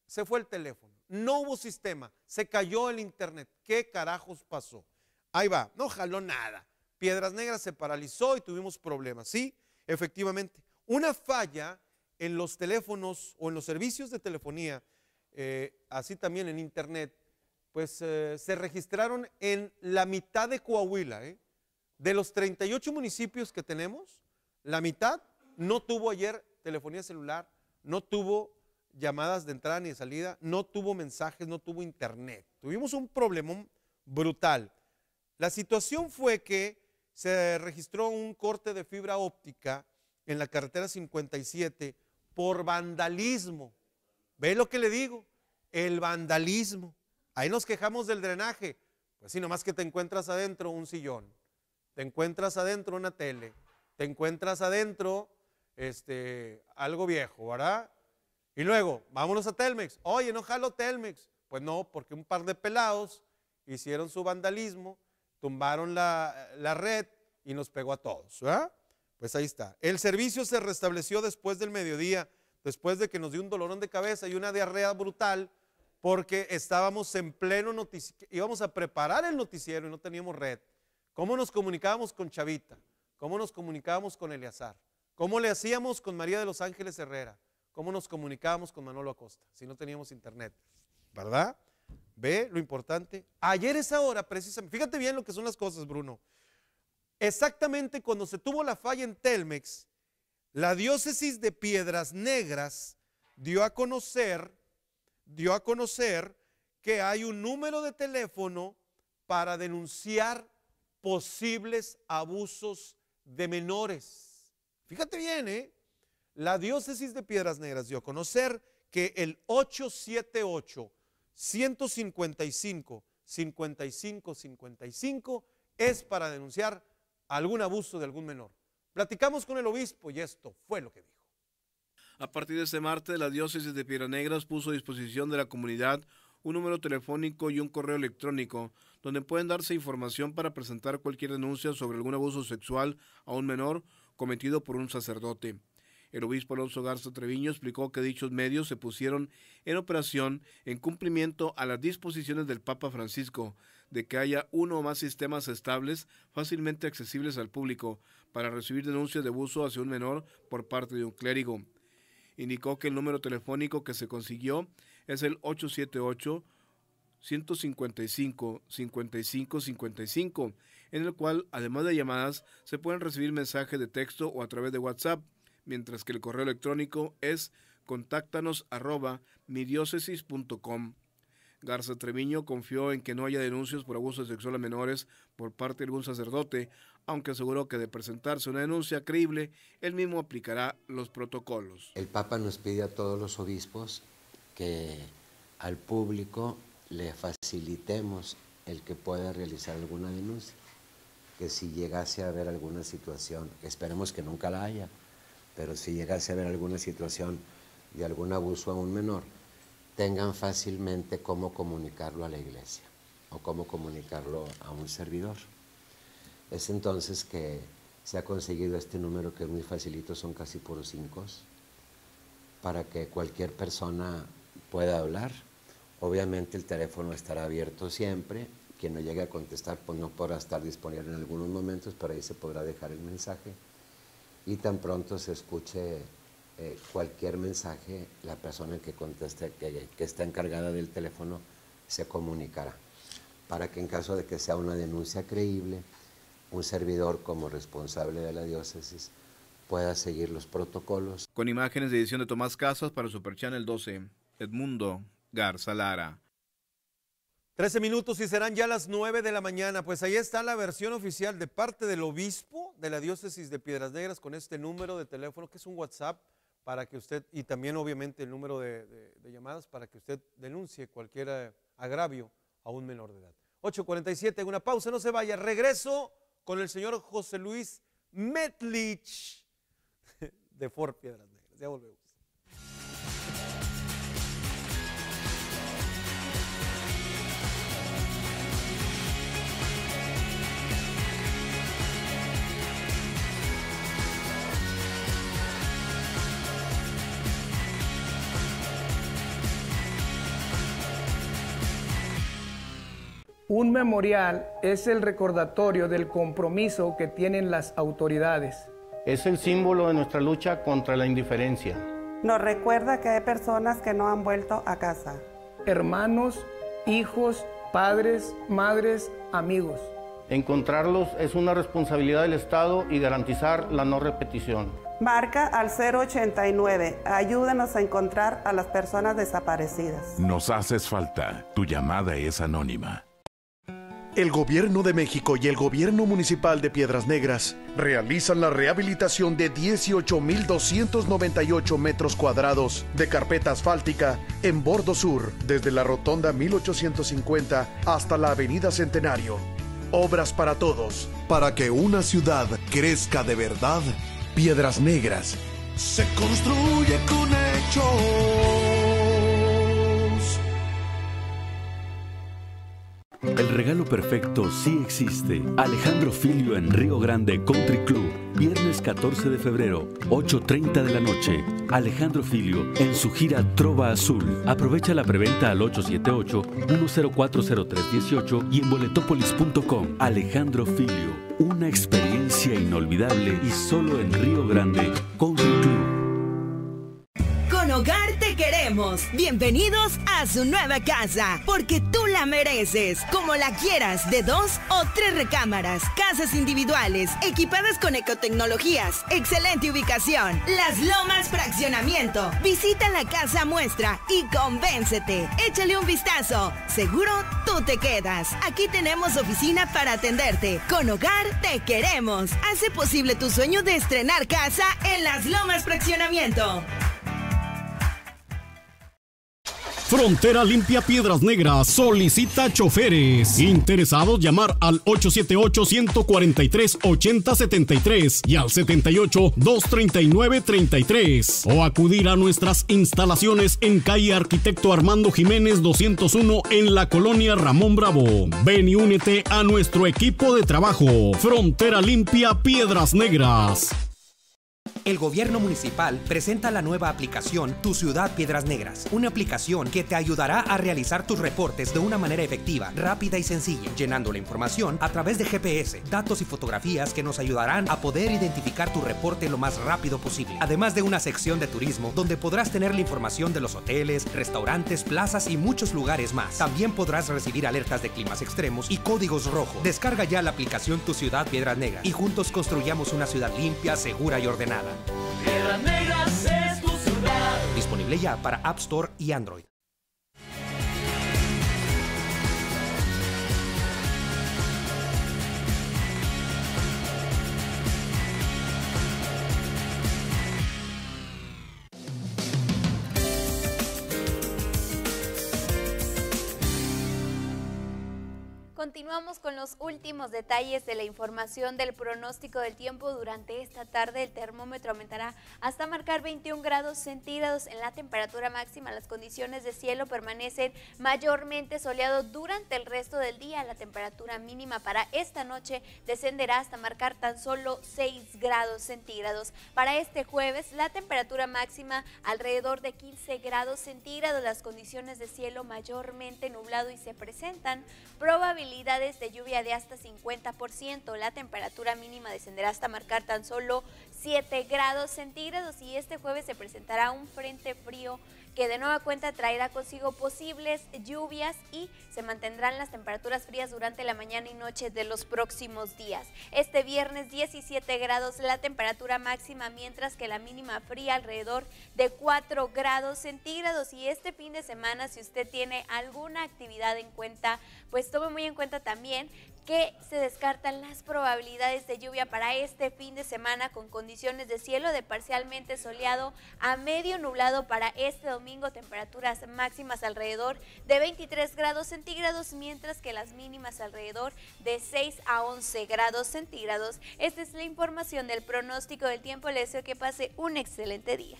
se fue el teléfono, no hubo sistema, se cayó el internet. ¿Qué carajos pasó? Ahí va, no jaló nada. Piedras Negras se paralizó y tuvimos problemas. Sí, efectivamente, una falla en los teléfonos o en los servicios de telefonía, así también en internet, pues se registraron en la mitad de Coahuila. De los 38 municipios que tenemos, la mitad no tuvo ayer telefonía celular, no tuvo llamadas de entrada ni de salida, no tuvo mensajes, no tuvo internet. Tuvimos un problemón brutal. La situación fue que se registró un corte de fibra óptica en la carretera 57 por vandalismo. ¿Ve lo que le digo? El vandalismo. Ahí nos quejamos del drenaje. Pues sí, nomás que te encuentras adentro un sillón, te encuentras adentro una tele, te encuentras adentro algo viejo, ¿verdad? Y luego, vámonos a Telmex. Oye, no jalo Telmex. Pues no, porque un par de pelados hicieron su vandalismo, tumbaron la red y nos pegó a todos, ¿verdad? Pues ahí está. El servicio se restableció después del mediodía, después de que nos dio un dolorón de cabeza y una diarrea brutal, porque estábamos en pleno noticiero, íbamos a preparar el noticiero y no teníamos red. ¿Cómo nos comunicábamos con Chavita? ¿Cómo nos comunicábamos con Eleazar? ¿Cómo le hacíamos con María de los Ángeles Herrera? ¿Cómo nos comunicábamos con Manolo Acosta si no teníamos internet? ¿Verdad? ¿Ve lo importante? Ayer esa hora, precisamente, fíjate bien lo que son las cosas, Bruno. Exactamente cuando se tuvo la falla en Telmex, la diócesis de Piedras Negras dio a conocer que hay un número de teléfono para denunciar posibles abusos de menores. Fíjate bien, la diócesis de Piedras Negras dio a conocer que el 878-155-5555 es para denunciar algún abuso de algún menor. Platicamos con el obispo y esto fue lo que dijo. A partir de este martes, la diócesis de Piedras Negras puso a disposición de la comunidad un número telefónico y un correo electrónico donde pueden darse información para presentar cualquier denuncia sobre algún abuso sexual a un menor cometido por un sacerdote. El obispo Alonso Garza Treviño explicó que dichos medios se pusieron en operación en cumplimiento a las disposiciones del Papa Francisco de que haya uno o más sistemas estables fácilmente accesibles al público para recibir denuncias de abuso hacia un menor por parte de un clérigo. Indicó que el número telefónico que se consiguió es el 878-155-5555, en el cual, además de llamadas, se pueden recibir mensajes de texto o a través de WhatsApp, mientras que el correo electrónico es contáctanos@midiocesis.com. Garza Treviño confió en que no haya denuncias por abuso sexual a menores por parte de algún sacerdote, aunque aseguró que de presentarse una denuncia creíble, él mismo aplicará los protocolos. El Papa nos pide a todos los obispos que al público le facilitemos el que pueda realizar alguna denuncia, que si llegase a haber alguna situación, esperemos que nunca la haya, pero si llegase a haber alguna situación de algún abuso a un menor, tengan fácilmente cómo comunicarlo a la iglesia o cómo comunicarlo a un servidor. Es entonces que se ha conseguido este número que es muy facilito, son casi puros 5, para que cualquier persona pueda hablar. Obviamente el teléfono estará abierto siempre, quien no llegue a contestar pues no podrá estar disponible en algunos momentos, pero ahí se podrá dejar el mensaje y tan pronto se escuche cualquier mensaje, la persona que conteste, que está encargada del teléfono, se comunicará, para que en caso de que sea una denuncia creíble, un servidor como responsable de la diócesis pueda seguir los protocolos. Con imágenes de edición de Tomás Casas para Super Channel 12, Edmundo Garza Lara. 13 minutos y serán ya las 9 de la mañana. Pues ahí está la versión oficial de parte del obispo de la diócesis de Piedras Negras con este número de teléfono que es un WhatsApp para que usted, y también obviamente el número de llamadas para que usted denuncie cualquier agravio a un menor de edad. 8:47, una pausa, no se vaya. Regreso con el señor José Luis Metlich de Fort Piedras Negras. Ya volvemos. Un memorial es el recordatorio del compromiso que tienen las autoridades. Es el símbolo de nuestra lucha contra la indiferencia. Nos recuerda que hay personas que no han vuelto a casa. Hermanos, hijos, padres, madres, amigos. Encontrarlos es una responsabilidad del Estado y garantizar la no repetición. Marca al 089. Ayúdanos a encontrar a las personas desaparecidas. Nos haces falta. Tu llamada es anónima. El Gobierno de México y el Gobierno Municipal de Piedras Negras realizan la rehabilitación de 18,298 metros cuadrados de carpeta asfáltica en Bordo Sur, desde la Rotonda 1850 hasta la Avenida Centenario. Obras para todos, para que una ciudad crezca de verdad. Piedras Negras se construye con hechos. El regalo perfecto sí existe. Alejandro Filio en Río Grande Country Club. Viernes 14 de febrero, 8:30 de la noche. Alejandro Filio en su gira Trova Azul. Aprovecha la preventa al 878-1040318 y en boletopolis.com. Alejandro Filio, una experiencia inolvidable y solo en Río Grande Country Club. Con Hogar te queremos. Bienvenidos a su nueva casa, porque tú la mereces. Como la quieras, de 2 o 3 recámaras, casas individuales, equipadas con ecotecnologías, excelente ubicación. Las Lomas Fraccionamiento. Visita la casa muestra y convéncete. Échale un vistazo. Seguro tú te quedas. Aquí tenemos oficina para atenderte. Con Hogar te queremos. Hace posible tu sueño de estrenar casa en Las Lomas Fraccionamiento. Frontera Limpia Piedras Negras solicita choferes. Interesados, llamar al 878-143-8073 y al 78-239-33 o acudir a nuestras instalaciones en calle Arquitecto Armando Jiménez 201 en la colonia Ramón Bravo. Ven y únete a nuestro equipo de trabajo. Frontera Limpia Piedras Negras. El gobierno municipal presenta la nueva aplicación Tu Ciudad Piedras Negras, una aplicación que te ayudará a realizar tus reportes de una manera efectiva, rápida y sencilla, llenando la información a través de GPS, datos y fotografías que nos ayudarán a poder identificar tu reporte lo más rápido posible. Además de una sección de turismo donde podrás tener la información de los hoteles, restaurantes, plazas y muchos lugares más. También podrás recibir alertas de climas extremos y códigos rojos. Descarga ya la aplicación Tu Ciudad Piedras Negras y juntos construyamos una ciudad limpia, segura y ordenada. Piedras Negras es tu ciudad. Disponible ya para App Store y Android. Continuamos con los últimos detalles de la información del pronóstico del tiempo. Durante esta tarde el termómetro aumentará hasta marcar 21 grados centígrados en la temperatura máxima. Las condiciones de cielo permanecen mayormente soleados durante el resto del día. La temperatura mínima para esta noche descenderá hasta marcar tan solo 6 grados centígrados. Para este jueves la temperatura máxima alrededor de 15 grados centígrados. Las condiciones de cielo mayormente nublado y se presentan probabilidades de lluvia de hasta 50%. La temperatura mínima descenderá hasta marcar tan solo 7 grados centígrados y este jueves se presentará un frente frío que de nueva cuenta traerá consigo posibles lluvias y se mantendrán las temperaturas frías durante la mañana y noche de los próximos días. Este viernes 17 grados la temperatura máxima, mientras que la mínima fría alrededor de 4 grados centígrados. Y este fin de semana, si usted tiene alguna actividad en cuenta, pues tome muy en cuenta también que se descartan las probabilidades de lluvia para este fin de semana, con condiciones de cielo de parcialmente soleado a medio nublado para este domingo, temperaturas máximas alrededor de 23 grados centígrados, mientras que las mínimas alrededor de 6 a 11 grados centígrados. Esta es la información del pronóstico del tiempo. Les deseo que pase un excelente día.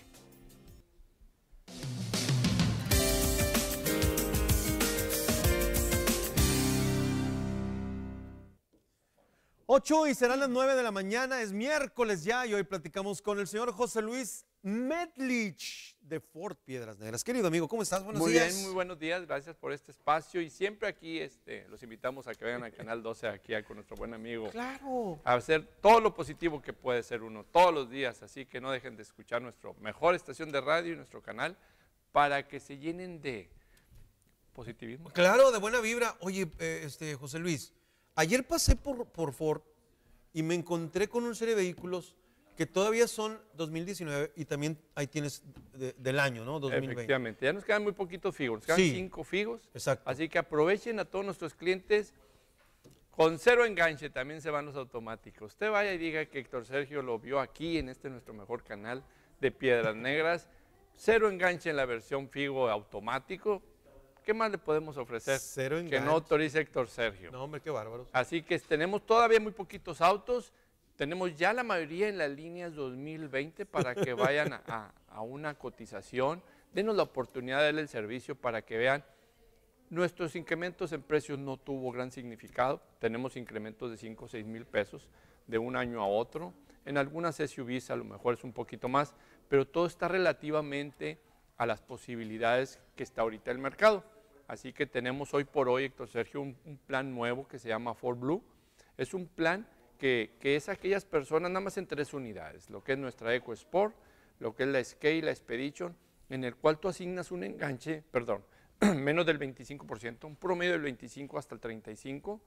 Ocho y serán las 9 de la mañana, es miércoles ya y hoy platicamos con el señor José Luis Medlich de Ford Piedras Negras. Querido amigo, ¿cómo estás? Buenos Muy días. bien, muy buenos días. Gracias por este espacio. Y siempre aquí los invitamos a que vengan al Canal 12, aquí con nuestro buen amigo. Claro. A hacer todo lo positivo que puede ser uno todos los días. Así que no dejen de escuchar nuestra mejor estación de radio y nuestro canal para que se llenen de positivismo. Claro, de buena vibra. Oye, José Luis, ayer pasé por Ford y me encontré con una serie de vehículos que todavía son 2019 y también ahí tienes del año, ¿no? 2020. Efectivamente, ya nos quedan muy poquitos Figos, nos quedan 5 Figos. Exacto. Así que aprovechen a todos nuestros clientes. Con 0 enganche también se van los automáticos. Usted vaya y diga que Héctor Sergio lo vio aquí en nuestro mejor canal de Piedras Negras. 0 enganche en la versión Figo automático. ¿Qué más le podemos ofrecer? 0 enganche. Que no autorice Héctor Sergio. No, hombre, qué bárbaros. Así que tenemos todavía muy poquitos autos. Tenemos ya la mayoría en las líneas 2020 para que vayan a una cotización. Denos la oportunidad de darle el servicio para que vean. Nuestros incrementos en precios no tuvo gran significado. Tenemos incrementos de 5 o 6 mil pesos de un año a otro. En algunas SUVs a lo mejor es un poquito más, pero todo está relativamente a las posibilidades que está ahorita el mercado. Así que tenemos hoy por hoy, Héctor Sergio, un plan nuevo que se llama Ford Blue. Es un plan que es aquellas personas nada más en 3 unidades, lo que es nuestra EcoSport, lo que es la Escape y la Expedition, en el cual tú asignas un enganche, menos del 25%, un promedio del 25 hasta el 35,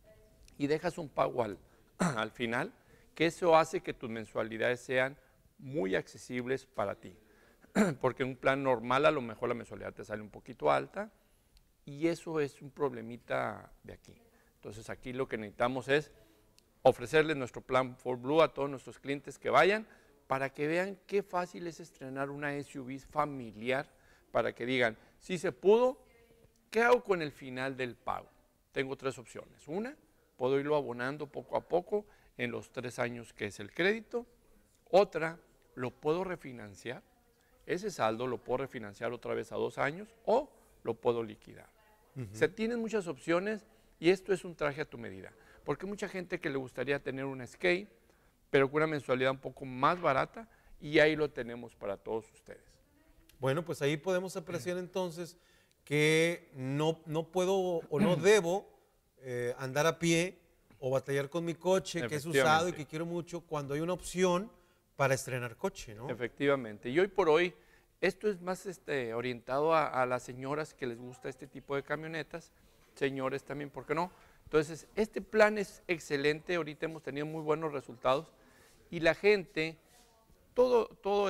y dejas un pago al final, que eso hace que tus mensualidades sean muy accesibles para ti. Porque en un plan normal a lo mejor la mensualidad te sale un poquito alta, y eso es un problemita de aquí. Entonces aquí lo que necesitamos es ofrecerles nuestro plan Ford Blue a todos nuestros clientes que vayan para que vean qué fácil es estrenar una SUV familiar, para que digan, si se pudo, ¿qué hago con el final del pago? Tengo 3 opciones. Una, puedo irlo abonando poco a poco en los 3 años que es el crédito. Otra, lo puedo refinanciar. Ese saldo lo puedo refinanciar otra vez a 2 años o lo puedo liquidar. Se tienen muchas opciones y esto es un traje a tu medida. Porque hay mucha gente que le gustaría tener una Escape, pero con una mensualidad un poco más barata, y ahí lo tenemos para todos ustedes. Bueno, pues ahí podemos apreciar entonces que no puedo o no debo andar a pie o batallar con mi coche, que es usado y que quiero mucho, cuando hay una opción para estrenar coche, ¿no? Efectivamente. Y hoy por hoy, esto es más orientado a las señoras que les gusta este tipo de camionetas, señores también, ¿por qué no? Entonces, este plan es excelente, ahorita hemos tenido muy buenos resultados y la gente, todo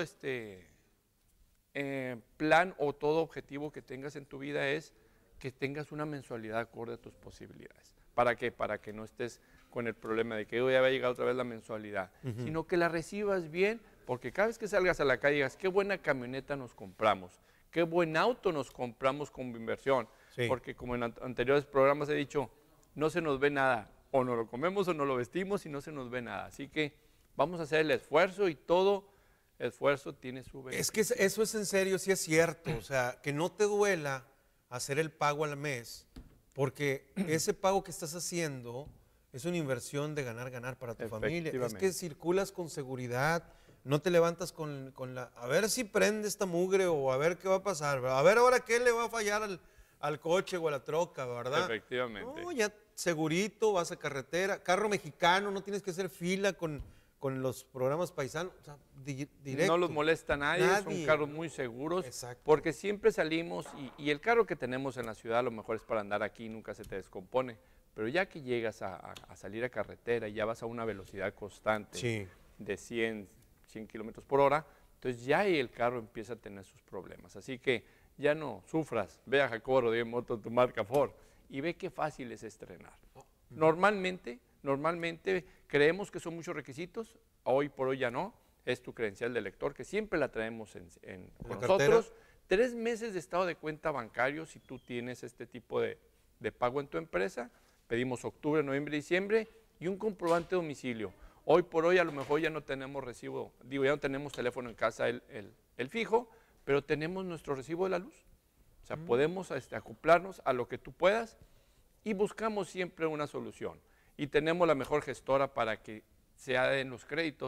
plan o todo objetivo que tengas en tu vida es que tengas una mensualidad acorde a tus posibilidades. ¿Para qué? Para que no estés con el problema de que hoy ya va a llegar otra vez la mensualidad, sino que la recibas bien, porque cada vez que salgas a la calle digas, qué buena camioneta nos compramos, qué buen auto nos compramos como inversión, porque como en anteriores programas he dicho, no se nos ve nada, o no lo comemos o no lo vestimos y no se nos ve nada. Así que vamos a hacer el esfuerzo y todo esfuerzo tiene su beneficio. Es que eso es en serio, sí es cierto, o sea, que no te duela hacer el pago al mes, porque ese pago que estás haciendo es una inversión de ganar para tu familia. Es que circulas con seguridad, no te levantas con la, a ver si prende esta mugre o a ver qué va a pasar, a ver ahora qué le va a fallar al coche o a la troca, ¿verdad? Efectivamente. No, ya segurito, vas a carretera, carro mexicano, no tienes que hacer fila con los programas paisanos, o sea, directo. No los molesta nadie, son carros muy seguros, porque siempre salimos y el carro que tenemos en la ciudad a lo mejor es para andar aquí, nunca se te descompone, pero ya que llegas a salir a carretera y ya vas a una velocidad constante de 100 kilómetros por hora, entonces ya ahí el carro empieza a tener sus problemas. Así que ya no sufras, ve a Jacobo Rodríguez Moto, tu marca Ford, y ve qué fácil es estrenar. Normalmente creemos que son muchos requisitos, hoy por hoy ya no, es tu credencial de lector, que siempre la traemos con nosotros. 3 meses de estado de cuenta bancario si tú tienes este tipo de pago en tu empresa. Pedimos octubre, noviembre, diciembre y un comprobante de domicilio. Hoy por hoy a lo mejor ya no tenemos recibo, ya no tenemos teléfono en casa el fijo, pero tenemos nuestro recibo de la luz. O sea, podemos acoplarnos a lo que tú puedas y buscamos siempre una solución. Y tenemos la mejor gestora para que se den los créditos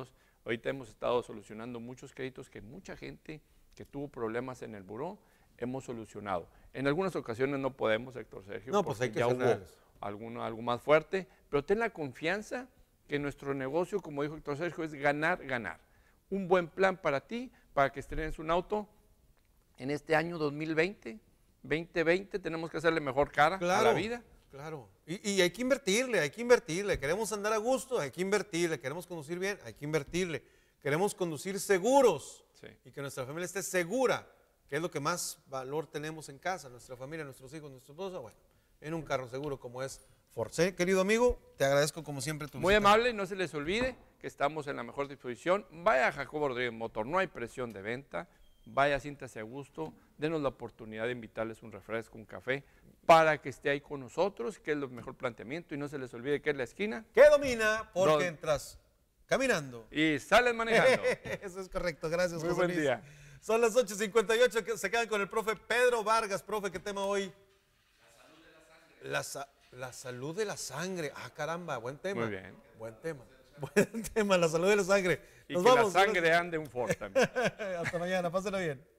Ahorita hemos estado solucionando muchos créditos que mucha gente que tuvo problemas en el buró hemos solucionado. En algunas ocasiones no podemos, Héctor Sergio, no, pues hay que ya ser hubo reales. algo más fuerte, pero ten la confianza que nuestro negocio, como dijo Héctor Sergio, es ganar, ganar. Un buen plan para ti, para que estrenes un auto en este año 2020, 2020, tenemos que hacerle mejor cara a la vida. Claro, y hay que invertirle, queremos andar a gusto, hay que invertirle, queremos conducir bien, hay que invertirle, queremos conducir seguros y que nuestra familia esté segura, que es lo que más valor tenemos en casa, nuestra familia, nuestros hijos, nuestra esposa, bueno, en un carro seguro como es Ford. Querido amigo, te agradezco como siempre tu Muy visita. amable, no se les olvide que estamos en la mejor disposición. Vaya a Jacobo Rodríguez Motor, no hay presión de venta. Vaya, siéntase a gusto, denos la oportunidad de invitarles un refresco, un café, para que esté ahí con nosotros, que es el mejor planteamiento, y no se les olvide que es la esquina. Que domina porque entras caminando. Y sales manejando. Eso es correcto, gracias, Muy José buen Luis. día. Son las 8:58, que se quedan con el profe Pedro Vargas. Profe, ¿qué tema hoy? La salud de la sangre. Ah, caramba, buen tema. Muy bien. Buen tema. Buen tema, la salud de la sangre. Y Nos que vamos. la sangre ande un Ford también. Hasta mañana, pásenlo bien.